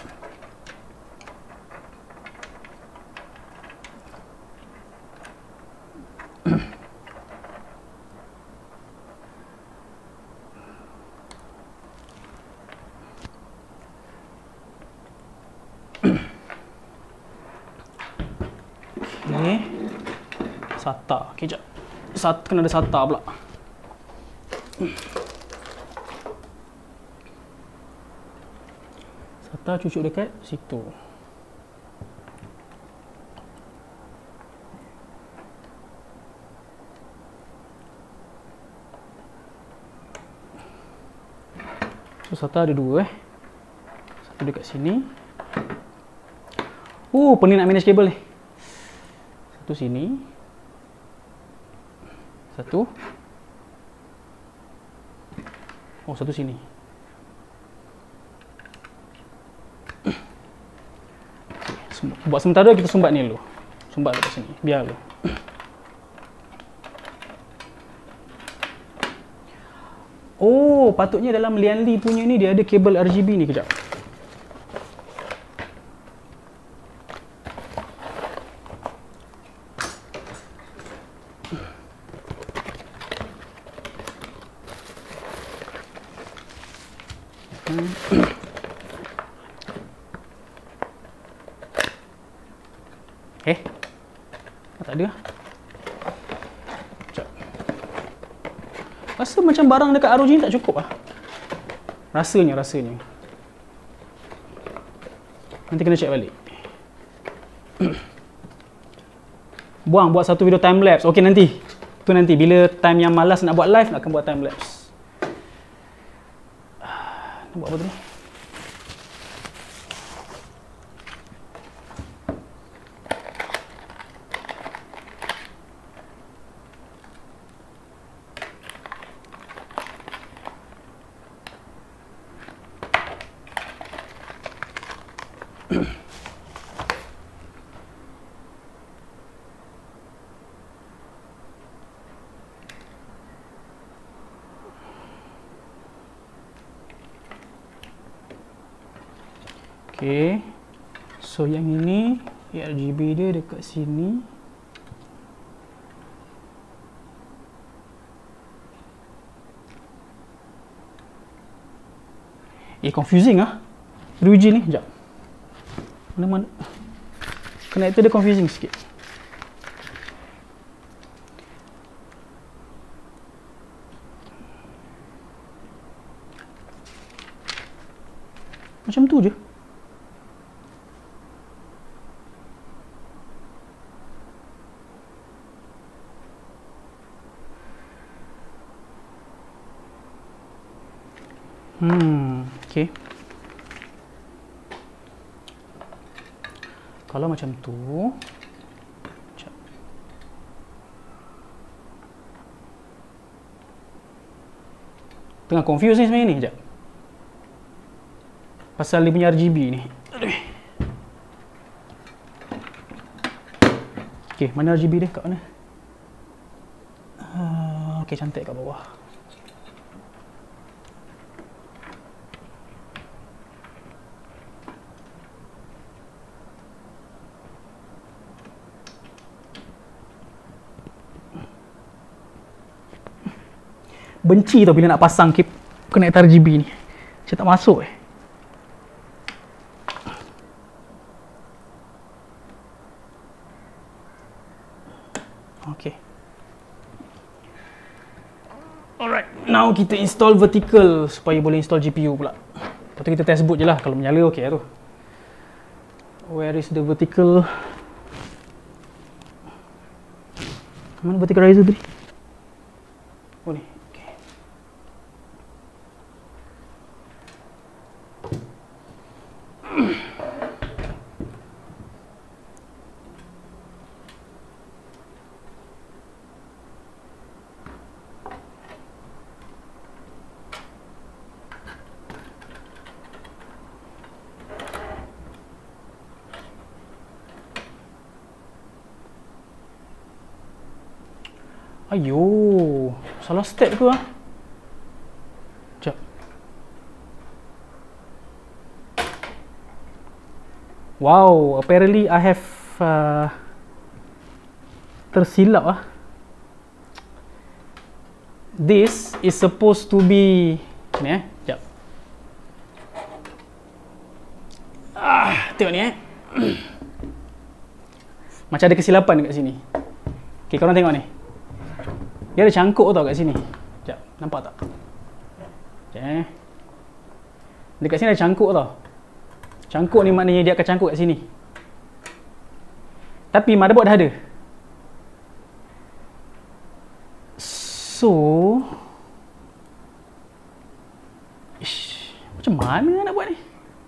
Speaker 1: Okay. SATA. Okay, jap. Kena ada SATA pula. SATA cucuk dekat situ. So, SATA ada dua Satu dekat sini. Pening nak manage kabel ni. Satu sini. Satu. Satu sini. Buat sementara kita sumbat ni dulu. Sumbat dekat sini. Biar dulu. Patutnya dalam Lianli punya ni dia ada kabel RGB ni. Kejap. Tak ada. Sekejap. Rasa macam barang dekat ROG ni tak cukup lah. Rasanya. Nanti kena check balik. Buat satu video time lapse. Okey, nanti. Tu nanti bila time yang malas nak buat live, nak akan buat time lapse. Nak buat apa tu ni? Okay, so yang ini RGB dia dekat sini. Confusing ah. ROG ni, sekejap. Mana connector dia confusing sikit. Macam tu je. Okay. Kalau macam tu, tengah confuse ni sebenarnya ni. Sekejap. Pasal dia punya RGB ni. Okay, mana RGB dia? Kat mana? Okay, cantik kat bawah. Benci tau bila nak pasang connector RGB ni. Macam tak masuk Okay. Alright, now kita install vertical supaya boleh install GPU pula. Lepas tu kita test boot je lah. Kalau menyala okey lah tu. Where is the vertical? Mana vertical riser tadi? Oh ni. Ayo, salah step ke ah? Sekejap. Wow, apparently I have tersilap ah. This is supposed to be ni sekejap. Tengok ni Macam ada kesilapan dekat sini. Okey, korang tengok ni. Dia ada cangkuk tau kat sini. Sekejap, nampak tak? Okey. Dekat sini ada cangkuk tau. Cangkuk ni maknanya dia akan cangkuk kat sini. Tapi motherboard dah ada. So, macam mana nak buat ni?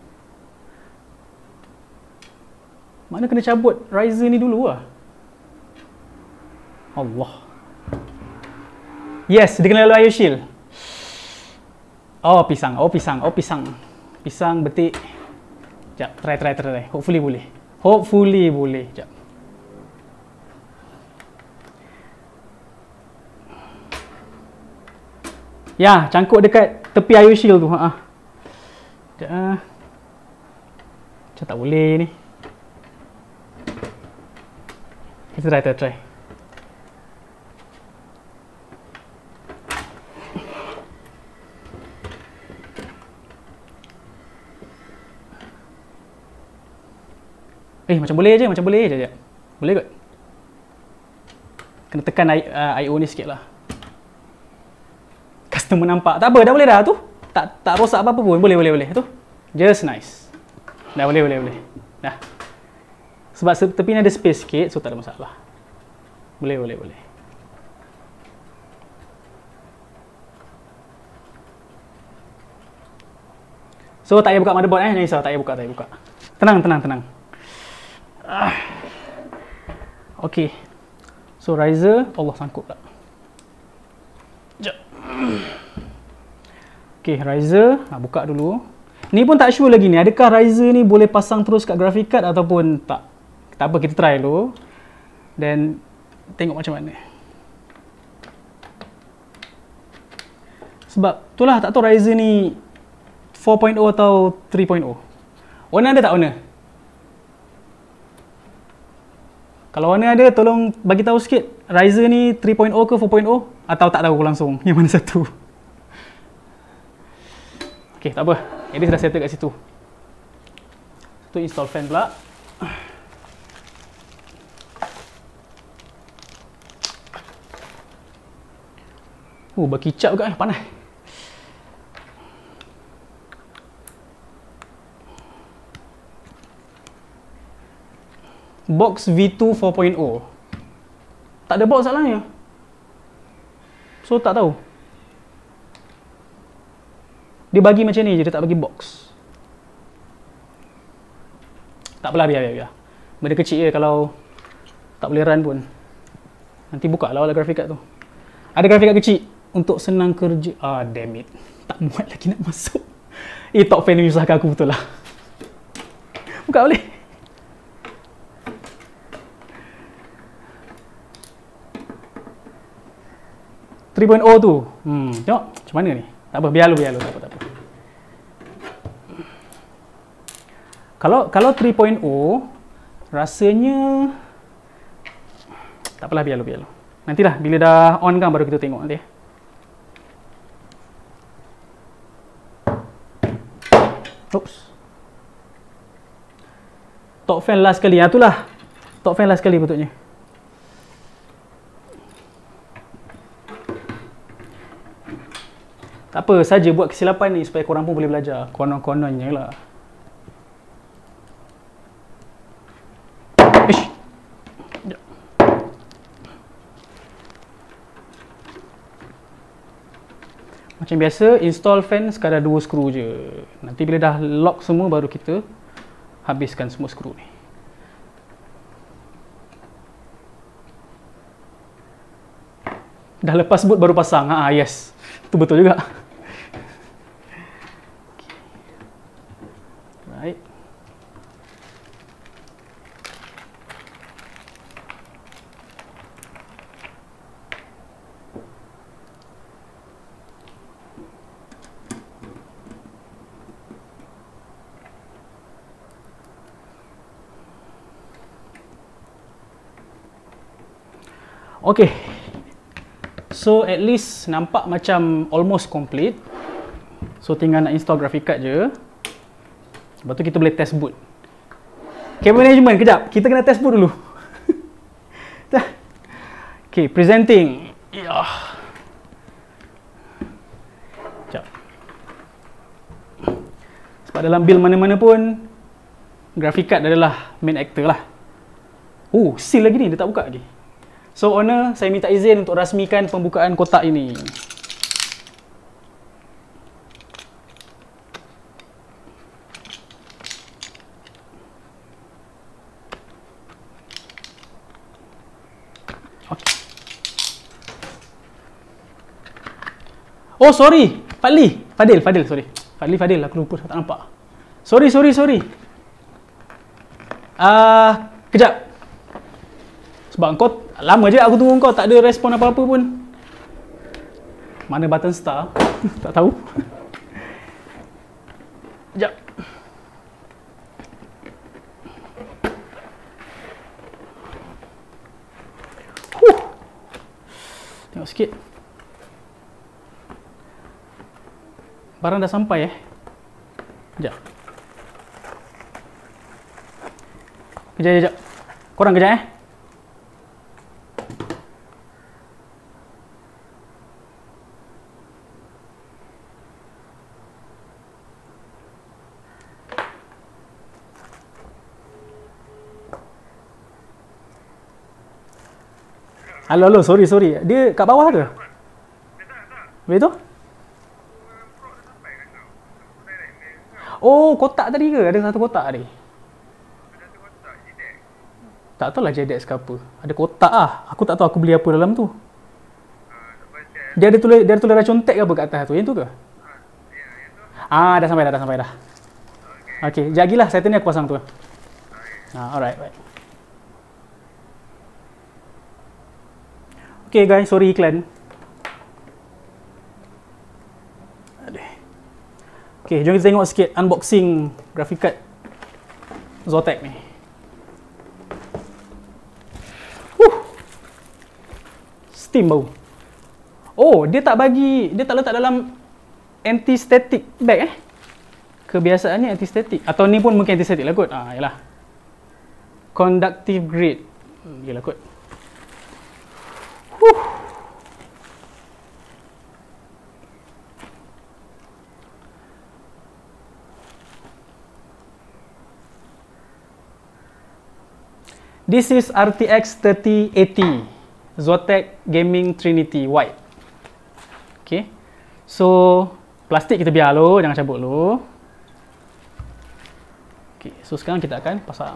Speaker 1: Mana kena cabut riser ni dulu lah. Allah. Yes, dia kena lalu IO shield. Oh, pisang. Oh, pisang. Oh, pisang. Pisang, betik. Sekejap, try. Hopefully boleh. Hopefully boleh. Sekejap. Ya, cangkuk dekat tepi IO shield tu. Sekejap. Macam tak boleh ni. Kita try. Macam boleh je. Boleh kot. Kena tekan IO ni sikit lah. Customer nampak. Tak apa, dah boleh dah tu. Tak rosak apa-apa pun. Boleh. Tu. Just nice. Dah boleh. Dah. Sebab tepi ni ada space sikit, so tak ada masalah. Boleh. So tak payah buka motherboard jangan risau, tak payah buka. Tenang. Okey. So riser, Allah sangkut tak. Sekejap. Okey, riser, buka dulu. Ni pun tak sure lagi ni, adakah riser ni boleh pasang terus kat graphic card ataupun tak. Tak apa, kita try dulu. Dan tengok macam mana. Sebab itulah tak tahu riser ni 4.0 atau 3.0. Warna ada tak warna? Kalau warna ada, tolong bagi tahu sikit. Riser ni 3.0 ke 4.0 atau tak tahu langsung yang mana satu. Okey, tak apa. Ini sudah settle kat situ. Tu install fan pula. Berkicap juga panas. Box V2 4.0. Tak ada box salahnya. So tak tahu. Dia bagi macam ni je, dia tak bagi box. Tak apalah, biar. Benda kecil je, kalau tak boleh run pun. Nanti buka lah graphic card tu. Ada graphic card kecil untuk senang kerja. Damn it. Tak muat lagi nak masuk. Top fan ni menyusahkan aku betul lah. Buka boleh. tu. Tengok macam mana ni. Tak apa, biar lu. Tak apa. Kalau 3.0 rasanya tak apalah, biar lu. Nantilah bila dah on kan baru kita tengok nanti. Oops. Top fan last kali. Itulah. Top fan last kali betulnya. Tak apa, saja buat kesilapan ni supaya korang pun boleh belajar. Konon-kononnya lah. Macam biasa, install fan sekadar 2 skru je. Nanti bila dah lock semua, baru kita habiskan semua skru ni. Dah lepas boot baru pasang. Yes. Itu betul juga. Right. Okay. So at least nampak macam almost complete. So tinggal nak install graphic card je. Lepas tu kita boleh test boot. Cable management, kejap. Kita kena test boot dulu. Okay, presenting. Ya. Sekejap. Sebab dalam build mana-mana pun graphic card adalah main actor lah. Oh, seal lagi ni, dia tak buka lagi. So owner, saya minta izin untuk rasmikan pembukaan kotak ini. Okay. Oh sorry, Fadil, sorry. Fadil, aku lupa, tak nampak. Sorry. Kejap. Sebab kau lama je aku tunggu kau, tak ada respon apa-apa pun. Mana button star? Tak tahu. Sekejap. Tengok sikit. Barang dah sampai Sekejap. Kejap. Korang kejap Halo, sorry. Dia kat bawah ke? Betul? Oh, kotak tadi ke? Ada satu kotak tadi. Tak tahu lah JDX ke apa. Ada kotak ah. Aku tak tahu aku beli apa dalam tu. Dia ada tulis racun tag ke apa kat atas tu? Yang tu ke? Dah sampai dah. Okey, sekejap lagi lah. Saya tanya aku pasang tu. Alright. Okay guys, sorry iklan. Okay, jom kita tengok sikit unboxing graphic card Zotac ni. Steam bau. Oh, dia tak letak dalam anti-static bag Kebiasaannya anti-static. Atau ni pun mungkin anti-static lah kot. Yalah. Conductive grade. Yalah kot. This is RTX 3080 Zotac Gaming Trinity White. Okay. So plastik kita biar dulu, jangan cabut dulu. Okay. So sekarang kita akan pasang.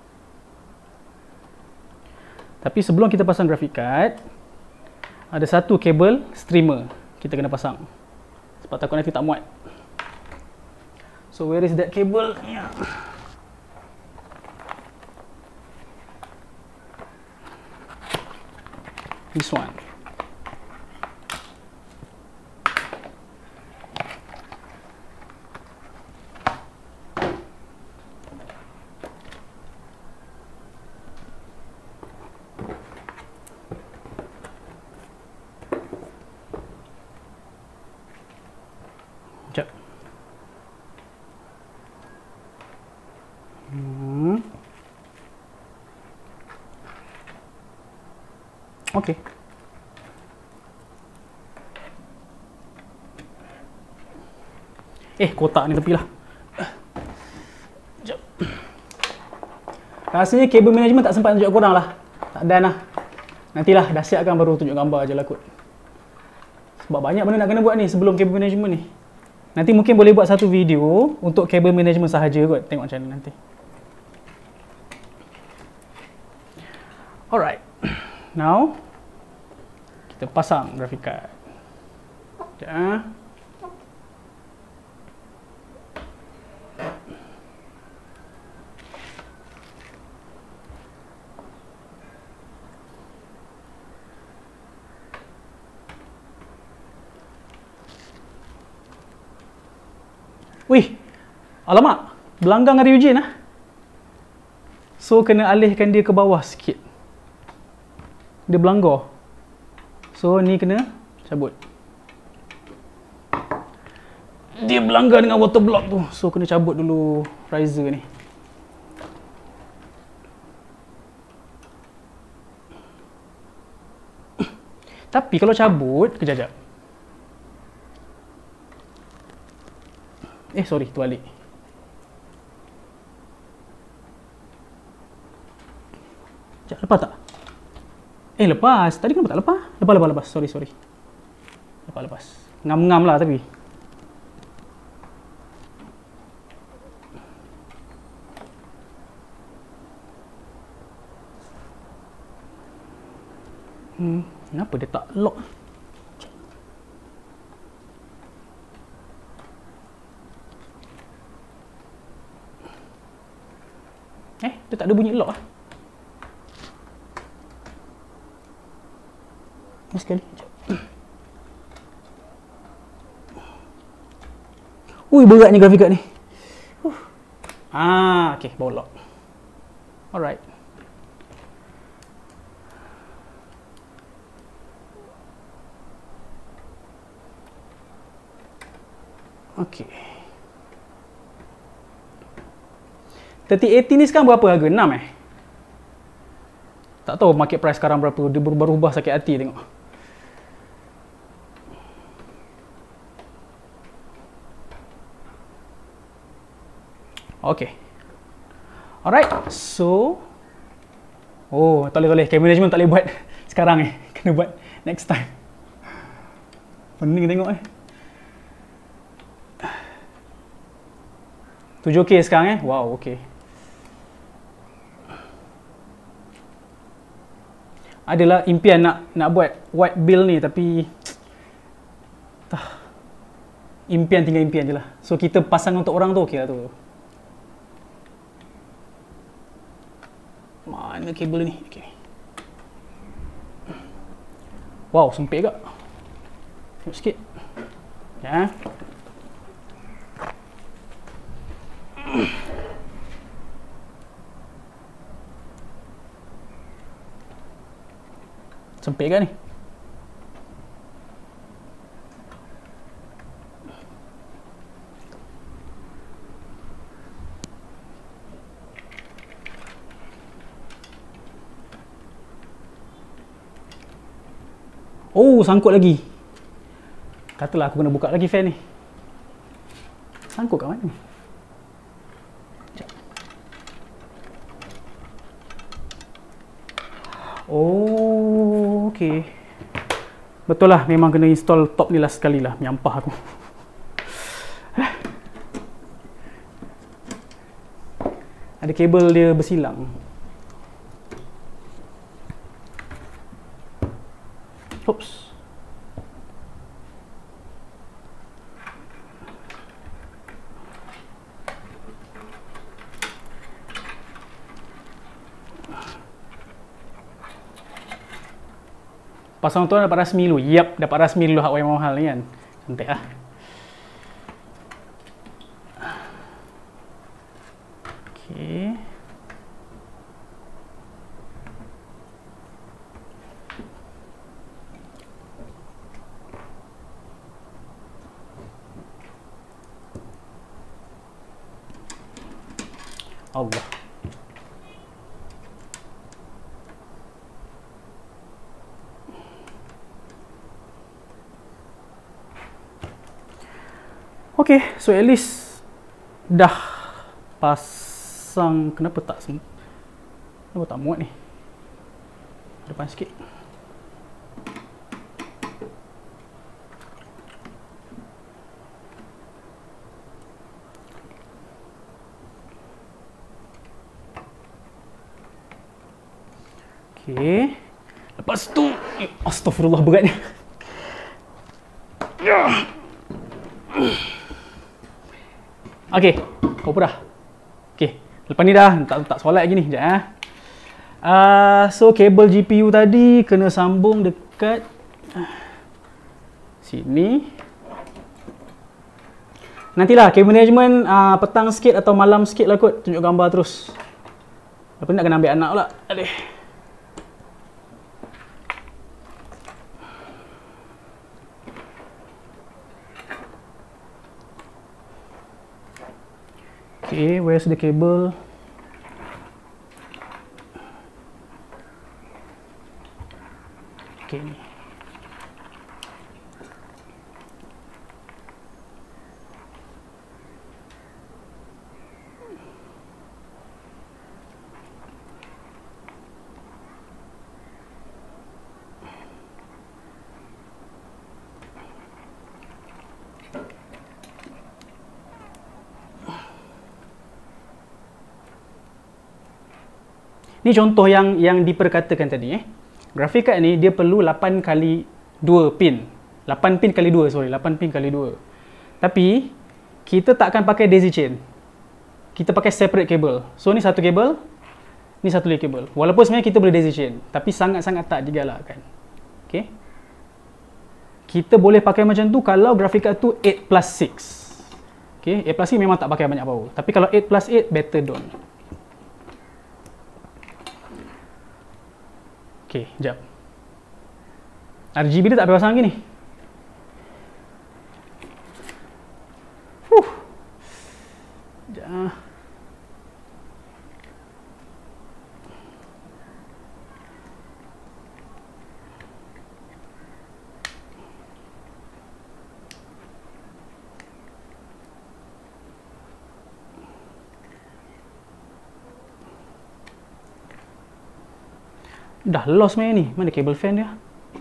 Speaker 1: Tapi sebelum kita pasang graphic card, ada satu kabel streamer kita kena pasang. Sebab takut nanti tak muat. So where is that cable? This one. Sekejap. Okey. Kotak ni tepilah. Sekejap. Rasanya kabel management tak sempat tunjuk korang lah. Tak dan lah. Nantilah dah siapkan baru tunjuk gambar je lah kot. Sebab banyak benda nak kena buat ni sebelum kabel management ni. Nanti mungkin boleh buat satu video untuk kabel management sahaja kot. Tengok macam mana nanti. Alright. Now kita pasang graphic card. Sekejap. Wih, alamak, belanggang ada Eugene lah. So, kena alihkan dia ke bawah sikit. Dia belanggar. So ni kena cabut. Dia berlanggar dengan water block tu. So kena cabut dulu riser ni. Tapi kalau cabut, kejap. Sorry, terbalik. Sekejap, lepas tak? Lepas. Tadi kenapa tak lepas? Lepas. Sorry. Lepas. Ngam-ngam lah tapi. Kenapa dia tak lock? Dia tak ada bunyi lock lah. Sekali. Ui, beratnya graphic card ni. Okay, bawa lock. Alright. Okay. 3080 ni sekarang berapa harga? 6 Tak tahu market price sekarang berapa. Dia berubah sakit hati tengok. Okay. Alright. So tak boleh. Camera management tak boleh buat sekarang kena buat next time. Pening tengok 7K sekarang Wow, okay. Adalah impian nak buat white build ni, tapi impian tinggal impian je lah. So kita pasang untuk orang tu okey lah tu. Mana kabel ni? Okay. Wow, sempit agak. Tengok sikit. Ya. Sempit kan ni? Oh, sangkut lagi. Katalah aku kena buka lagi fan ni. Sangkut kat mana ni? Oh, okey. Betul lah, memang kena install top ni lah sekali lah. Menyampah aku. Ada kabel dia bersilang. Oops. Pasang tu dapat rasmi dulu. Yap, dapat rasmi dulu hak yang mahal ni kan. Cantik lah. Okey. Allah. Okay, so at least dah pasang. Kenapa tak muat ni? Depan sikit. Okay. Lepas tu, astagfirullah beratnya. Okay, apa dah? Okay, lepas ni dah tak solat lagi ni. Sekejap so kabel GPU tadi kena sambung dekat sini. Nantilah kabel management petang sikit atau malam sikit lah kot tunjuk gambar terus. Lepas ni nak kena ambil anak pula. Aduh. Okay, where's the cable? Okay, ni. Ni contoh yang diperkatakan tadi. Grafik card ni dia perlu 8 kali 2 pin. 8 pin kali 2, sorry. 8 pin kali 2. Tapi, kita tak akan pakai daisy chain. Kita pakai separate cable. So, ni satu kabel. Ni satu lagi kabel. Walaupun sebenarnya kita boleh daisy chain. Tapi, sangat-sangat tak digalakkan. Okay. Kita boleh pakai macam tu kalau grafik card tu 8 plus 6. Okay. 8 plus 6 memang tak pakai banyak power. Tapi, kalau 8 plus 8, better don't. Okay, sekejap. RGB dia tak payah pasang lagi ni. Sekejap. Dah lost main ni. Mana kabel fan dia?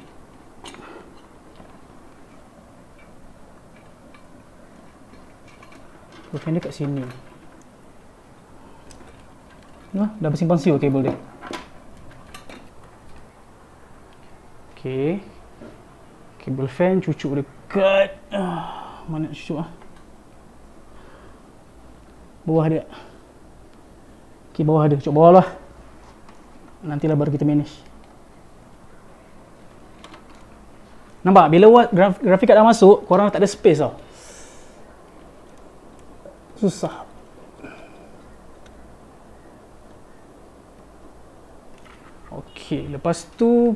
Speaker 1: Kabel fan dia kat sini. Dah bersimpan siul kabel dia. Okay. Kabel fan cucuk dekat. Mana nak cucuk bawah dia. Okay, bawah dia. Cucuk bawah lah. Nantilah baru kita manage. Nampak? Bila grafik card dah masuk, korang tak ada space tau. Susah. Okey, lepas tu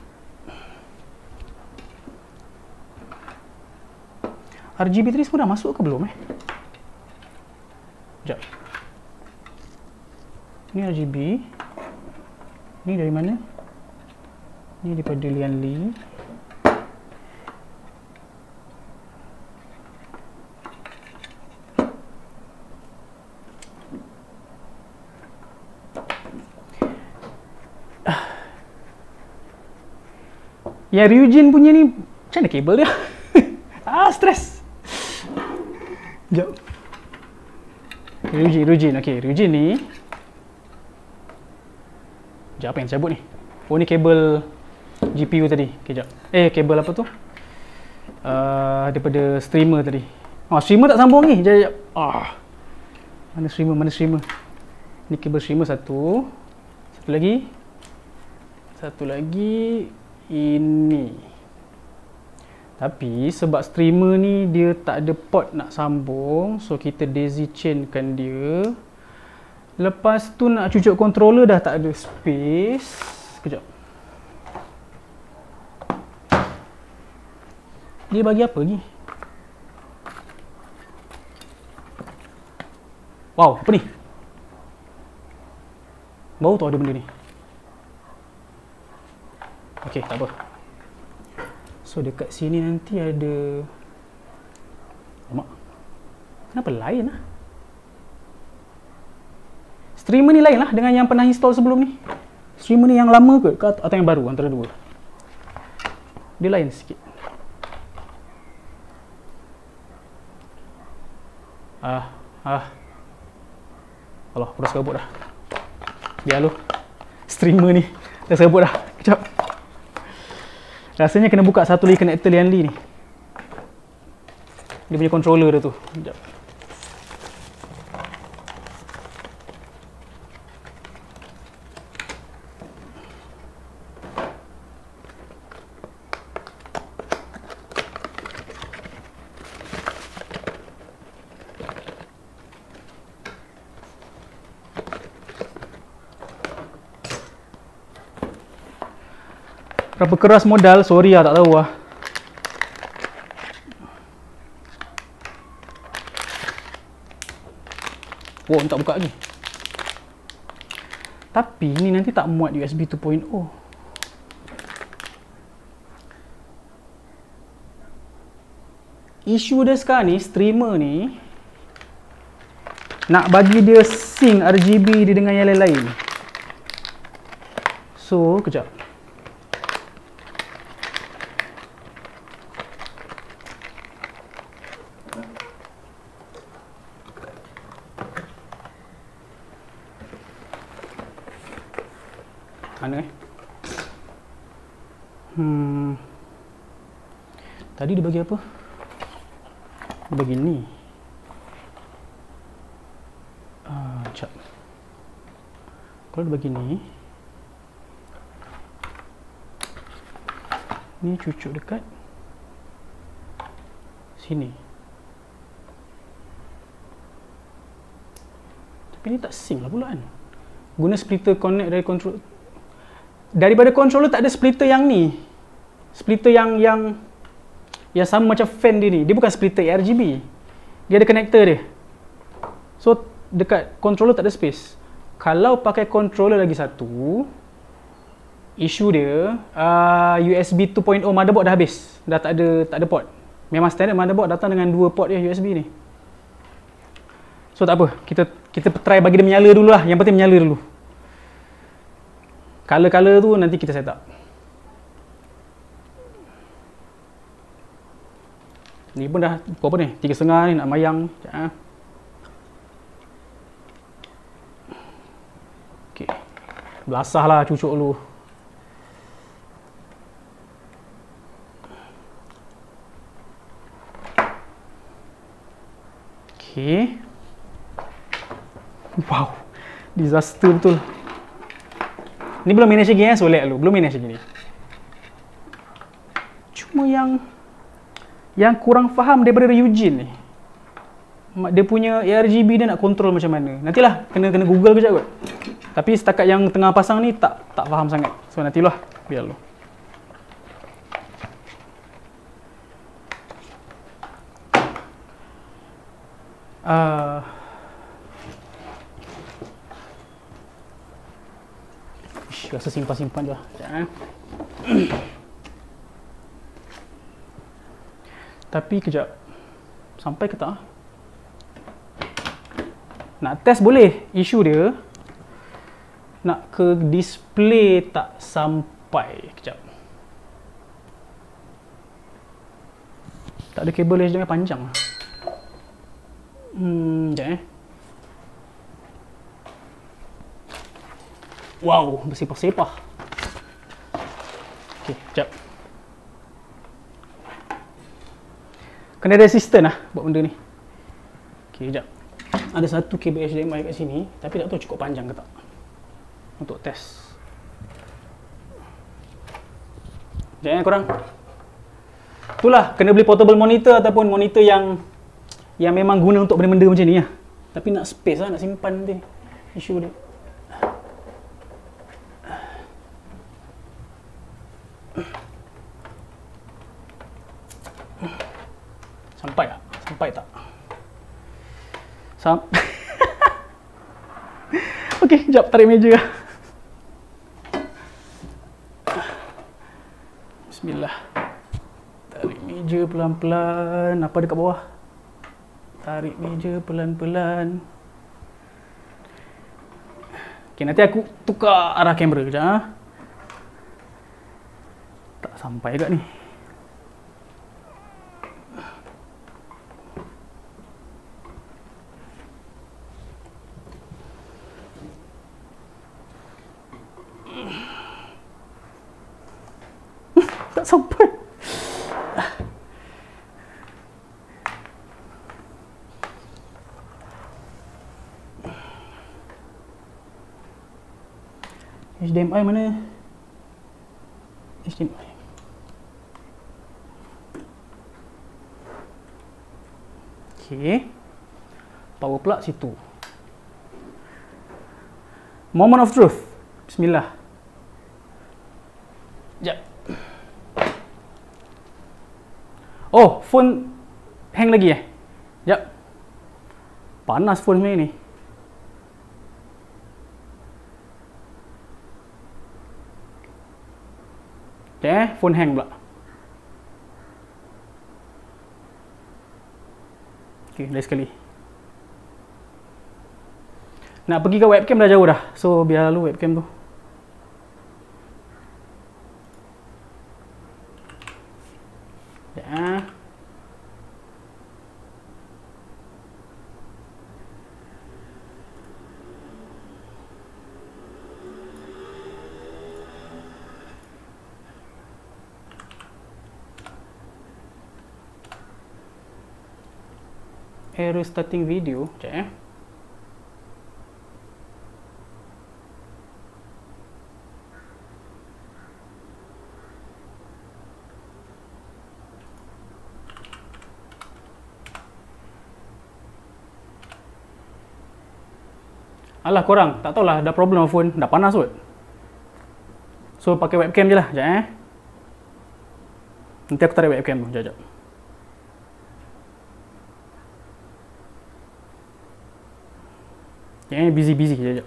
Speaker 1: RGB tadi semua dah masuk ke belum Sekejap. Ni RGB. Ni dari mana? Ni daripada Lian Li. Yang Ryujin punya ni, macam mana kabel dia? Stres. Sekejap. Ryujin. Okay, Ryujin ni. Sekejap, apa yang cabut ni? Oh, ni kabel GPU tadi. Okay, sekejap. Kabel apa tu? Daripada streamer tadi. Streamer tak sambung ni. Sekejap. Mana streamer? Ni kabel streamer satu. Satu lagi. Ini. Tapi sebab streamer ni dia tak ada port nak sambung, so kita daisy chainkan dia. Lepas tu nak cucuk controller dah tak ada space. Sekejap. Dia bagi apa ni? Wow, apa ni? Baru tahu ada benda ni. Okey, tak apa. So dekat sini nanti ada. Alamak. Kenapa lain lah? Streamer ni lain lah dengan yang pernah install sebelum ni. Streamer ni yang lama ke atau yang baru, antara dua? Dia lain sikit. Alah, aku dah serabut dah. Biar lu. Streamer ni dah serabut dah. Kejap. Rasanya kena buka satu lagi connector Lian Li ni. Dia punya controller dia tu. Kejap. Berapa keras modal? Sorry lah, tak tahu lah. Wow, tak buka lagi. Tapi ni nanti tak muat USB 2.0. Isu dia sekarang ni, streamer ni nak bagi dia sync RGB dia dengan yang lain-lain. So, kejap. Mana tadi dia bagi apa? Dia bagi ni. Sekejap. Kalau dia bagi ni, ni cucuk dekat sini. Tapi ni tak sync lah pula kan. Guna splitter connect dari control. Daripada controller tak ada splitter yang ni. Splitter yang sama macam fan dia ni. Dia bukan splitter RGB. Dia ada connector dia. So dekat controller tak ada space. Kalau pakai controller lagi satu, isu dia USB 2.0 motherboard dah habis. Dah tak ada port. Memang standard motherboard datang dengan 2 port ya USB ni. So tak apa, kita try bagi dia menyala dulu lah. Yang penting menyala dulu. Color tu nanti kita set up. Ni pun dah berapa ni? 3.5 ni nak mayang. Okey. Belasah lah cucuk dulu. Okey. Wow. Disaster betul. Ni belum manage lagi so lag dulu. Belum manage lagi ni. Cuma yang kurang faham daripada Eugene ni, dia punya ARGB dia nak kontrol macam mana. Nantilah kena Google kejap kot. Tapi setakat yang tengah pasang ni tak faham sangat. So nantilah, biar dulu. Rasa simpan-simpan je lah. Tapi kejap. Sampai ke tak? Nak test boleh. Isu dia nak ke display tak sampai. Kejap. Tak ada kabel HDMI panjang. Sekejap Wow, bersepah-sepah. Okey, sekejap. Kena ada assistant lah buat benda ni. Okey, sekejap. Ada satu kabel HDMI kat sini, tapi tak tahu cukup panjang ke tak untuk test. Sekejap korang. Itulah, kena beli portable monitor ataupun monitor yang memang guna untuk benda-benda macam ni lah. Tapi nak space lah, nak simpan nanti. Isu dia. Sampai tak? Sampai tak? Okey, sekejap tarik meja. Bismillah. Tarik meja pelan-pelan. Apa dekat bawah? Tarik meja pelan-pelan. Okey, nanti aku tukar arah kamera kejap. Tak sampai kat ni. Tak sampai. HDMI mana? HDMI. Okey. Power plug situ. Moment of truth. Bismillah. Sekejap. Oh, phone hang lagi Sekejap. Panas phone sebenarnya ni. Sekejap phone hang pula. Okay, lain sekali. Nak pergi ke webcam dah jauh dah. So, biar lalu webcam tu. Sekejap. Error starting video. Sekejap. Alah korang, tak tahulah ada problem phone, dah panas kot. So pakai webcam je lah, sekejap Nanti aku tarik webcam tu, sekejap. Busy, sekejap.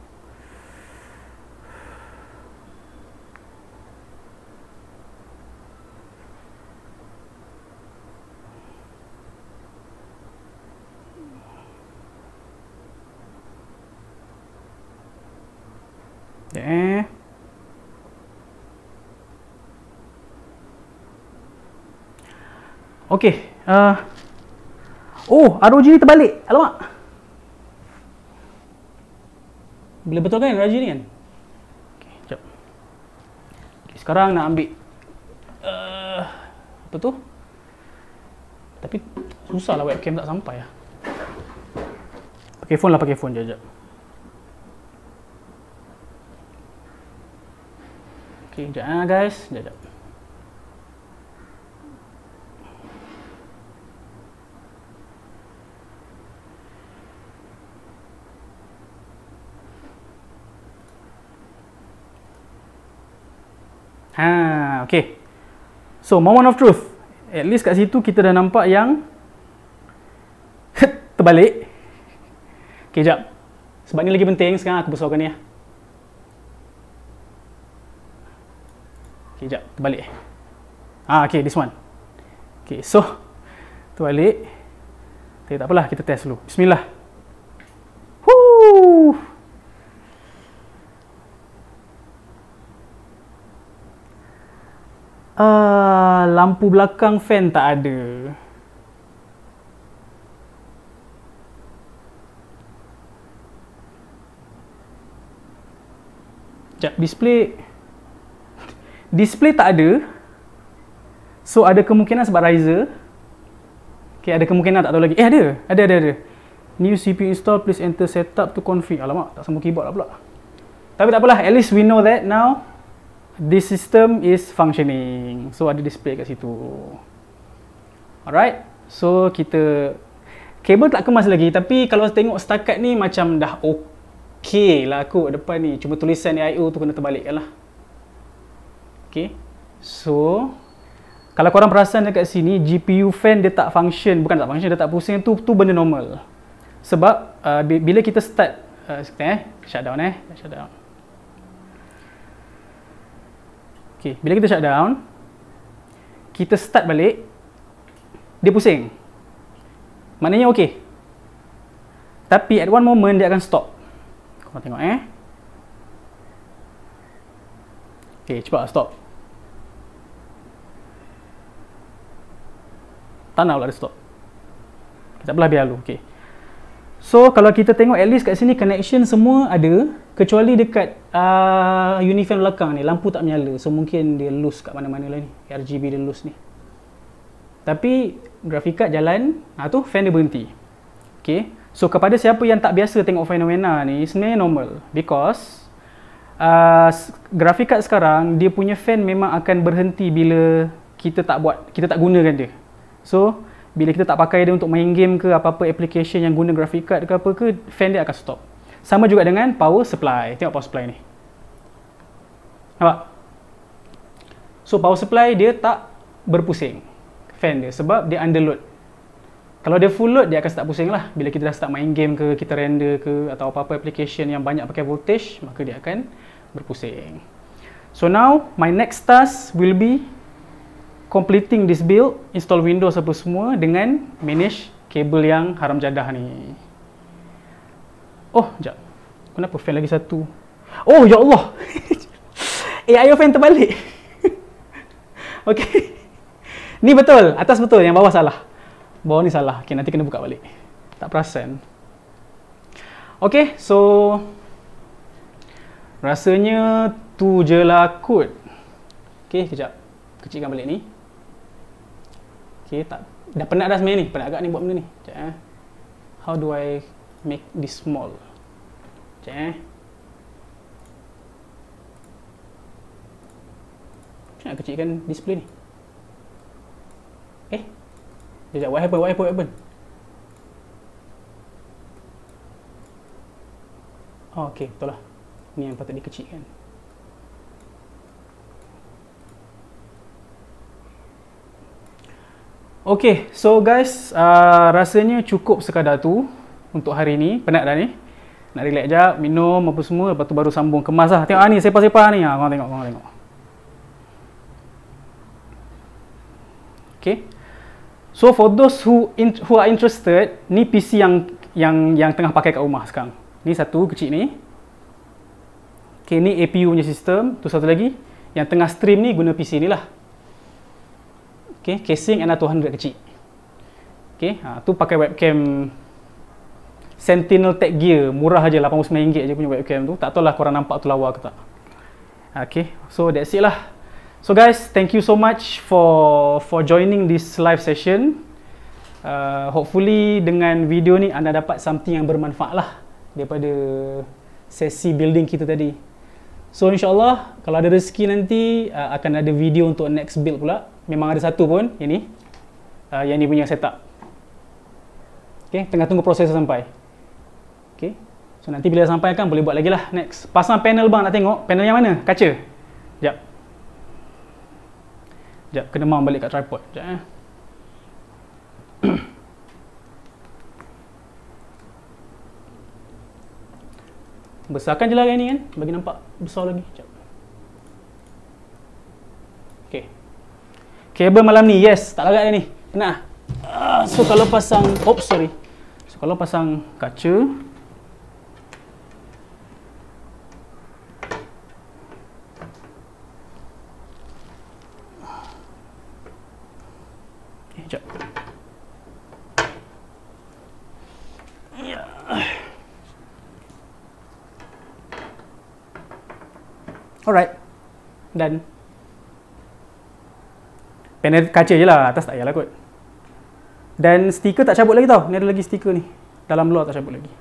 Speaker 1: Okay. Oh, ROG ni terbalik. Alamak. Bila betul kan ROG ni kan? Okay, sekejap. Okay, sekarang nak ambil apa tu? Tapi susah lah webcam tak sampai lah. Pakai phone lah, pakai phone. Sekejap. Okay, sekejap guys. Sekejap. Okay. So, moment of truth. At least kat situ kita dah nampak yang terbalik. Okay, jap. Sebab ni lagi penting, sekarang aku besarkan ni lah. Okay, jap. Terbalik. Okay, this one. Okay, so terbalik. Okay, tak apalah, kita test dulu. Bismillah. Woo! Lampu belakang fan tak ada. Sekejap, display tak ada. So ada kemungkinan sebab riser. Okay, ada kemungkinan, tak tahu lagi. Ada. New CPU install, please enter setup to config. Alamak, tak sambung keyboard lah pula. Tapi tak apalah, at least we know that now this system is functioning. So ada display kat situ. Alright. So kita kabel tak kemas lagi, tapi kalau tengok setakat ni macam dah okey lah kot depan ni. Cuma tulisan AIO tu kena terbalikkan lah. Okay. So kalau korang perasan dekat sini, GPU fan dia tak function. Bukan tak function, dia tak pusing. Tu benda normal. Sebab bila kita start shutdown. Okay, bila kita shutdown, kita start balik, dia pusing. Maknanya okey. Tapi at one moment dia akan stop. Korang tengok Okay, cepat stop. Tak nak pula dia stop. Kita belah biar dulu. Okay. So kalau kita tengok at least kat sini connection semua ada, kecuali dekat unifan belakang ni lampu tak menyala. So mungkin dia loose kat mana-mana lah ni. RGB dia loose ni. Tapi grafik card jalan, tu fan dia berhenti. Okay. So kepada siapa yang tak biasa tengok fenomena ni, sebenarnya normal, because grafik card sekarang dia punya fan memang akan berhenti bila kita tak gunakan dia. So bila kita tak pakai dia untuk main game ke apa-apa application yang guna graphic card ke apa ke, fan dia akan stop. Sama juga dengan power supply. Tengok power supply ni. Nampak? So power supply dia tak berpusing fan dia sebab dia under load. Kalau dia full load, dia akan start pusing lah. Bila kita dah start main game ke, kita render ke, atau apa-apa application yang banyak pakai voltage, maka dia akan berpusing. So now my next task will be completing this build, install Windows apa semua dengan manage kabel yang haram jadah ni. Oh, sekejap. Kenapa fan lagi satu? Oh, ya Allah. AI fan terbalik. Okey. Ni betul, atas betul, yang bawah salah. Bawah ni salah. Okey, nanti kena buka balik. Tak perasan. Okey, so rasanya tu je lah kod. Okey, kejap. Kecilkan balik ni. Okey, tak dah penat dah sebenarnya ni. Penat agak ni buat benda ni. Sekejap How do I make this small? Sekejap Macam nak kecilkan display ni? Sekejap, what happened? Oh, okey, betul lah. Ni yang patut dikecilkan. Okay, so guys, rasanya cukup sekadar tu untuk hari ni. Penat dah ni. Nak relax jap, minum apa semua, lepas tu baru sambung kemas lah. Tengok ni, sepah-sepah ni. Korang tengok. Okay. So for those who are interested, ni PC yang tengah pakai kat rumah sekarang. Ni satu kecil ni. Okay, ni APU punya sistem. Tu satu lagi. Yang tengah stream ni guna PC ni lah. Okay, casing NR200 kecil. Okay, tu pakai webcam Sentinel Tech Gear. Murah aja, RM89 je punya webcam tu. Tak tahu lah korang nampak tu lawa ke tak. Okay, so that's it lah. So guys, thank you so much for joining this live session. Hopefully dengan video ni anda dapat something yang bermanfaat lah daripada sesi building kita tadi. So insyaAllah kalau ada rezeki nanti akan ada video untuk next build pula. Memang ada satu pun, yang ni punya setup. Okay, tengah tunggu proses sampai. Okay, so nanti bila sampai kan boleh buat lagi lah next. Pasang panel bang, nak tengok panel yang mana? Kaca. Sekejap, kena mount balik kat tripod. Sekejap Besarkan je lah yang ni kan, bagi nampak besar lagi. Sekejap. Okay. Kabel malam ni, yes, tak larat dah ni. Penat. So kalau pasang, So kalau pasang kaca, sekejap. Alright. Done. Panel kaca je lah, atas tak payahlah kot. Dan stiker tak cabut lagi tau. Ni ada lagi stiker ni. Dalam luar tak cabut lagi.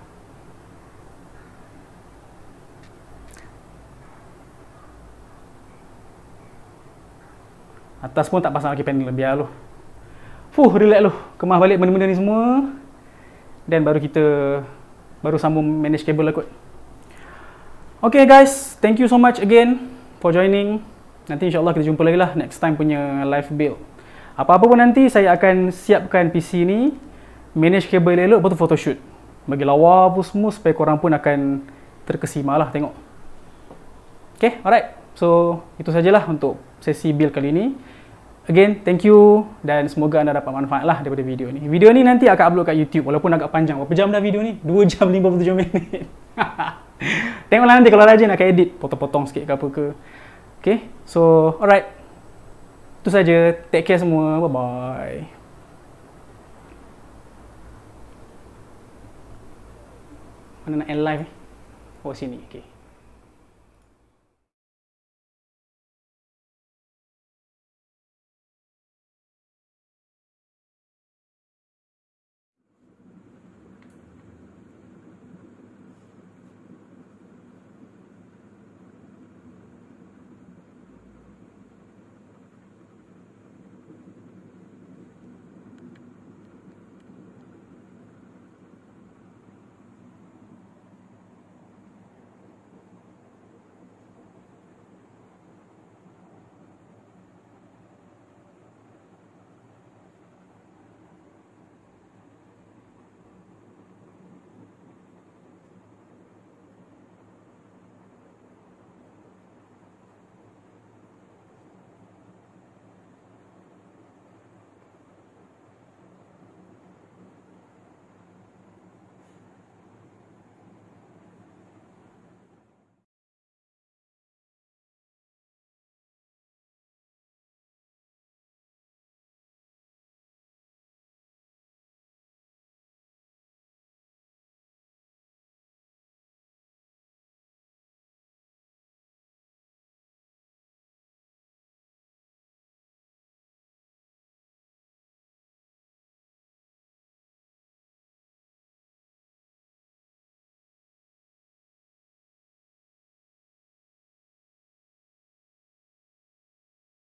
Speaker 1: Atas pun tak pasang lagi panel, biar lu. Relax lu. Kemas balik benda-benda ni semua. Dan baru sambung manage kabel lah kot. Okay guys, thank you so much again for joining. Nanti insyaAllah kita jumpa lagi lah next time punya live build. Apa-apa pun nanti saya akan siapkan PC ni, manage kabel elok, lepas tu photoshoot. Bagi lawa apa semua supaya korang pun akan terkesima lah tengok. Okay, alright. So, itu sajalah untuk sesi build kali ni. Again, thank you dan semoga anda dapat manfaat lah daripada video ni. Video ni nanti akan upload kat YouTube walaupun agak panjang. Berapa jam dah video ni? 2 jam 57 minit. Tengoklah nanti kalau rajin nak edit, potong-potong sikit ke apa ke. Okay, so alright. Itu saja. Take care semua. Bye-bye. Mana nak end live? Oh, sini. Okay.